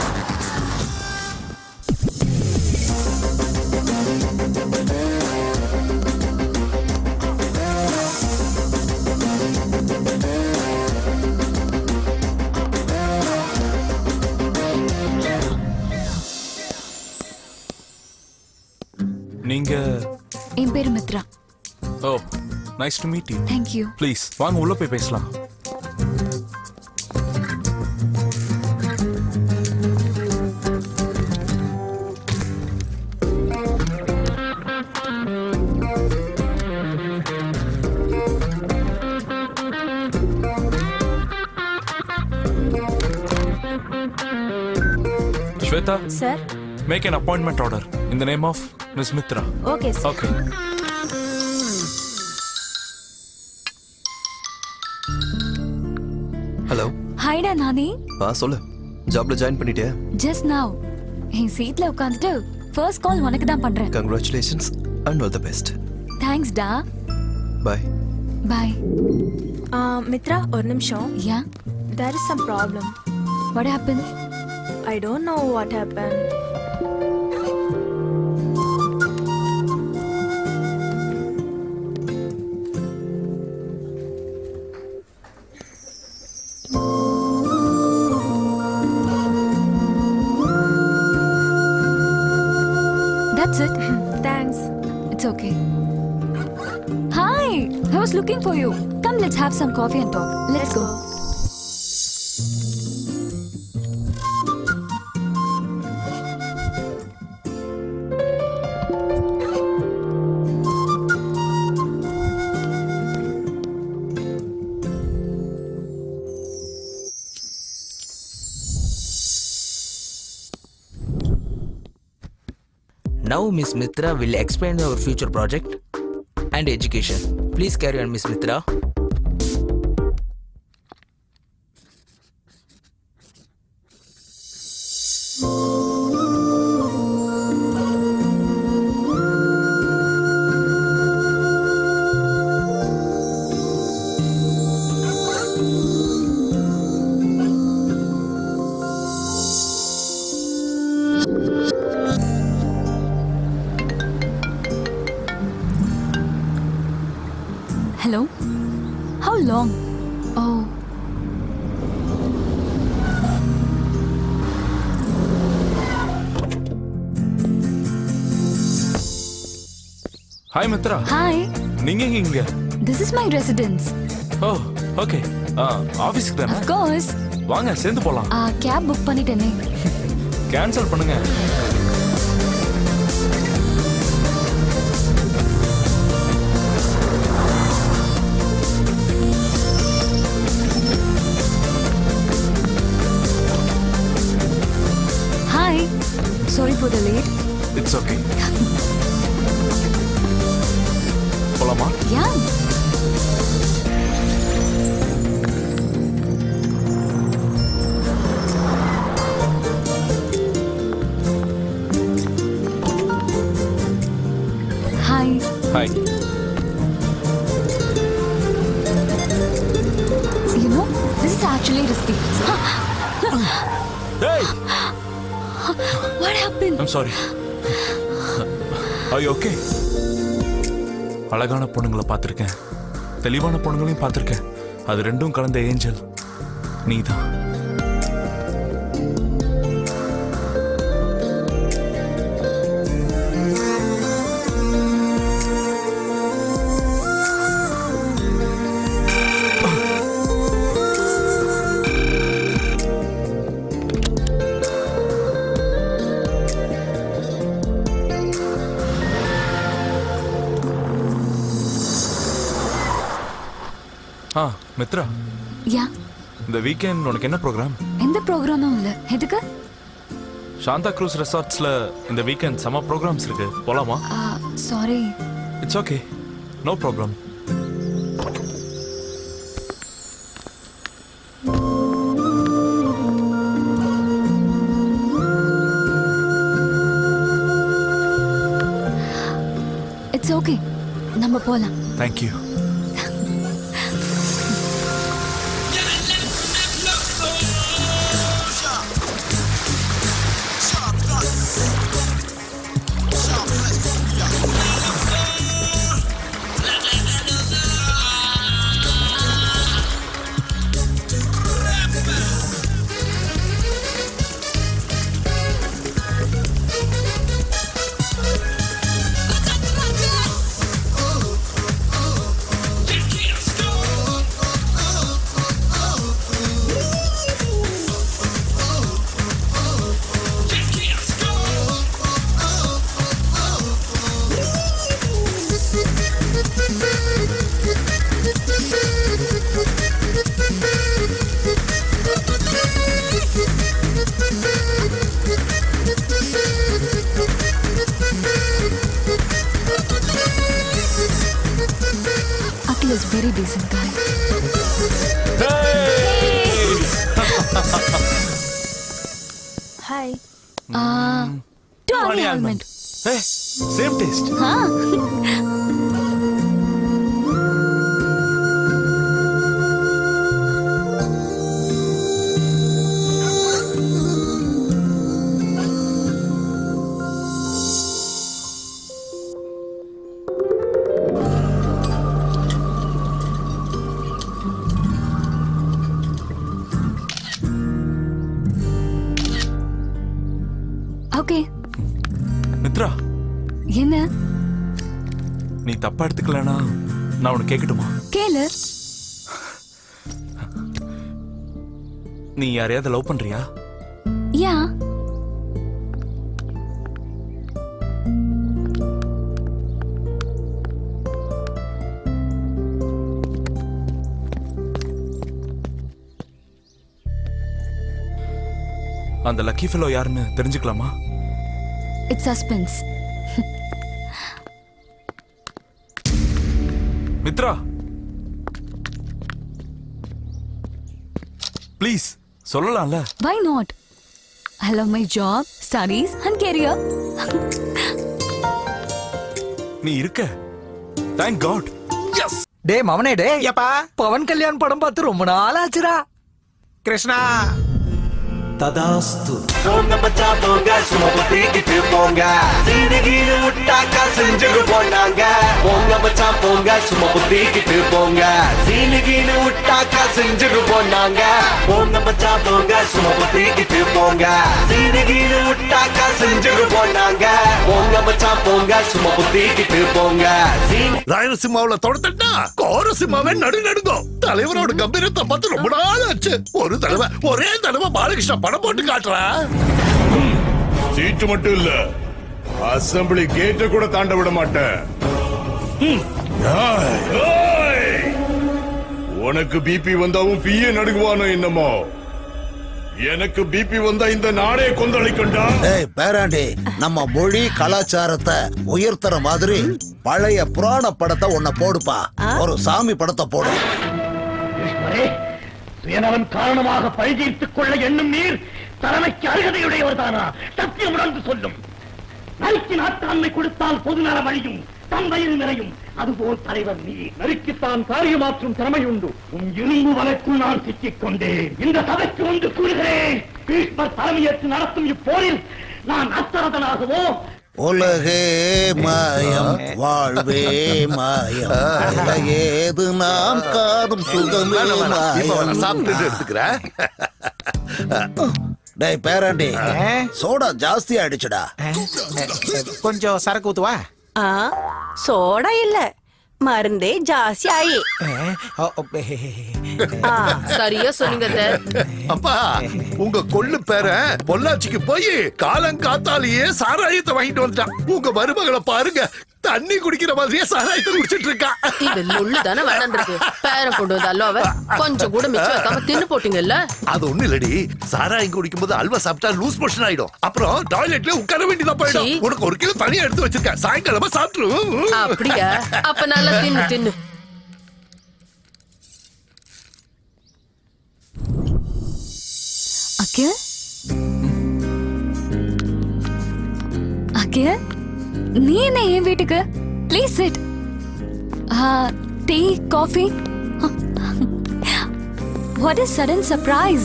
நீங்க? என் பேரு Mitra. Oh, nice to meet you. Thank you. Please வாங்க, உள்ள போய் பேசலாம். Shweta? Sir? Make an appointment order in the name of Miss Mitra. Okay, sir. Okay. Hello. ஹாய்டா நானி. ஆ சொல்லு. ஜாப்ல ஜாயின் பண்ணிட்டியா? Just now. என் சீட்ல உட்கார்ந்துட்டு ஃபர்ஸ்ட் கால் உனக்கு தான் பண்றேன். Congratulations and all the best. Thanks டா. Bye. Bye. மித்ரா, ஒரு நிமிஷம். Yeah. There is some problem. What happened? I don't know what happened. That's it. Thanks. It's okay. Hi. I was looking for you. Come, let's have some coffee and talk. Let's go. Now Miss Mitra will explain our future project and education. Please carry on, Miss Mitra. Hello? How long? Oh. Hi Mitra. Hi. நீங்க எங்க இங்க? This is my residence. Oh okay. ஆ ஆபீஸ்க்கு தானே? Of course. வாங்க சேர்ந்து போலாம். ஆ கேப் புக் பண்ணிட்டேனே. கேன்சல் பண்ணுங்க. Hi. Sorry for the late. It's okay. போலாமா? Yeah. Hi. Hi. You know, this is actually risky. Hey! What happened? I'm sorry. Are you okay? அழகான பொண்ணுங்களை பார்த்திருக்கேன், தெளிவான பொண்ணுங்களையும் பார்த்திருக்கேன். அது ரெண்டும் கலந்த ஏஞ்சல் நீதான். ஆ மித்ரா. யா. இந்த வீக்கெண்ட் உனக்கு என்ன ப்ரோக்ராம்? எந்த ப்ரோக்ராமும் இல்ல. எதுக்கு? சாந்தா க்ரூஸ் ரெசார்ட்ஸ்ல இந்த வீக்கெண்ட் சம்மர் ப்ரோக்ராம்ஸ் இருக்கு, போலாமா? Sorry. It's okay, no problem. It's okay, நம்ம போலாம். Thank you. Akhil is very decent guy. Hi. Ah, to Money Ani almond. almond. Hey, same taste. Huh? Okay. Mitra, என்ன? நீ தப்பா எடுத்துக்கலனா நான் உனக்கு கேட்கட்டுமா? கேளு. நீ யாரையாவது லவ் பண்றியா? யா. அந்த லக்கி ஃபெலோ யாருன்னு தெரிஞ்சுக்கலாமா? It's suspense. மித்ரா ப்ளீஸ் சொல்லலாம்ல. Why not? I love my job, studies and career. நீ இருக்க. Thank God. Yes. டே மவனே டே எப்பா பவன் கல்யாண் படம் பார்த்து ரொம்ப நாள் ஆச்சுடா. கிருஷ்ணா ததாஸ்து. போங்க மச்சா போங்க சும்மா தூக்கிட்டு போங்க. சீனகீனு முட்டாக்கா செஞ்சுட்டு போனாங்க. போங்க மச்சா போங்க சும்மா தூக்கிட்டு போங்க. சீனகீனு முட்டாக்கா செஞ்சுட்டு போனாங்க. போங்க மச்சா போங்க சும்மா தூக்கிட்டு போங்க. சீனகீனு முட்டாக்கா செஞ்சுட்டு போனாங்க. போங்க மச்சா போங்க சும்மா தூக்கிட்டு போங்க. ராயலசீமாவுல தொடத்தா கோரசீமாவே நடு நடுங்கும். தலைவரோட கம்பீரத்தை பார்த்து ரொம்ப நாள் ஆச்சு. ஒரு தடவை ஒரே தடவை பாலகிருஷ்ண படம் போட்டு காட்டுறா. சீட்டு மட்டும் இல்ல, அசம்பிளி கேட்ட கூட தாண்ட விட மாட்டேன். உனக்கு பிபி வந்தாவும் பிஏ நடுங்குவானோ என்னமோ. எனக்கு பிபி வந்தா இந்த நாடே கொந்தளிக்கண்டா. ஏய் பேராண்டி, நம்ம மொழி கலாச்சாரத்தை உயர்த்துற மாதிரி பழைய புராண படத்தை ஒன்ன போடுப்பா. ஒரு சாமி படத்தை போடு. சுயநலன் காரணமாக பழி தீர்த்துக் கொள்ள எண்ணும் நீர் தலைமைக்கு அருகதையுடையவர் தானா? சத்தியம் உணர்ந்து சொல்லும். நறுக்கி நாட்டாண்மை கொடுத்தால் பொது நலம் அழியும், தந்தையில் நிறையும். அதுபோல் தலைவர் நீ நறுக்கித்தான் காரியமாற்றும் திறமை உண்டு. உன் இரும்பு வலைக்குள் நான் சிக்கிக் கொண்டேன். இந்த சபைக்கு வந்து கூறுகிறேன், பீஷ்மர் தலைமையேற்று நடத்தும் இப்போரில் நான் அத்தரதனாகவோ உலகே மாயம் வாழ்வே மாயம் ஏது நாம் காதும் சுகமே மாயம். சாப்பிட்டு எடுத்துக்கிறேன். டேய் பேராண்டி, சோடா ஜாஸ்தி ஆயிடுச்சுடா. கொஞ்சம் சரக்கு ஊத்துவா. ஆ சோடா இல்ல, மருந்தே ஜாஸ்தி ஆயி. சரியா சொன்னீங்க. அப்பா உங்க கொள்ளு பேர பொள்ளாச்சிக்கு போய் காலங்காத்தாலேயே சாராயத்தை வாங்கிட்டு வந்துட்டான். உங்க மருமகளை பாருங்க, தண்ணி குடிக்கிற மாதிரியே சாராயத்தை குடிச்சிட்டு இருக்கா. இது முள்ளு தானே வேண்டாம். பேரம் கொண்டு வந்தாலும் அவ கொஞ்சம் கூட மிச்சம் வைக்காம தின்னு போட்டீங்கல்ல. அது ஒண்ணு இல்லடி, சாராயம் குடிக்கும் போது அல்வா சாப்பிட்டா லூஸ் மோஷன் ஆயிடும். அப்புறம் டாய்லெட்ல உட்கார வேண்டியதா போயிடும். உனக்கு ஒரு கிலோ தனியா எடுத்து வச்சிருக்கேன், சாயங்காலமா சாப்பிட்டுரும். அப்படியா? அப்ப நல்லா தின்னு தின்னு. அகில் அகில், நீ என்ன என் வீட்டுக்கு? Please sit. Tea coffee. What is sudden surprise?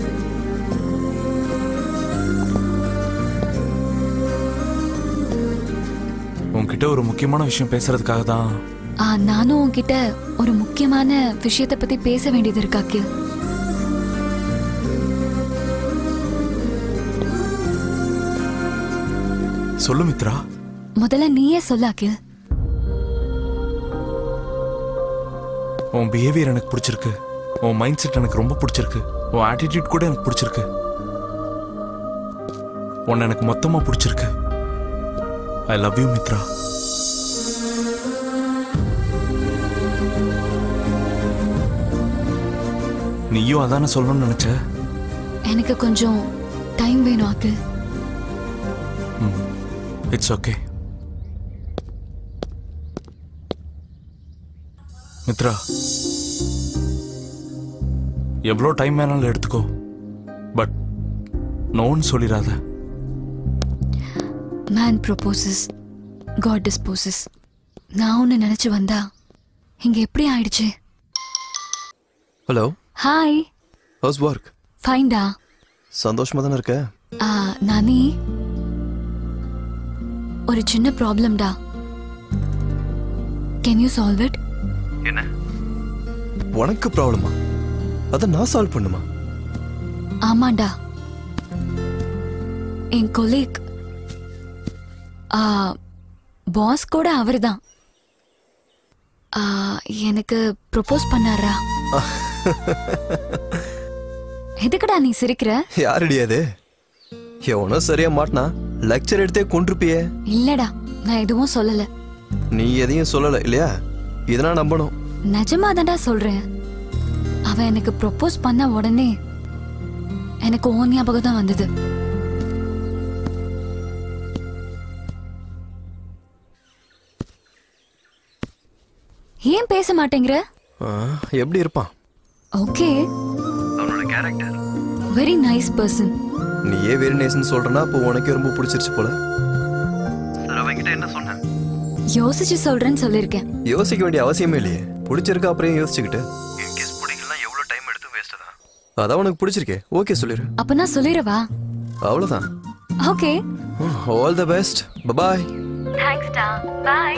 உன்கிட்ட ஒரு முக்கியமான விஷயம் பேசுறதுக்காக தான். நானும் உன்கிட்ட ஒரு முக்கியமான விஷயத்தை பத்தி பேச வேண்டியது இருக்கு அகில். சொல்லு மித்ரா. முதல்ல நீயே சொல்ல அகில். உன் பிஹேவியர் எனக்கு பிடிச்சிருக்கு. உன் மைண்ட் செட் எனக்கு ரொம்ப பிடிச்சிருக்கு. உன் ஆட்டிடியூட் கூட எனக்கு பிடிச்சிருக்கு. உன்னை எனக்கு மொத்தமா பிடிச்சிருக்கு. I love you Mitra. நீயும் அதானே சொல்லணும்னு நினைச்ச? எனக்கு கொஞ்சம் டைம் வேணும் அகில். It's okay Mitra. எவ்வளோ டைம் வேணாலும் எடுத்துக்கோ, பட் நோன்னு சொல்லிடாத. Man proposes, God disposes. நான் ஒன்று நினைச்சு வந்தா இங்க எப்படி ஆயிடுச்சு? ஹலோ. ஹாய். House work? ஃபைன்டா. சந்தோஷமா தானே இருக்க? நானி, ஒரு சின்ன ப்ராப்ளம்டா. Can you solve it? என்ன உனக்கு ப்ராப்ளமா? அத நான் சால்வ் பண்ணுமா? ஆமாண்டா. என் கொலீக் பாஸ் கூட அவர்தான் எனக்கு ப்ரொபோஸ் பண்ணாரா. எதுக்குடா நீ சிரிக்கிற? யாரடி அது? எவனோ சரியா மாட்டினா லெக்சர் எடுத்தே கொண்டிருப்பியே. இல்லடா, நான் எதுவும் சொல்லல. நீ எதையும் சொல்லல இல்லையா? இதனா நம்பணும். நிஜமா தான்டா சொல்றேன். அவன் எனக்கு ப்ரொபோஸ் பண்ண உடனே எனக்கு ஓ ஞாபகம் தான் வந்தது. ஏன் பேச மாட்டேங்கிற? எப்படி இருப்பான்? ஓகே, அவனோட கேரக்டர் வெரி நைஸ் பர்சன். நீ ஏன் வெரி நைஸ்னு சொல்றனா அப்போ உனக்கு ரொம்ப பிடிச்சிருச்சு போல. சார் அவங்கிட்ட என்ன சொன்ன? யோசிச்சு சொல்றேன்னு சொல்லிருக்கேன். யோசிக்க வேண்டிய அவசியமே இல்லையே. பிடிச்சிருக்கா அப்புறம் யோசிச்சுக்கிட்டு இன் கேஸ் பிடிக்கலனா எவ்வளவு டைம் எடுத்து வேஸ்ட் தான். அதான் உனக்கு பிடிச்சிருக்கே, ஓகே சொல்லிரு. அப்ப நான் சொல்லிரவா? அவ்வளவுதான். Okay, all the best. Bye bye. Thanks டா. Bye.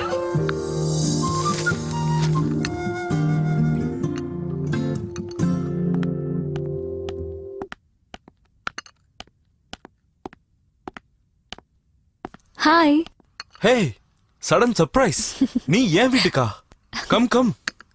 Hi. Hey, sudden surprise. நீ ஏன் வீட்டுக்கா? Come come.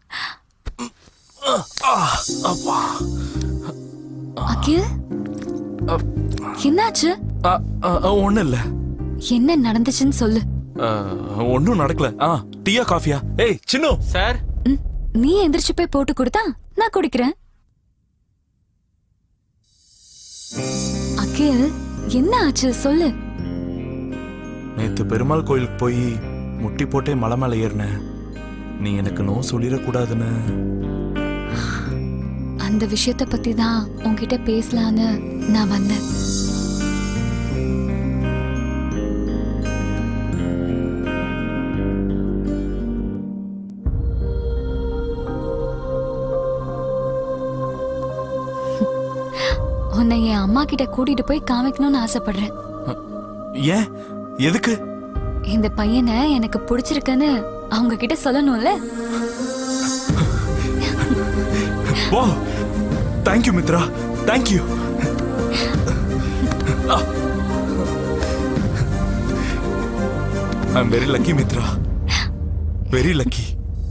அப்பா. அகில், என்னாச்சு? ஒண்ணும் இல்ல. என்ன நடந்துச்சுன்னு சொல்லு. ஒன்னும் நடக்கல. ஆ, டீயா காஃபியா? ஏய் சின்னு. சார், நீ எந்திரிச்சு போய் போட்டு கொடுத்தா நான் குடிக்கிறேன். அகில், என்ன ஆச்சு சொல்லு. நேத்து பெருமாள் கோயிலுக்கு போய் முட்டி போட்டே மலை மேல ஏறின. நீ எனக்கு நோ சொல்லிடக்கூடாதுன்னு. அந்த விஷயத்த பத்தி தான் உன்கிட்ட பேசலான்னு நான் வந்தேன். உன்னை என் அம்மா கிட்ட கூட்டிட்டு போய் காமிக்கணும்னு ஆசைப்படுறேன். ஏன்? எதுக்கு? இந்த பையனை எனக்கு பிடிச்சிருக்குன்னு அவங்க கிட்ட சொல்லணும்ல. வா, thank you Mitra, thank you. I am very lucky Mitra, very lucky.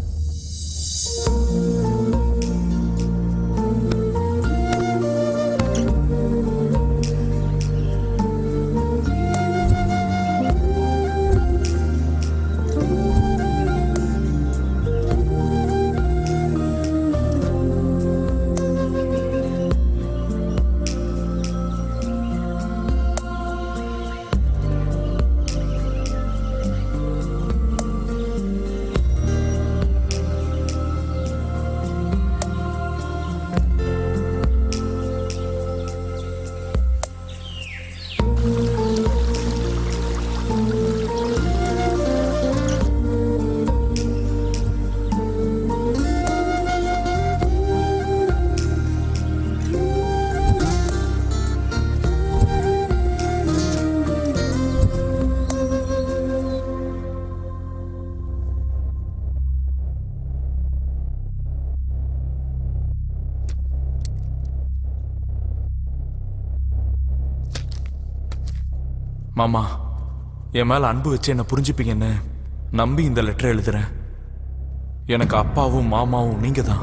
மாமா, என் மேல அன்பு வச்சு என்ன புரிஞ்சுப்பீங்கன்னு நம்பி இந்த லெட்டர் எழுதுறேன். எனக்கு அப்பாவும் மாமாவும் நீங்க தான்.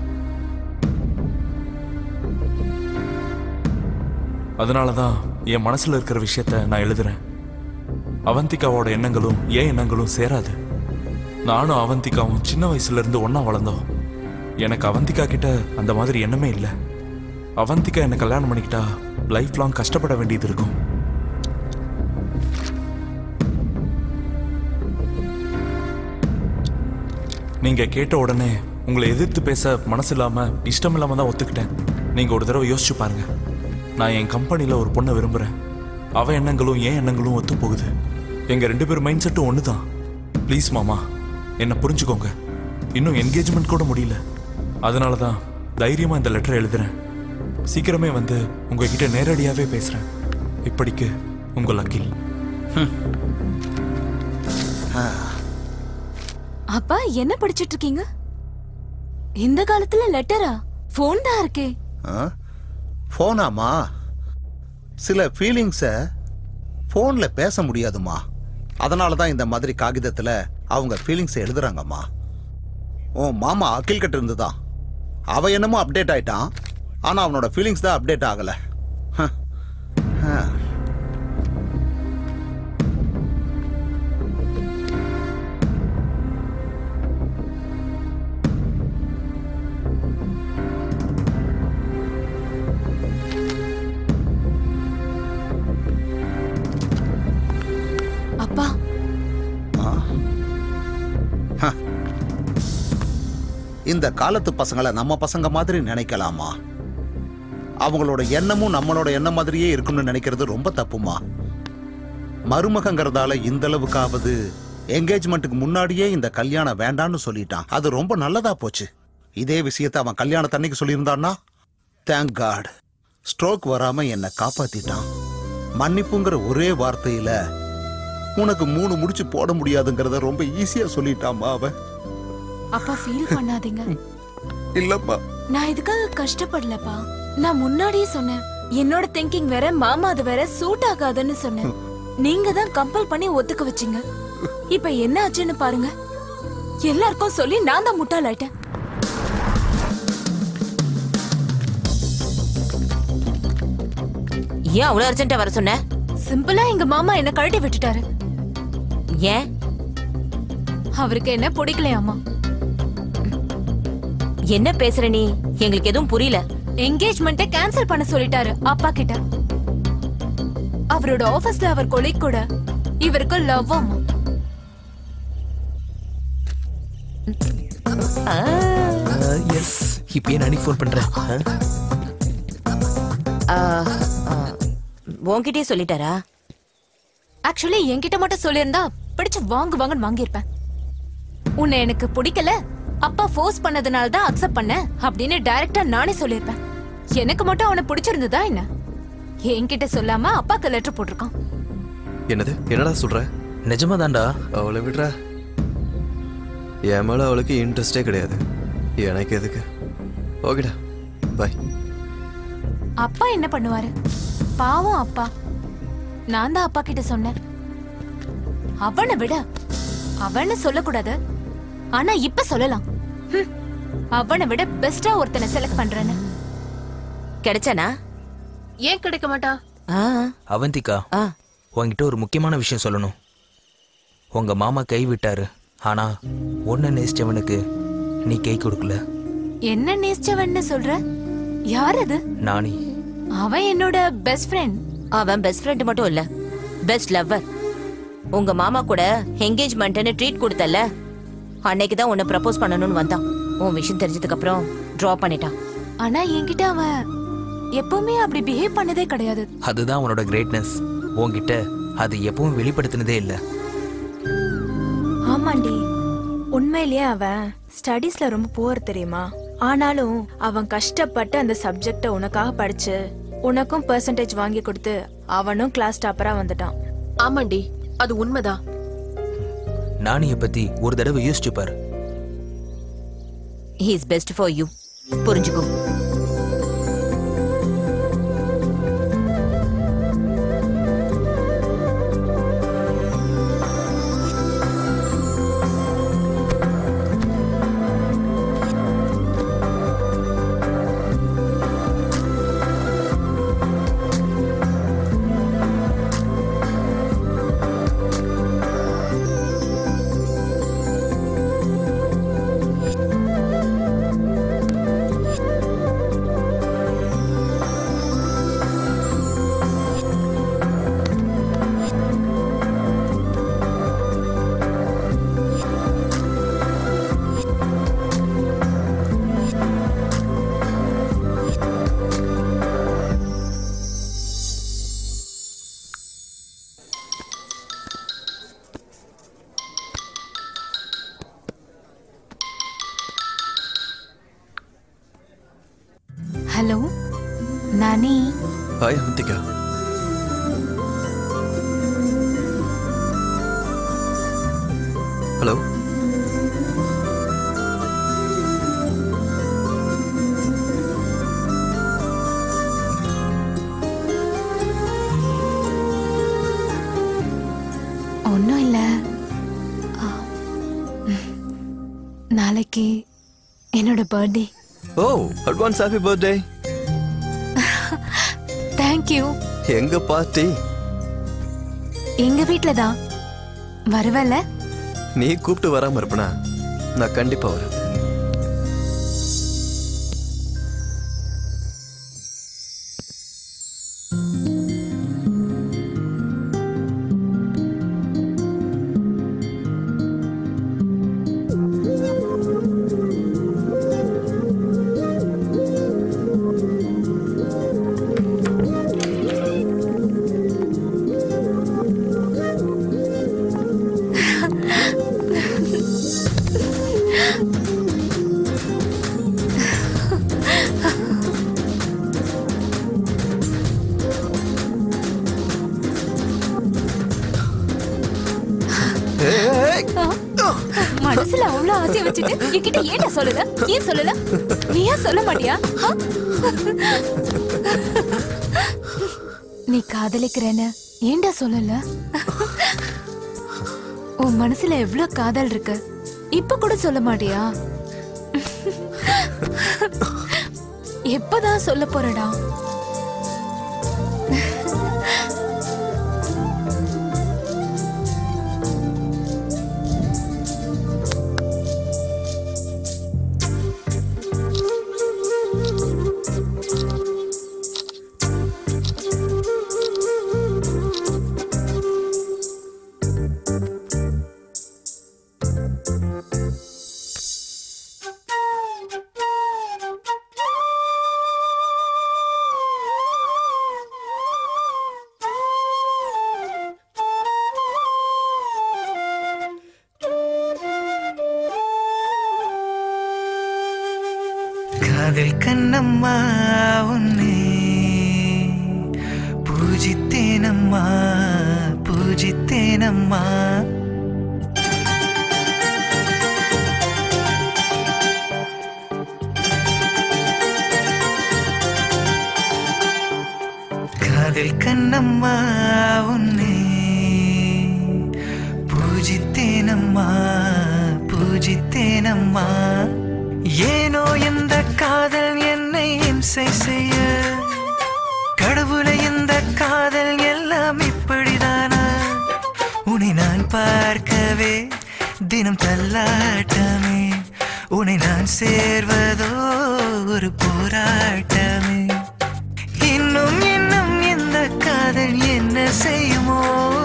அதனாலதான் என் மனசுல இருக்கிற விஷயத்த நான் எழுதுறேன். அவந்திகாவோட எண்ணங்களும் ஏன் எண்ணங்களும் சேராது. நானும் அவந்திகாவும் சின்ன வயசுல இருந்து ஒன்னா வளர்ந்தோம். எனக்கு அவந்திகா கிட்ட அந்த மாதிரி எண்ணமே இல்லை. அவந்திகா என்ன கல்யாணம் பண்ணிக்கிட்டா லைஃப் லாங் கஷ்டப்பட வேண்டியது இருக்கும். நீங்க கேட்ட உடனே உங்களை எதிர்த்து பேச மனசு இல்லாம இஷ்டம் இல்லாம தான் ஒத்துக்கிட்டேன். நீங்க ஒரு தடவை யோசிச்சு பாருங்க. நான் என் கம்பெனில ஒரு பொண்ணை விரும்புறேன். அவ எண்ணங்களும் என் எண்ணங்களும் ஒத்து போகுது. எங்க ரெண்டு பேரும் மைண்ட் செட்டும் ஒண்ணுதான். ப்ளீஸ் மாமா, என்ன புரிஞ்சுக்கோங்க. இன்னும் என்கேஜ்மெண்ட் கூட முடியல. அதனாலதான் தைரியமா இந்த லெட்டர் எழுதுறேன். சீக்கிரமே வந்து உங்ககிட்ட நேரடியாவே பேசுறேன். இப்படிக்கு உங்கள் அகில். அப்பா, என்ன படிச்சிட்டு இருக்கீங்க? இந்த காலத்துல லெட்டரா? போன் தான் இருக்கே. போனாமா? சில ஃபீலிங்ஸ போன்ல பேச முடியாதுமா. அதனாலதான் இந்த மாதிரி காகிதத்துல அவங்க ஃபீலிங்ஸை எழுதுறாங்கம்மா. உன் மாமா அகில் கிட்ட இருந்துதான். அவ என்னமோ அப்டேட் ஆயிட்டான். ஆனா அவனோட ஃபீலிங்ஸ் தான் அப்டேட் ஆகல. அப்பா, இந்த காலத்து பசங்களை நம்ம பசங்க மாதிரி நினைக்கலாமா? அவங்களோட எண்ணமும் நம்மளோட எண்ணம் மாதிரியே இருக்கும்னு நினைக்கிறது ரொம்ப தப்புமா. மருமகங்கிறதால இந்த அளவுக்காவது என்கேஜ்மெண்ட்டுக்கு முன்னாடியே இந்த கல்யாணம் வேண்டான்னு சொல்லிட்டான். அது ரொம்ப நல்லதா போச்சு. இதே விஷயத்தை அவன் கல்யாணத்தன்னைக்கு சொல்லியிருந்தான்னா, தேங்க் காட், ஸ்ட்ரோக் வராம என்னை காப்பாத்திட்டான். மன்னிப்புங்கிற ஒரே வார்த்தையில உனக்கு மூணு முடிச்சு போட முடியாதுங்கிறத ரொம்ப ஈஸியா சொல்லிட்டாமா அவன். அப்பா ஃபீல் பண்ணாதீங்க. இல்லப்பா, நான் இதுக்காக கஷ்டப்படலப்பா. நான் முன்னாடியே சொன்னேன், என்னோட திங்கிங் வேற, மாமா அது வேற சூட் ஆகாதுன்னு சொன்னேன். நீங்க தான் கம்பல் பண்ணி ஒத்துக்க வச்சீங்க. இப்ப என்ன ஆச்சுன்னு பாருங்க. எல்லாருக்கும் சொல்லி நான் தான் முட்டாளாயிட்டேன். ஏன் அவ்வளவு அர்ஜென்ட்டா வர சொன்ன? சிம்பிளா எங்க மாமா என்ன கழட்டி விட்டுட்டாரு. ஏன்? அவருக்கு என்ன பிடிக்கலையாமா. என்ன பேசுற நீ? எங்களுக்கு எதுவும் புரியல. என்கேஜ்மெண்ட்டை கேன்சல் பண்ண சொல்லிட்டாரு அப்பா கிட்ட. அவரோட ஆபீஸ்ல அவர் கொலீக் கூட இவருக்கு லவ் ஆமா. எஸ், இப்பயே நானே ஃபோன் பண்றேன். உன்கிட்டயே சொல்லிட்டாரா? ஆக்சுவலி என்கிட்ட மட்டும் சொல்லியிருந்தா பிடிச்சு வாங்கு வாங்கன்னு வாங்கியிருப்பேன். உன்னை எனக்கு பிடிக்கல, அப்பா ஃபோர்ஸ் பண்ணதுனால தான் அக்செப்ட் பண்ண அப்படின்னு டைரக்டா நானே சொல்லியிருப்பேன். எனக்கு மட்டும் அவனை பிடிச்சிருந்ததா என்ன? என்கிட்ட சொல்லாம அப்பாக்கு லெட்டர் போட்டிருக்கான். என்னது? என்னடா சொல்ற? நிஜமா தான்டா. அவளை விடுறா. என் மேல அவளுக்கு இன்ட்ரெஸ்டே கிடையாது. எனக்கு எதுக்கு? ஓகேடா, பாய். அப்பா என்ன பண்ணுவாரு? பாவம் அப்பா. நான் தான் அப்பா கிட்ட சொன்னேன், அவனை விட அவன்னு சொல்லக்கூடாது, ஆனா இப்ப சொல்லலாம். அவனை விட பெஸ்டா ஒருத்தனை செலக்ட் பண்றேன்னு. கிடைச்சானா? ஏன் கிடைக்க மாட்டா? அவந்திகா, உன்கிட்ட ஒரு முக்கியமான விஷயம் சொல்லணும். உங்க மாமா கை விட்டாரு, ஆனா ஒன்ன நேசிச்சவனுக்கு நீ கை கொடுக்கல. என்ன நேசிச்சவன்னு சொல்ற? யார் அது? நானி. அவன் என்னோட பெஸ்ட் ஃப்ரெண்ட். அவன் பெஸ்ட் ஃப்ரெண்ட் மட்டும் இல்ல, பெஸ்ட் லவ்வர். உங்க மாமா கூட என்கேஜ்மெண்ட்னு ட்ரீட் கொடுத்தல, அன்னைக்கு தான் உன்னை ப்ரப்போஸ் பண்ணணும்னு வந்தான். உன் விஷயம் தெரிஞ்சதுக்கு அப்புறம் டிராப் பண்ணிட்டான். ஆனா என்கிட்ட அவன் எப்பவுமே அப்படி பிஹேவ் பண்ணதே கிடையாது. அதுதான் உன்னோட கிரேட்னஸ். உன்கிட்ட அது எப்பவும் வெளிப்படுத்தினதே இல்ல. ஆமாண்டி, உண்மையிலேயே அவன் ஸ்டடீஸ்ல ரொம்ப புவர் தெரியுமா? ஆனாலும் அவன் கஷ்டப்பட்டு அந்த சப்ஜெக்ட உனக்காக படிச்சு உனக்கும் பெர்சன்டேஜ் வாங்கி கொடுத்து அவனும் கிளாஸ் டாப்பரா வந்துட்டான். ஆமாண்டி, அது உண்மைதான். நானிய பத்தி ஒரு தடவை யோசிச்சு பாரு. He is best for you. புரிஞ்சுக்கோ. Hello Nani. Hi Avanthika. Hello. ஒன்றும் இல்லை, நாளைக்கு என்னோட birthday. Oh, advance happy birthday. Thank you. எங்க பார்ட்டி? எங்க வீட்ல தான். வருவல? நீ கூப்பிட்டு வராம இருப்பனா? நான் கண்டிப்பா வரேன். மனசுல அவ்வளவு ஆசைய வச்சுட்டு என்கிட்ட ஏன்டா சொல்லல? ஏன் சொல்லல? நீ ஏன் சொல்ல மாட்டியா? ஆ? நீ காதலிக்கிறேன்னு ஏன்டா சொல்லல? உன் மனசுல எவ்வளவு காதல் இருக்கு, இப்ப கூட சொல்ல மாட்டியா? எப்பதான் சொல்ல போறடா? காதல் கண்ணம்மா உன்னை பூஜித்தேனம்மா பூஜித்தேனம்மா. காதல் கண்ணம்மா உன்னை பூஜித்தேனம்மா பூஜித்தேனம்மா. ஏனோ இந்த காதல் என்னை இம்சை செய்ய, கடவுளை இந்த காதல் எல்லாம் இப்படிதானா? உன்னை நான் பார்க்கவே தினம் தள்ளாட்டமே, உன்னை நான் சேர்வதோ ஒரு போராட்டமே. இன்னும் இன்னும் இந்த காதல் என்ன செய்யுமோ?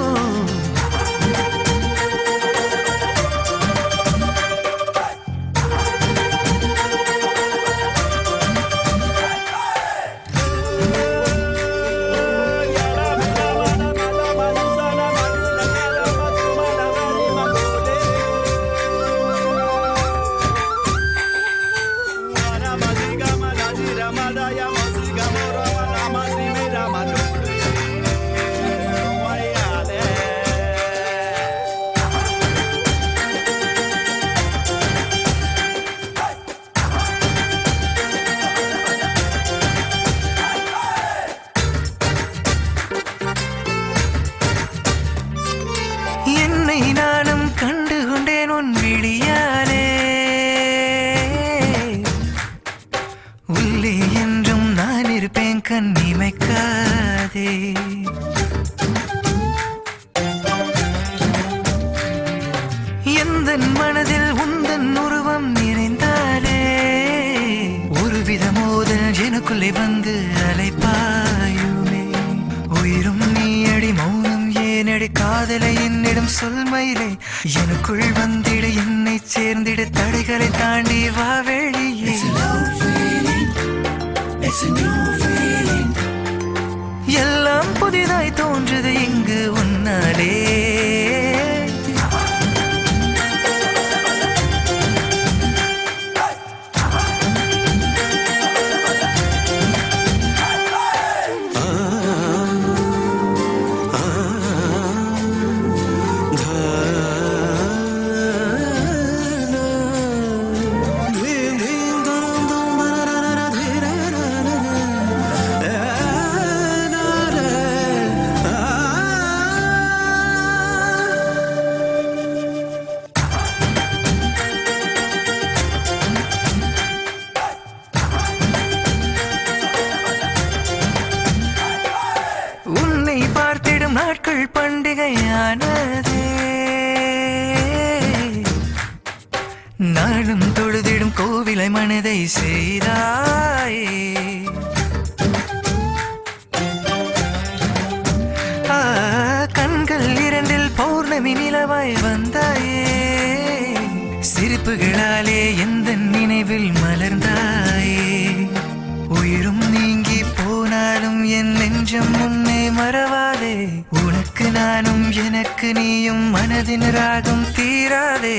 என்னை நானும் கண்டு கொண்டேன் உன் விழியாலே, உள்ளே என்றும் நான் இருப்பேன் கண் இமைக்காதே. எந்தன் மனதில் உந்தன் உருவம் நிறைந்தாலே, ஒருவித மோதல் எனக்குள்ளே வந்து அலைப்பாயுமே. உயிரும் நீயடி மௌனம் ஏனடி காதலை என்னிடம் சொல் மயிலே. எனக்குள் வந்திட என்னை சேர்ந்திட தடைகளை தாண்டி வா வெளியே. எல்லாம் புதிதாய் தோன்றுது இங்கு உன்னாலே. உன்னை பார்த்திடும் நாட்கள் பண்டிகையானதே, நாளும் தொழுதிடும் கோவிலை மனதை செய்தாயே. ஆ, கண்கள் இரண்டில் பௌர்ணமி நிலவாய் வந்தாயே. சிரிப்புகளாலே எந்த நினைவில் மலர்ந்தாயே. உயிரும் நீங்கி போனாலும் என் நெஞ்சம் முன்னே மறவாதே. உனக்கு நானும் எனக்கு நீயும் மனதின் ராகம் தீராதே.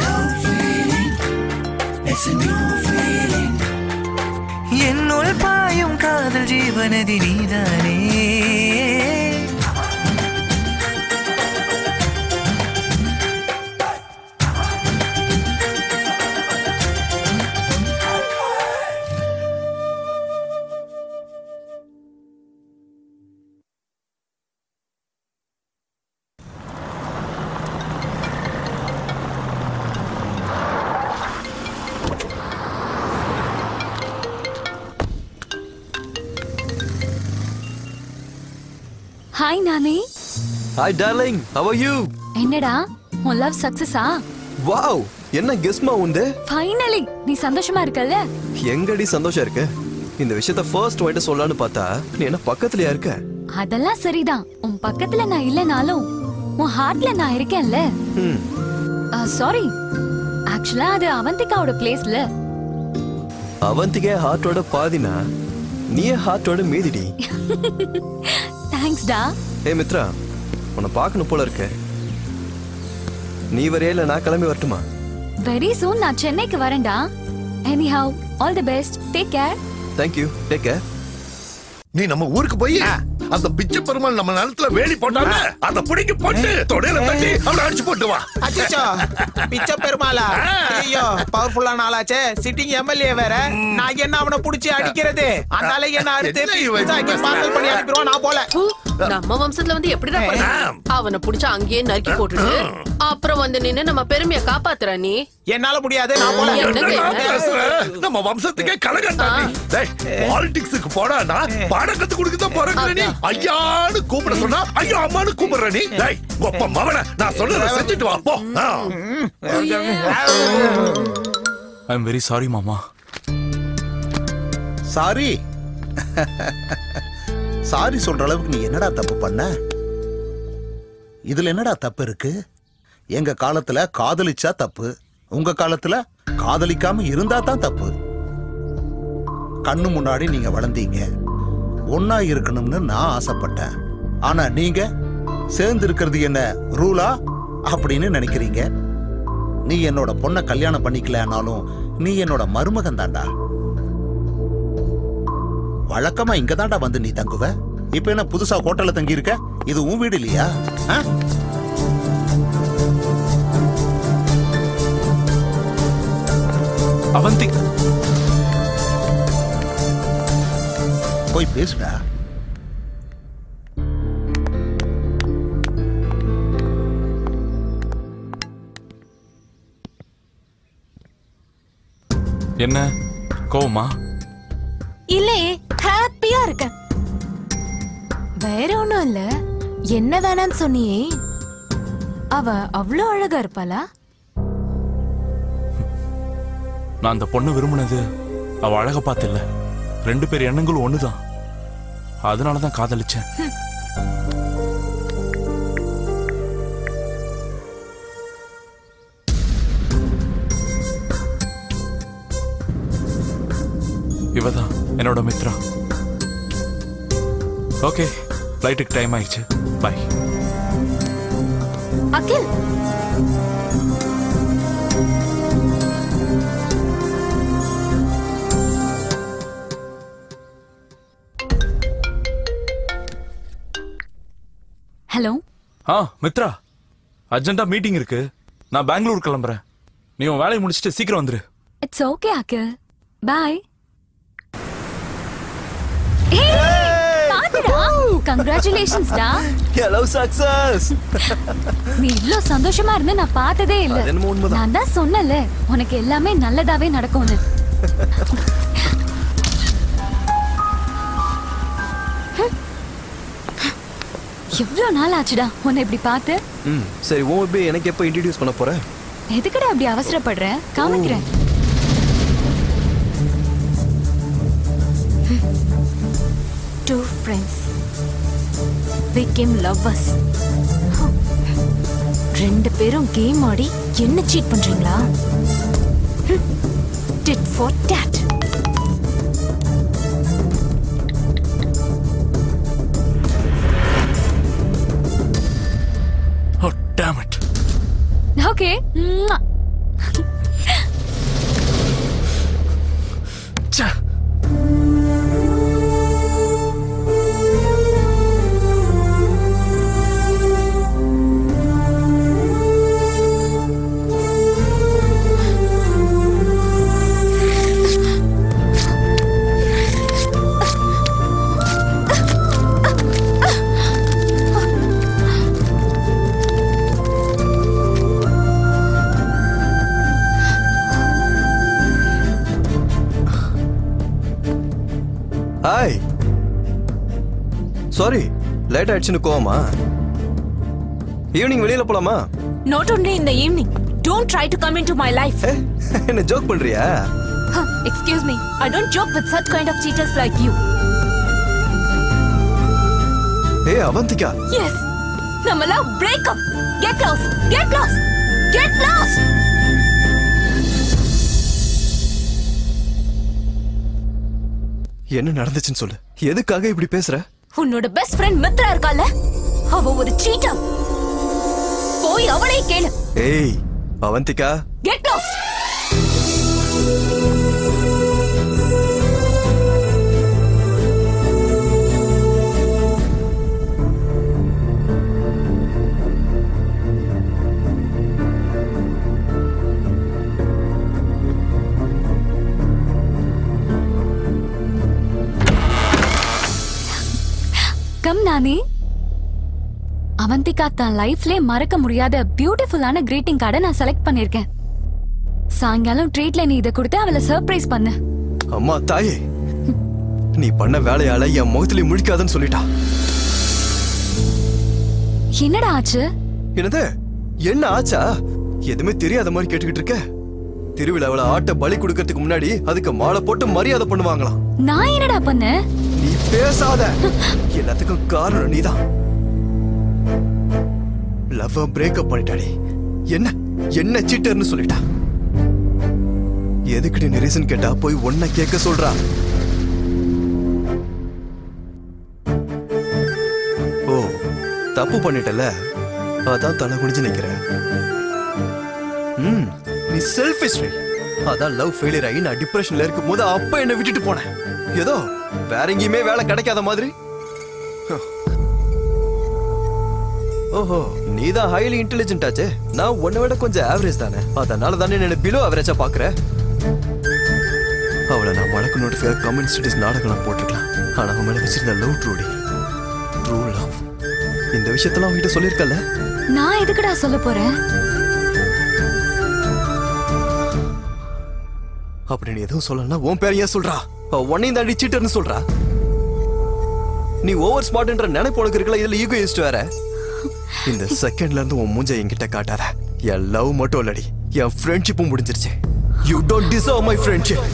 என்னுள் பாயும் காதல் ஜீவனதி நீதானே. Hi Nani. Hi darling, how are you? என்னடா உன் லவ் சக்சஸா? வாவ், என்ன கெஸ்மா உண்டு? ஃபைனலி நீ சந்தோஷமா இருக்கல்ல? எங்கடி சந்தோஷம் இருக்கு? இந்த விஷயத்தை ஃபர்ஸ்ட் வாய்ட்ட சொல்லலாம்னு பார்த்தா நீ என்ன பக்கத்துலயா இருக்க? அதெல்லாம் சரிதான். உன் பக்கத்துல நான் இல்லனாலும் உன் ஹார்ட்ல நான் இருக்கேன்ல. ம். சாரி, ஆக்சுவலா அது அவந்திகாவோட பிளேஸ்ல. அவந்திகா ஹார்ட்டோட பாதினா நீ ஹார்ட்டோட மீதிடி. தேங்க்ஸ் டா. ஏய் மித்ரா, உன்னை பார்க்கணும் போல இருக்கு. நீ வரையா இல்ல நான் கிளம்பி வரட்டுமா? வெரி சூன் நான் சென்னைக்கு வரேன்டா. Anyhow all the best, take care. Thank you, take care. நீ நம்ம ஊருக்கு போய் அந்த பிச்சை பெருமாள் நம்ம நிலத்துல வேலி போட்டாங்க, அத பிடிக்க போட்டு தொடையில தட்டி அவனை அடிச்சு போட்டு வா. அச்சோ, பிச்சை பெருமாளா? ஐயோ, பவர்ஃபுல்லான ஆளாச்சே. சிட்டிங் எம்எல்ஏ வேற. நான் என்ன அவனை புடிச்சு அடிக்கிறது? அதனால என்ன அறுத்து பிசாக்கி பார்சல் பண்ணி அனுப்பிடுவான். நான் போல. நம்ம வம்சத்துல வந்து எப்படிடா பண்ண? அவனை புடிச்சு அங்கேயே நறுக்கி போட்டுட்டு அப்புறம் வந்து நின்னு நம்ம பெருமையை காப்பாத்துற நீ. என்னால முடியாது, நான் போல. நம்ம வம்சத்துக்கே கலகண்டா நீ. டேய், பாலிடிக்ஸ்க்கு போடானா பாடக்கத்து குடுக்க தான் போறங்க நீ. ஐயான்னு கூப்பிட சொன்னா ஐயோ அம்மான்னு கூப்பிடுற நீ. டேய், கொப்ப மவன, நான் சொல்றத செஞ்சுட்டு வா போ. ஐ அம் வெரி சாரி மாமா. சாரி சாரி சொல்ற அளவுக்கு நீ என்னடா தப்பு பண்ண? இதுல என்னடா தப்பு இருக்கு? எங்க காலத்துல காதலிச்சா தப்பு, உங்க காலத்துல காதலிக்காம இருந்தா தான் தப்பு. கண்ணு முன்னாடி நீங்க வளர்ந்தீங்க, ஒன்னா இருக்கணும்னு நான் ஆசைப்பட்டேன். ஆனா நீங்க சேர்ந்து இருக்கிறது என்ன ரூலா அப்படின்னு நினைக்கிறீங்க. நீ என்னோட பொண்ணை கல்யாணம் பண்ணிக்கலனாலும் நீ என்னோட மருமகன் தாண்டா. வழக்கமா இங்க தாண்டா வந்து நீ தங்குவ. இப்ப என்ன புதுசா ஹோட்டல்ல தங்கி இருக்க? இது உன் வீடு இல்லையா? அவந்தி, போய் பேசுடா. என்ன கோவமா? இல்லையே, ஹாப்பியா இருக்கேன். வேற ஒண்ணும் இல்ல. என்ன வேணான்னு சொன்னியே, அவ அவ்வளோ அழகா இருப்பாளா? நான் அந்த பொண்ணு விரும்பினது அவ அழக பார்த்து இல்ல, ரெண்டு பேர் எண்ணங்களும் ஒண்ணுதான். அதனாலதான் காதலிச்சேன். இவதான் என்னோட மித்ரா. ஓகே, ஃப்ளைட்டுக்கு டைம் ஆயிடுச்சு. பை. அகில், ஹலோ. ஆ மித்ரா, அர்ஜென்ட்டா மீட்டிங் இருக்கு. நான் பெங்களூர் கிளம்புறேன். நீ உன் வேலையை முடிச்சிட்டு சீக்கிரம் வந்துரு. It's okay Akhil, bye. Congratulations டா. Hello success. நீ இவ்ளோ சந்தோஷமா இருந்து நான் பார்த்ததே இல்ல. நான் தான் சொன்னல உனக்கு எல்லாமே நல்லதாவே நடக்கும்னு. எவ்வளவு நாள் ஆச்சுடா உன்னை இப்படி பார்த்து. ம் சரி, உன் எப்படி எனக்கு எப்போ இன்ட்ரோடியூஸ் பண்ண போற? எதுக்குடா அப்படி அவசரப்படுற? காமிக்கிறேன். Two friends became lovers. ரெண்டு பேரும் கேம் ஆடி என்ன சீட் பண்றீங்களா? Tit for tat. Oh damn it. Okay. Cha. Hi. Sorry, late ஆயிடுச்சுன்னு கோவமா? ஈவினிங் வெளியில போலாமா? Not only in the evening. Don't try to come into my life. என்ன ஜோக் பண்றியா? Huh, excuse me. I don't joke with such kind of cheaters like you. Hey, Avantika. Yes. நம்ம love break up. Get lost. Get lost. Get lost. என்ன நடந்துச்சுன்னு சொல்லு. எதுக்காக இப்படி பேசுற? உன்னோட பெஸ்ட் ஃப்ரெண்ட் மித்ரா இருக்கால, அவ ஒரு சீட்டர். போய் அவளை கேளு. ஏய், Avanthika. Get lost. Come Nani. Avanthika தான் லைஃப்ல மறக்க முடியாத பியூட்டிஃபுல்லான கிரீட்டிங் கார்டை நான் செலக்ட் பண்ணிருக்கேன். சாயங்காலம் ட்ரீட்ல நீ இதை கொடுத்து அவளை சர்ப்ரைஸ் பண்ணு. அம்மா தாயே, நீ பண்ண வேலையால என் முகத்திலே முழிக்காதன்னு சொல்லிட்டா. என்னடா ஆச்சு? என்னது? என்ன ஆச்சா? எதுவுமே தெரியாத மாதிரி கேட்டுக்கிட்டு இருக்க. திருவிழாவில ஆட்ட பலி கொடுக்கறதுக்கு முன்னாடி அதுக்கு மாலை போட்டு மரியாதை பண்ணுவாங்களாம். நான் என்னடா பண்ண? நீ பேசாத. எல்லாத்துக்கும் காரணம் நீதான். லவ் பிரேக்கப் பண்ணிட்டாடி. என்ன என்ன சீட்டர்னு சொல்லிட்டா. எதுக்கு நீ ரீசன் கேட்டா போய் ஒன்ன கேட்க சொல்றா. ஓ, தப்பு பண்ணிட்டல, அதான் தலை குனிஞ்சு நிக்கிற. ம், நீ செல்ஃபிஷ். அதான் லவ் ஃபெயிலியர் ஆகி நான் டிப்ரெஷன்ல இருக்கும் போது அப்ப என்ன விட்டுட்டு போனேன். ஏதோ வேற எங்கேயுமே வேலை கிடைக்காத மாதிரி. ஓஹோ, நீதான் ஹைலி இன்டெலிஜென்ட் ஆச்சே. நான் உன்னை விட கொஞ்சம் ஆவரேஜ் தானே, அதனால தானே என்ன பிலோ ஆவரேஜா பாக்குற. அவளை நான் வழக்கு நோட்டிஃபை கமெண்ட் ஸ்டடிஸ் நாடகம் போட்டுக்கலாம். ஆனா அவன் மேல வச்சிருந்த லவ் ட்ரூடி ட்ரூ லவ். இந்த விஷயத்தெல்லாம் அவங்ககிட்ட சொல்லியிருக்கல. நான் எதுக்குடா சொல்ல போறேன்? அப்படி நீ எதுவும் சொல்லலன்னா உன் பேர் ஏன் சொல்றா? உன்னையும் தாண்டி சீட்டர்னு சொல்றா. நீ ஓவர் ஸ்மார்ட்ன்ற நினைப்பு உனக்கு இருக்கல. இதுல ஈகோயிஸ்ட் வேற. இந்த செகண்ட்ல இருந்து உன் மூஞ்ச என்கிட்ட காட்டாத. என் லவ் மட்டும் இல்லடி, என் ஃப்ரெண்ட்ஷிப்பும் முடிஞ்சிருச்சு. You don't deserve my friendship.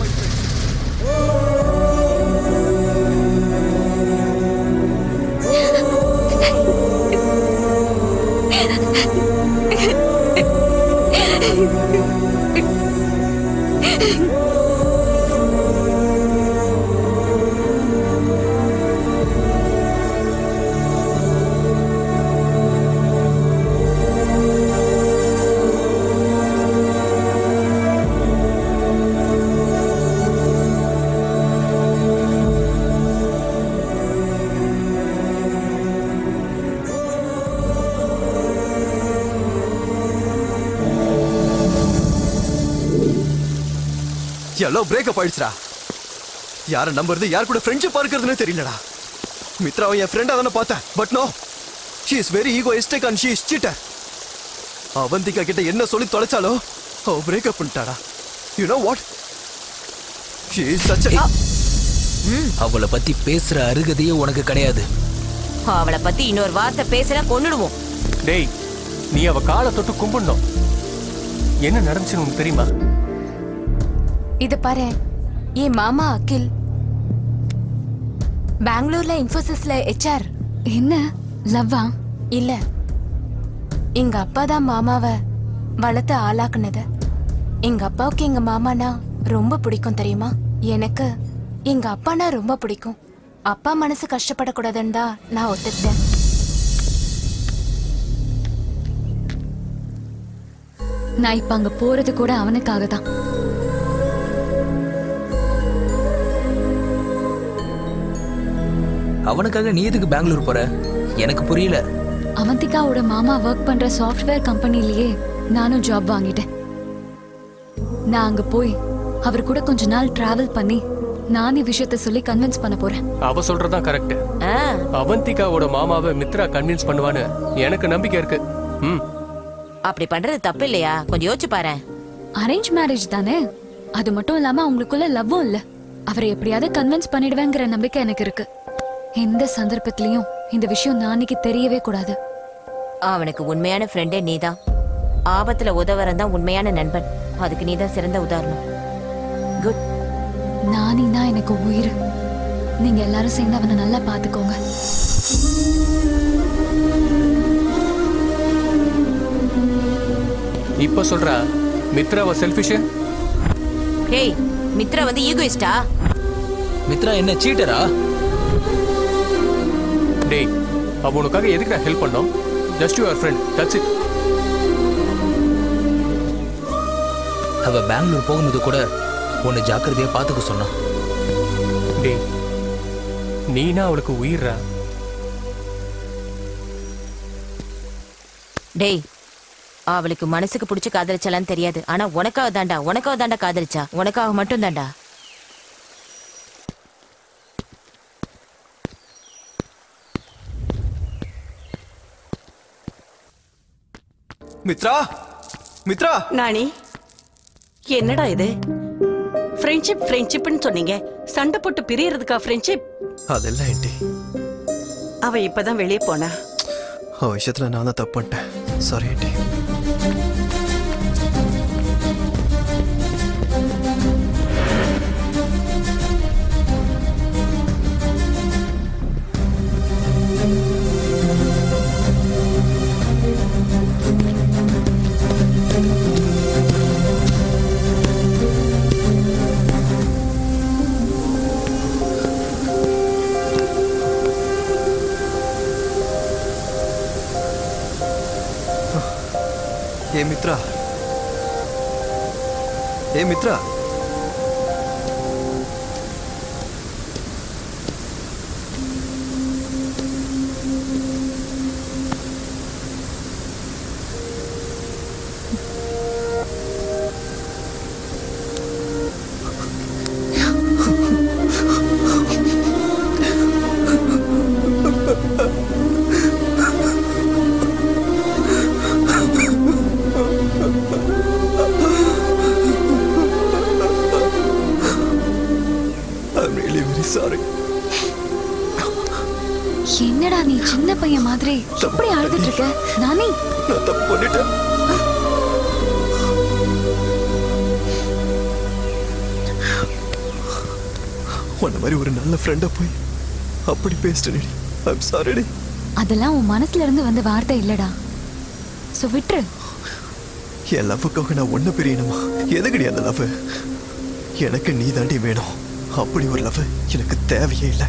எல்லாம் பிரேக்கப் ஆயிடுச்சுடா. யார நம்புறது, யார் கூட ஃப்ரெண்ட்ஷிப் இருக்கிறதுனே தெரியலடா. மித்ராவை என் ஃப்ரெண்டா தானே பார்த்தேன். But no, she is very egoistic and she is cheater. Avanthika கிட்ட என்ன சொல்லி தொலைச்சாலோ அவ பிரேக்கப் பண்ணிட்டாடா. You know what? She is such a... அவளை பத்தி பேசுற அருகதையே உனக்கு கிடையாது. அவளை பத்தி இன்னொரு வார்த்தை பேசினா கொன்னுடுவோம். டேய், நீ அவ காலை தொட்டு கும்பிடணும். என்ன நடந்துச்சுன்னு உனக்கு தெரியுமா? இது பாரு, என் மாமா அகில் பெங்களூர்ல இன்ஃபோசிஸ்ல ஹெச்ஆர். என்ன லவ்வா? இல்ல, எங்க அப்பா தான் மாமாவை வளர்த்து ஆளாக்குனது. எங்க அப்பாவுக்கு எங்க மாமானா ரொம்ப பிடிக்கும் தெரியுமா? எனக்கு எங்க அப்பானா ரொம்ப பிடிக்கும். அப்பா மனசு கஷ்டப்படக்கூடாதுன்னு தான் நான் ஒத்துக்கிட்டேன். நான் இப்ப அங்க போறது கூட அவனுக்காக தான். அவனுக்காக நீ எதுக்கு பெங்களூர் போற? எனக்கு புரியல. அவந்திகாவோட மாமா ஒர்க் பண்ற சாஃப்ட்வேர் கம்பெனிலேயே நானும் ஜாப் வாங்கிட்டேன். நான் அங்க போய் அவர் கூட கொஞ்ச நாள் டிராவல் பண்ணி நானே விஷயத்தை சொல்லி கன்வின்ஸ் பண்ண போறேன். அவ சொல்றதான் கரெக்ட். அவந்திகாவோட மாமாவை மித்ரா கன்வின்ஸ் பண்ணுவான்னு எனக்கு நம்பிக்கை இருக்கு. ம், அப்படி பண்றது தப்பு இல்லையா? கொஞ்சம் யோசிச்சு பாரு. அரேஞ்ச் மேரேஜ் தானே, அது மட்டும் இல்லாம அவங்களுக்குள்ள லவ்வும் இல்ல. அவரை எப்படியாவது கன்வின்ஸ் பண்ணிடுவேங்கிற நம்பிக்கை எனக்கு இருக்கு. எந்த சந்தர்ப்பத்திலையும் இந்த விஷயம் நாளைக்கு தெரியவே கூடாது. அவனுக்கு உண்மையான ஃப்ரெண்டே நீதான். ஆபத்துல உதவறன் தான் உண்மையான நண்பன். அதுக்கு நீதான் சிறந்த உதாரணம். குட். நானி தான் எனக்கு உயிர். நீங்க எல்லாரும் சேர்ந்து அவனை நல்லா பாத்துக்கோங்க. இப்ப சொல்றா மித்ராவ செல்ஃபிஷ். டேய், மித்ரா வந்து ஈகோயிஸ்டா? மித்ரா என்ன சீட்டரா? டேய், அவ உனக்காக எதுக்கு நான் ஹெல்ப் பண்ணோம்? Just your friend, that's it. அவ பெங்களூர் போகும்போது கூட உன்னை ஜாக்கிரதையா பாத்துக்க சொன்னான். டேய், நீனா அவளுக்கு உயிர்றா. டேய், அவளுக்கு மனசுக்கு பிடிச்ச காதலிச்சாலான்னு தெரியாது. ஆனா உனக்காக தாண்டா உனக்காக தாண்டா காதலிச்சா. உனக்காக மட்டும் தாண்டா. மித்ரா, மித்ரா. நானி, என்னடா இது? ஃப்ரெண்ட்ஷிப் ஃப்ரெண்ட்ஷிப்னு சொன்னீங்க. சண்டை போட்டு பிரியறதுக்கா ஃப்ரெண்ட்ஷிப்? அதெல்லாம் ஏண்டி? அவ இப்பதான் வெளியே போனா. அவ விஷயத்துல நான் தான் தப்பு பண்ணிட்டேன். சாரி ஏண்டி. ஏ மித்ரா, ஏ மித்ரா. என்னடா நீ சின்ன பையன் மாதிரி இப்படி அழுதுட்டு இருக்க? நானி, நான் தப்பு பண்ணிட்டேன். உன்ன மாதிரி ஒரு நல்ல ஃப்ரெண்டா போய் அப்படி பேசிட்டேன். I'm sorry. அதெல்லாம் உன் மனசுல இருந்து வந்த வார்த்தை இல்லடா. சோ விட்டுரு. என் லவ்வுக்காக நான் ஒன்ன பிரியணுமா? எதுக்குடி அந்த லவ்? எனக்கு நீ தாண்டி வேணும். அப்படி ஒரு லவ் எனக்கு தேவையே இல்லை.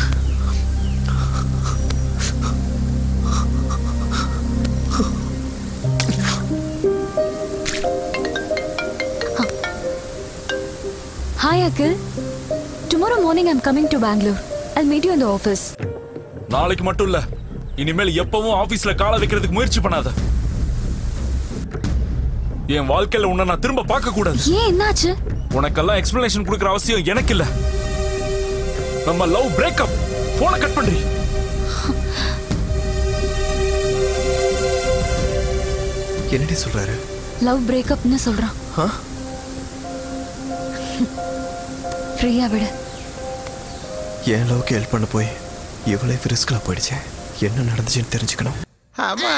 Hi Akhil. Tomorrow morning I'm coming to Bangalore. I'll meet you in the office. நாளைக்கு மட்டும் இல்ல, இனிமேல் எப்பவும் ஆபீஸ்ல காலை வைக்கிறதுக்கு முயற்சி பண்ணாத. என் வாழ்க்கையில உன்னை நான் திரும்ப பார்க்க கூடாது. ஏன், என்னாச்சு? உனக்கெல்லாம் எக்ஸ்பிளனேஷன் கொடுக்கிற அவசியம் எனக்கு இல்ல. நம்ம லவ் பிரேக்கப். போனை கட் பண்றீ. என்னடி சொல்றாரு? லவ் பிரேக்கப்னு சொல்றான். ஃப்ரீயா விடு. என் லவ்க்கு ஹெல்ப் பண்ண போய் இவ்வளோ ரிஸ்க்ல போயிடுச்சேன். என்ன நடந்துச்சுன்னு தெரிஞ்சுக்கணும். ஆமா.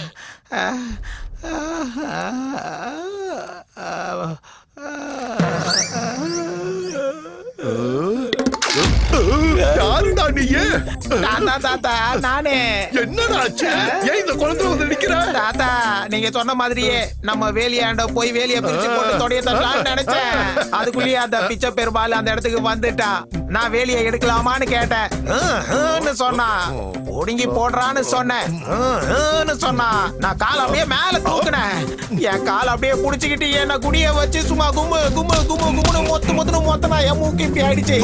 யாருடா நீ? தாத்தா தாத்தா நானே. என்னடா ஆச்சு? ஏன் இந்த குழந்தை வந்து நிக்கிற? தாத்தா, நீங்க சொன்ன மாதிரியே நம்ம வேலியாண்ட போய் வேலிய பிரிச்சு போட்டு தொடைய தட்டலாம்னு நினைச்சேன். அதுக்குள்ளேயே அந்த பிச்சை பெருமாள் அந்த இடத்துக்கு வந்துட்டான். நான் வேலிய எடுக்கலாமான்னு கேட்டேன். சொன்னா ஒடுங்கி போடுறான்னு சொன்னேன். சொன்னா நான் கால அப்படியே மேல தூக்குனேன். என் கால அப்படியே புடிச்சுக்கிட்டு என்ன குடிய வச்சு சும்மா கும்மு கும்மு கும்மு கும்முன்னு மொத்து மொத்தணும் மொத்தனா என் மூக்கு இப்படி ஆயிடுச்சு.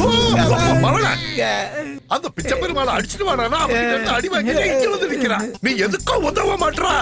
அந்த பிச்சை பெருமாளை அடிச்சுட்டு வாடா. அடி வாங்கி இங்க வந்து நிக்கிறான். நீ எதுக்கும் உதவ மாட்டா?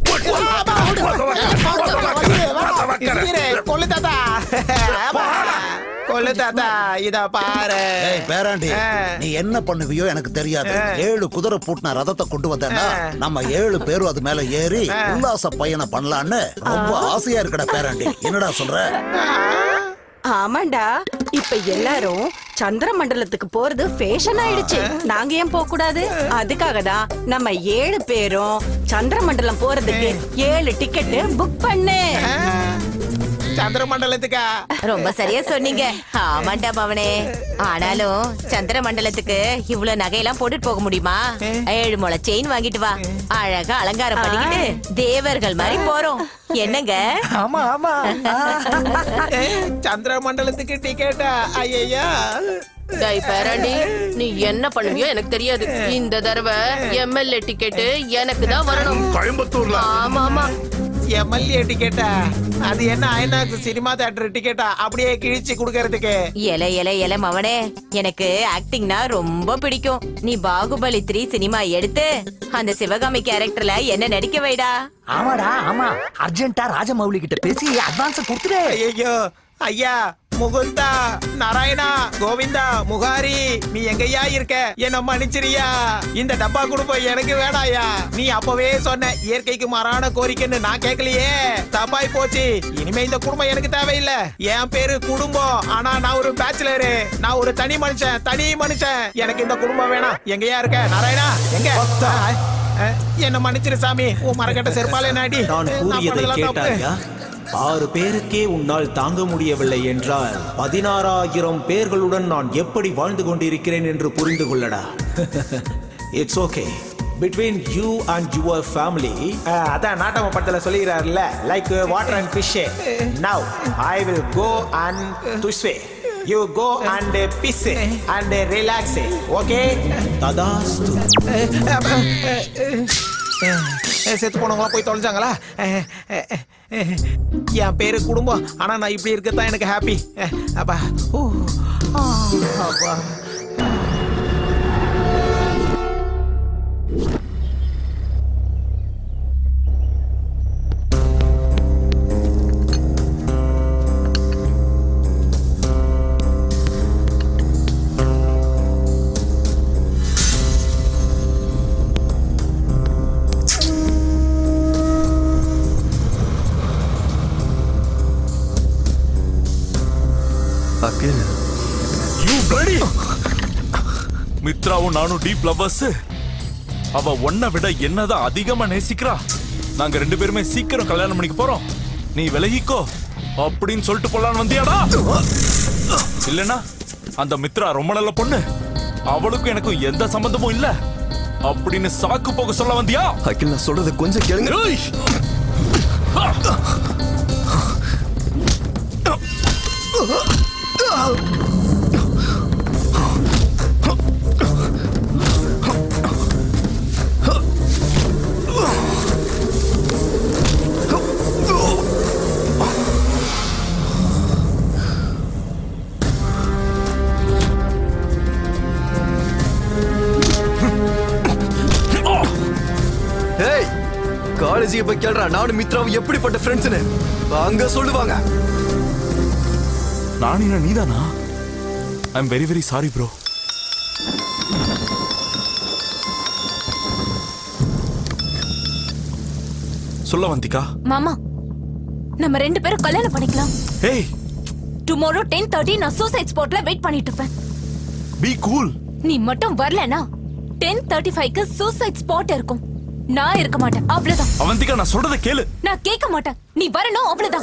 கொல்லு தாத்தா, கொல்லு தாத்தா, இத பாரு. பேராண்டி, நீ என்ன பண்ணுவியோ எனக்கு தெரியாது. ஏழு குதிரை பூட்டின ரதத்தை கொண்டு வந்தேன்னா நம்ம ஏழு பேரும் அது மேல ஏறி உல்லாச பயணம் பண்ணலான்னு ரொம்ப ஆசையா இருக்கடா பேராண்டி. என்னடா சொல்ற? ஆமாண்டா, இப்ப எல்லாரும் சந்திர மண்டலத்துக்கு போறது ஃபேஷன் ஆயிடுச்சு. நாங்க ஏன் போக கூடாது? அதுக்காக தான் நம்ம ஏழு பேரும் சந்திர மண்டலம் போறதுக்கு ஏழு டிக்கெட் புக் பண்ணு. சந்திர மண்டலத்துக்கா? ரொம்ப சரியா சொன்னீங்க. ஆமாண்டா மவனே. ஆனாலும் சந்திர மண்டலத்துக்கு இவ்வளவு நகையெல்லாம் போட்டுட்டு போக முடியுமா? ஏழு முளை செயின் வாங்கிட்டு வா, அழகா அலங்காரம் பண்ணிக்கிட்டு தேவர்கள் மாதிரி போறோம். என்னங்க? ஆமா ஆமா. சந்திர மண்டலத்துக்கு டிக்கெட்டா? ஐயா டேய் பேராண்டி, நீ என்ன பண்ணுவியோ எனக்கு தெரியாது. இந்த தடவை எம்எல்ஏ டிக்கெட் எனக்கு தான் வரணும். கோயம்புத்தூர்ல? ஆமா ஆமா. எம்எல்ஏ டிக்கெட்டா? அது என்ன ஐநாக்ஸ் சினிமா தியேட்டர் டிக்கெட்டா அப்படியே கிழிச்சு குடுக்கறதுக்கு? எல எல எல மவனே, எனக்கு ஆக்டிங்னா ரொம்ப பிடிக்கும். நீ பாகுபலி த்ரீ சினிமா எடுத்து அந்த சிவகாமி கேரக்டர்ல என்ன நடிக்க வைடா. ஆமாடா ஆமா. அர்ஜென்ட்டா ராஜமௌலி கிட்ட பேசி அட்வான்ஸ் கொடுத்துடு. ஐயோ ஐயா, முகுந்தா, நாராயணா, கோவிந்தா, முகாரி, நீ எங்கய்யா இருக்க? என்ன மன்னிச்சிரியா. இந்த டப்பா குடும்பம் எனக்கு வேணாயா. நீ அப்பவே சொன்ன இயற்கைக்கு மாறான கோரிக்கைன்னு நான் கேட்கலையே. தப்பாய் போச்சு. இனிமே இந்த குடும்பம் எனக்கு தேவையில்லை. என் பேரு குடும்பம், ஆனா நான் ஒரு பேச்சுலரு. நான் ஒரு தனி மனுஷன், தனி மனுஷன். எனக்கு இந்த குடும்பம் வேணாம். எங்கயா இருக்க நாராயணா? எங்க? என்ன மன்னிச்சிரு சாமி. உன் மரக்கட்ட செருப்பாலே நாடி. நான் கூறியதை கேட்டாயா? ஆறு பேருக்கே உன்னால் தாங்க முடியவில்லை என்றால் பதினாறாயிரம் பேர்களுடன் நான் எப்படி வாழ்ந்து கொண்டிருக்கிறேன் என்று புரிந்து கொள்ளடா. It's okay. Between you and your family. அதான் நாட்டம படத்துல சொல்லிக்கிறார்ல, like water and fish. Now I will go and டுஸ்வே. You go and piss and relax. Okay? ததாஸ்து. செத்து போனவங்களா போய் தொலைஞ்சாங்களா? என் பேரு குடும்பம், ஆனா நான் இப்படி இருக்கத்தான் எனக்கு ஹாப்பி. அப்பா அப்பா. மித்ராவும் நானும் டீப் லவ்வர்ஸ். அவ ஒன்ன விட என்னதான் அதிகமா நேசிக்கிறா. நாங்க ரெண்டு பேருமே சீக்கிரம் கல்யாணம் பண்ணிக்க போறோம். நீ விலகிக்கோ அப்படின்னு சொல்லிட்டு போலான்னு வந்தியாடா? இல்லனா அந்த மித்ரா ரொம்ப நல்ல பொண்ணு, அவளுக்கும் எனக்கும் எந்த சம்பந்தமும் இல்ல அப்படின்னு சாக்கு போக சொல்ல வந்தியா? அகில், நான் சொல்றது கொஞ்சம் கேளுங்க. காலேஜியை போய் கேள்றா, நானும் மித்ராவும் எப்படிப்பட்ட ஃப்ரெண்ட்ஸ்னு அங்க சொல்லுவாங்க. நானினா நீதானா? I am very very sorry bro. சொல்ல வந்திக்கா? மாமா, நம்ம ரெண்டு பேரும் கல்யாணம் பண்ணிக்கலாம். ஏய், டுமாரோ டென் தேர்ட்டி நான் சூசைட் ஸ்பாட்ல வெயிட் பண்ணிட்டு இருப்பேன். Be cool. நீ மட்டும் வரலனா டென் தேர்ட்டி ஃபைவ்க்கு சூசைட் ஸ்பாட் இருக்கும். நான் இருக்க மாட்டேன், அவ்வளவுதான். அவந்திகா, நான் சொல்றத கேளு. நான் கேட்க மாட்டேன். நீ வரணும், அவ்வளவுதான்.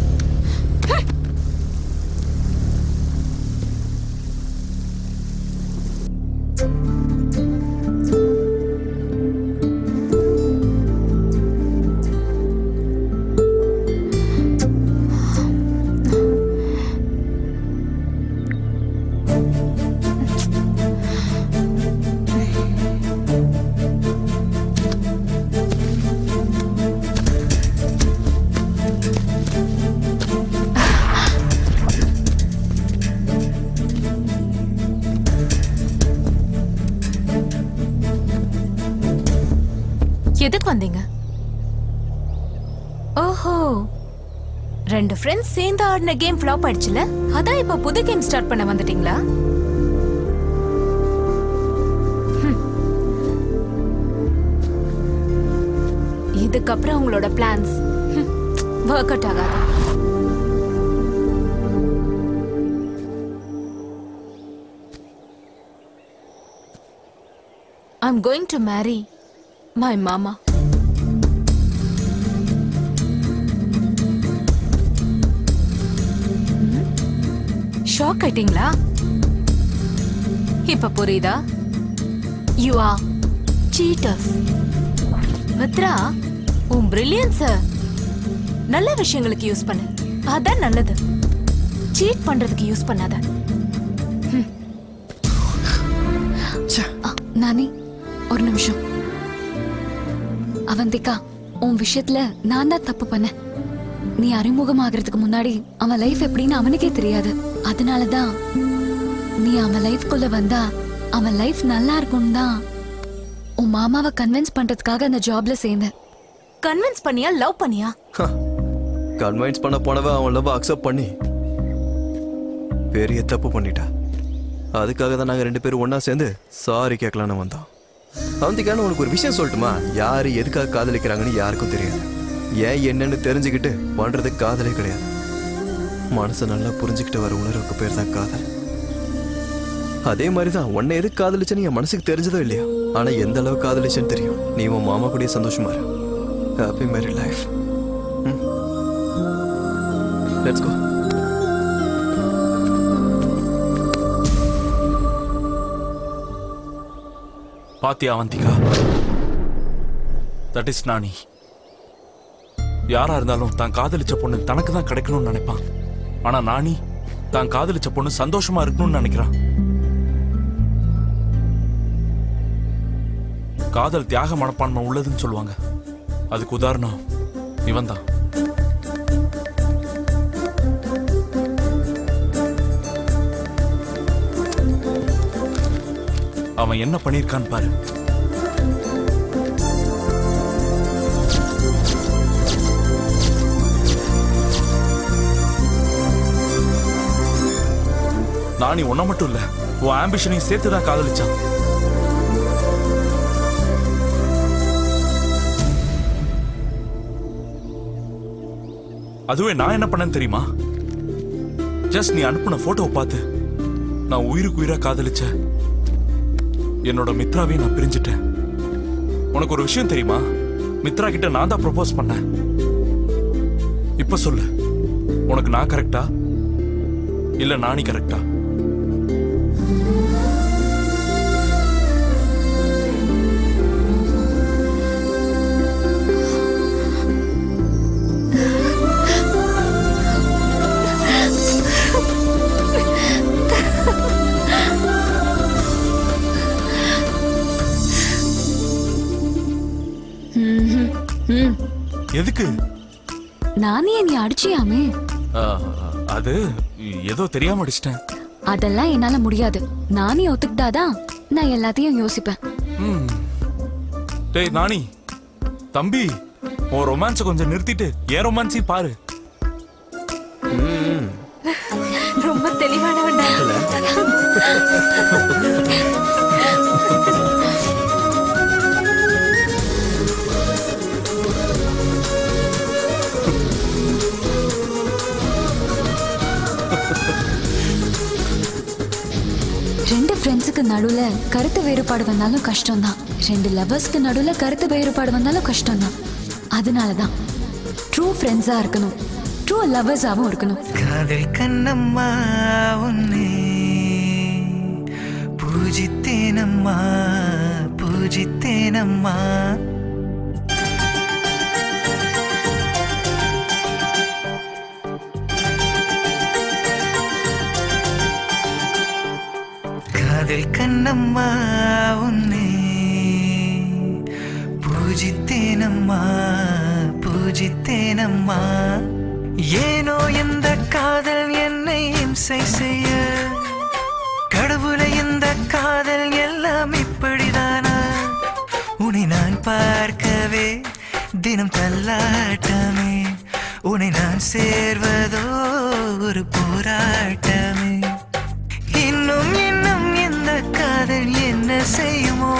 எதுக்கு வந்தீங்க? ஓஹோ, ரெண்டு ஃப்ரெண்ட்ஸ் சேர்ந்து ஆடின கேம் ஃப்ளாப் ஆயிடுச்சுல, அதான் இப்ப புது கேம் ஸ்டார்ட் பண்ண வந்துட்டீங்களா? இதுக்கப்புறம் உங்களோட பிளான்ஸ் ஒர்க் அவுட் ஆகாது. I'm going to marry my mama. Shock ஆயிட்டீங்களா? இப்ப புரியுதா? You are cheaters. மித்ரா, உன் பிரில்லியன்ஸ நல்ல விஷயங்களுக்கு யூஸ் பண்ணு. அதான் நல்லது. சீட் பண்றதுக்கு யூஸ் பண்ணாத. நானி, ஒரு நிமிஷம். அவந்திகா, உன் விஷயத்துல நான் தான் தப்பு பண்ணேன். நீ அறிமுகமாகறதுக்கு முன்னாடி அவன் லைஃப் எப்படின்னு அவனுக்கே தெரியாது. அதனாலதான் நீ அவன் லைஃப்குள்ள வந்தா அவன் லைஃப் நல்லா இருக்கும் தான் உன் மாமாவை கன்வின்ஸ் பண்றதுக்காக அந்த ஜாப்ல சேர்ந்தேன். கன்வின்ஸ் பண்ணியா லவ் பண்ணியா? கன்வின்ஸ் பண்ண போனவ அவன் லவ் அக்செப்ட் பண்ணி பெரிய தப்பு பண்ணிட்டா. அதுக்காக தான் நாங்க ரெண்டு பேரும் ஒன்னா சேர்ந்து சாரி கேட்கலான்னு வந்தோம். அவந்திக்கான உனக்கு ஒரு விஷயம் சொல்லட்டுமா? யாரு எதுக்காக காதலிக்கிறாங்கன்னு யாருக்கும் தெரியாது. ஏன் என்னன்னு தெரிஞ்சுக்கிட்டு பண்றதுக்கு காதலே கிடையாது. மனசை நல்லா புரிஞ்சுக்கிட்டு வர உணர்வுக்கு பேர் தான் காதல். அதே மாதிரிதான் உன்னை எதுக்கு காதலிச்சேன்னு என் மனசுக்கு தெரிஞ்சதோ இல்லையா, ஆனா எந்த அளவுக்கு காதலிச்சேன்னு தெரியும். நீ உன் மாமா கூடயே சந்தோஷமா இரு. Happy marry life. Let's go. பாத்தியா அவந்திகா, தட் இஸ் நானி. யாரா இருந்தாலும் தான் காதலிச்ச பொண்ணு தனக்கு தான் கிடைக்கணும்னு நினைப்பான். ஆனா நானி தான் காதலிச்ச பொண்ணு சந்தோஷமா இருக்கணும்னு நினைக்கிறான். காதல் தியாக மனப்பான்மை உள்ளதுன்னு சொல்லுவாங்க. அதுக்கு உதாரணம் இவன் தான். அவன் என்ன பண்ணிருக்கான்னு பாரு. நானி ஒன்ன மட்டும் இல்ல, உன் ஆம்பிஷனையும் சேர்த்துதான் காதலிச்சான். அதுவே நான் என்ன பண்ணேன்னு தெரியுமா? ஜஸ்ட் நீ அனுப்புன போட்டோவை பார்த்து நான் உயிருக்கு உயிரா காதலிச்ச என்னோட மித்ராவே நான் பிரிஞ்சுட்டேன். உனக்கு ஒரு விஷயம் தெரியுமா? மித்ரா கிட்ட நான் தான் ப்ரொபோஸ் பண்ணேன். இப்ப சொல்லு, உனக்கு நான் கரெக்டா இல்ல நானி கரெக்டா? எதுக்கு? நானே நீ அடிச்சியாமே. அது ஏதோ தெரியாம அடிச்சிட்டேன். அதெல்லாம் என்னால முடியாது. நானே ஒத்துக்கிட்டாதான் நான் எல்லாத்தையும் யோசிப்பேன். டேய் நானி, தம்பி உன் ரொமான்ஸை கொஞ்சம் நிறுத்திட்டு ஏன் ரொமான்ஸை பாரு. ரொம்ப தெளிவானவன்டா. ரெண்டு ஃப்ரெண்ட்ஸுக்கு நடுவுல கருத்து வேறுபாடு வந்தாலும் கஷ்டம்தான். ரெண்டு லவர்ஸ்க்கு நடுவுல கருத்து வேறுபாடு வந்தாலும் கஷ்டம்தான். அதனாலதான் ட்ரூ ஃப்ரெண்ட்ஸா இருக்கணும், ட்ரூ லவர்ஸாவும் இருக்கணும். காதல் கண்ணம்மா உன்னை பூஜித்தேனம்மா பூஜித்தேனம்மா. காதல் கண்ணம்மா உன்னை பூஜித்தேனம்மா பூஜித்தேனம்மா. ஏனோ இந்த காதல் என்னை இம்சை செய்ய, கடவுளை இந்த காதல் எல்லாம் இப்படிதானா? உன்னை நான் பார்க்கவே தினம் தள்ளாட்டமே, உன்னை நான் சேர்வதோ ஒரு போராட்டமே. இன்னும் இன்னும் இந்த காதல் என்ன செய்யுமோ?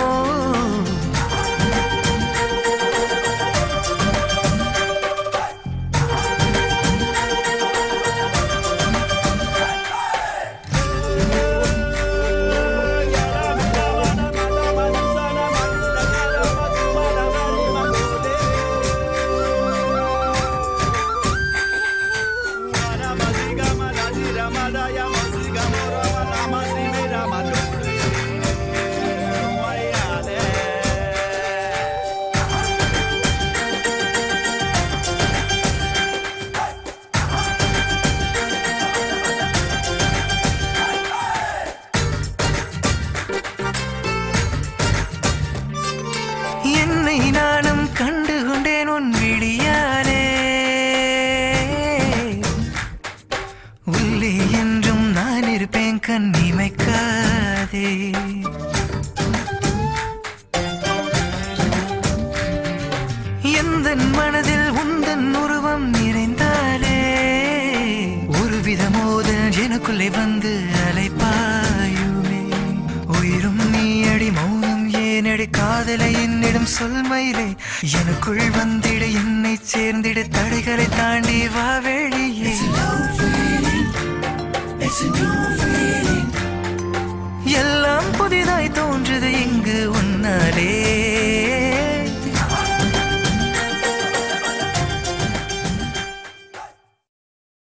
கண்ணுக்குள்ளே வந்து அலைப்பாயுமே உயிரும் நீ அடி மௌனம் ஏனடி காதலை என்னிடம் சொல் மயிலே எனக்குள் வந்திட என்னை சேர்ந்திட தடைகளை தாண்டி வா வெளியே எல்லாம் புதிதாய் தோன்றுது இங்கு உன்னாலே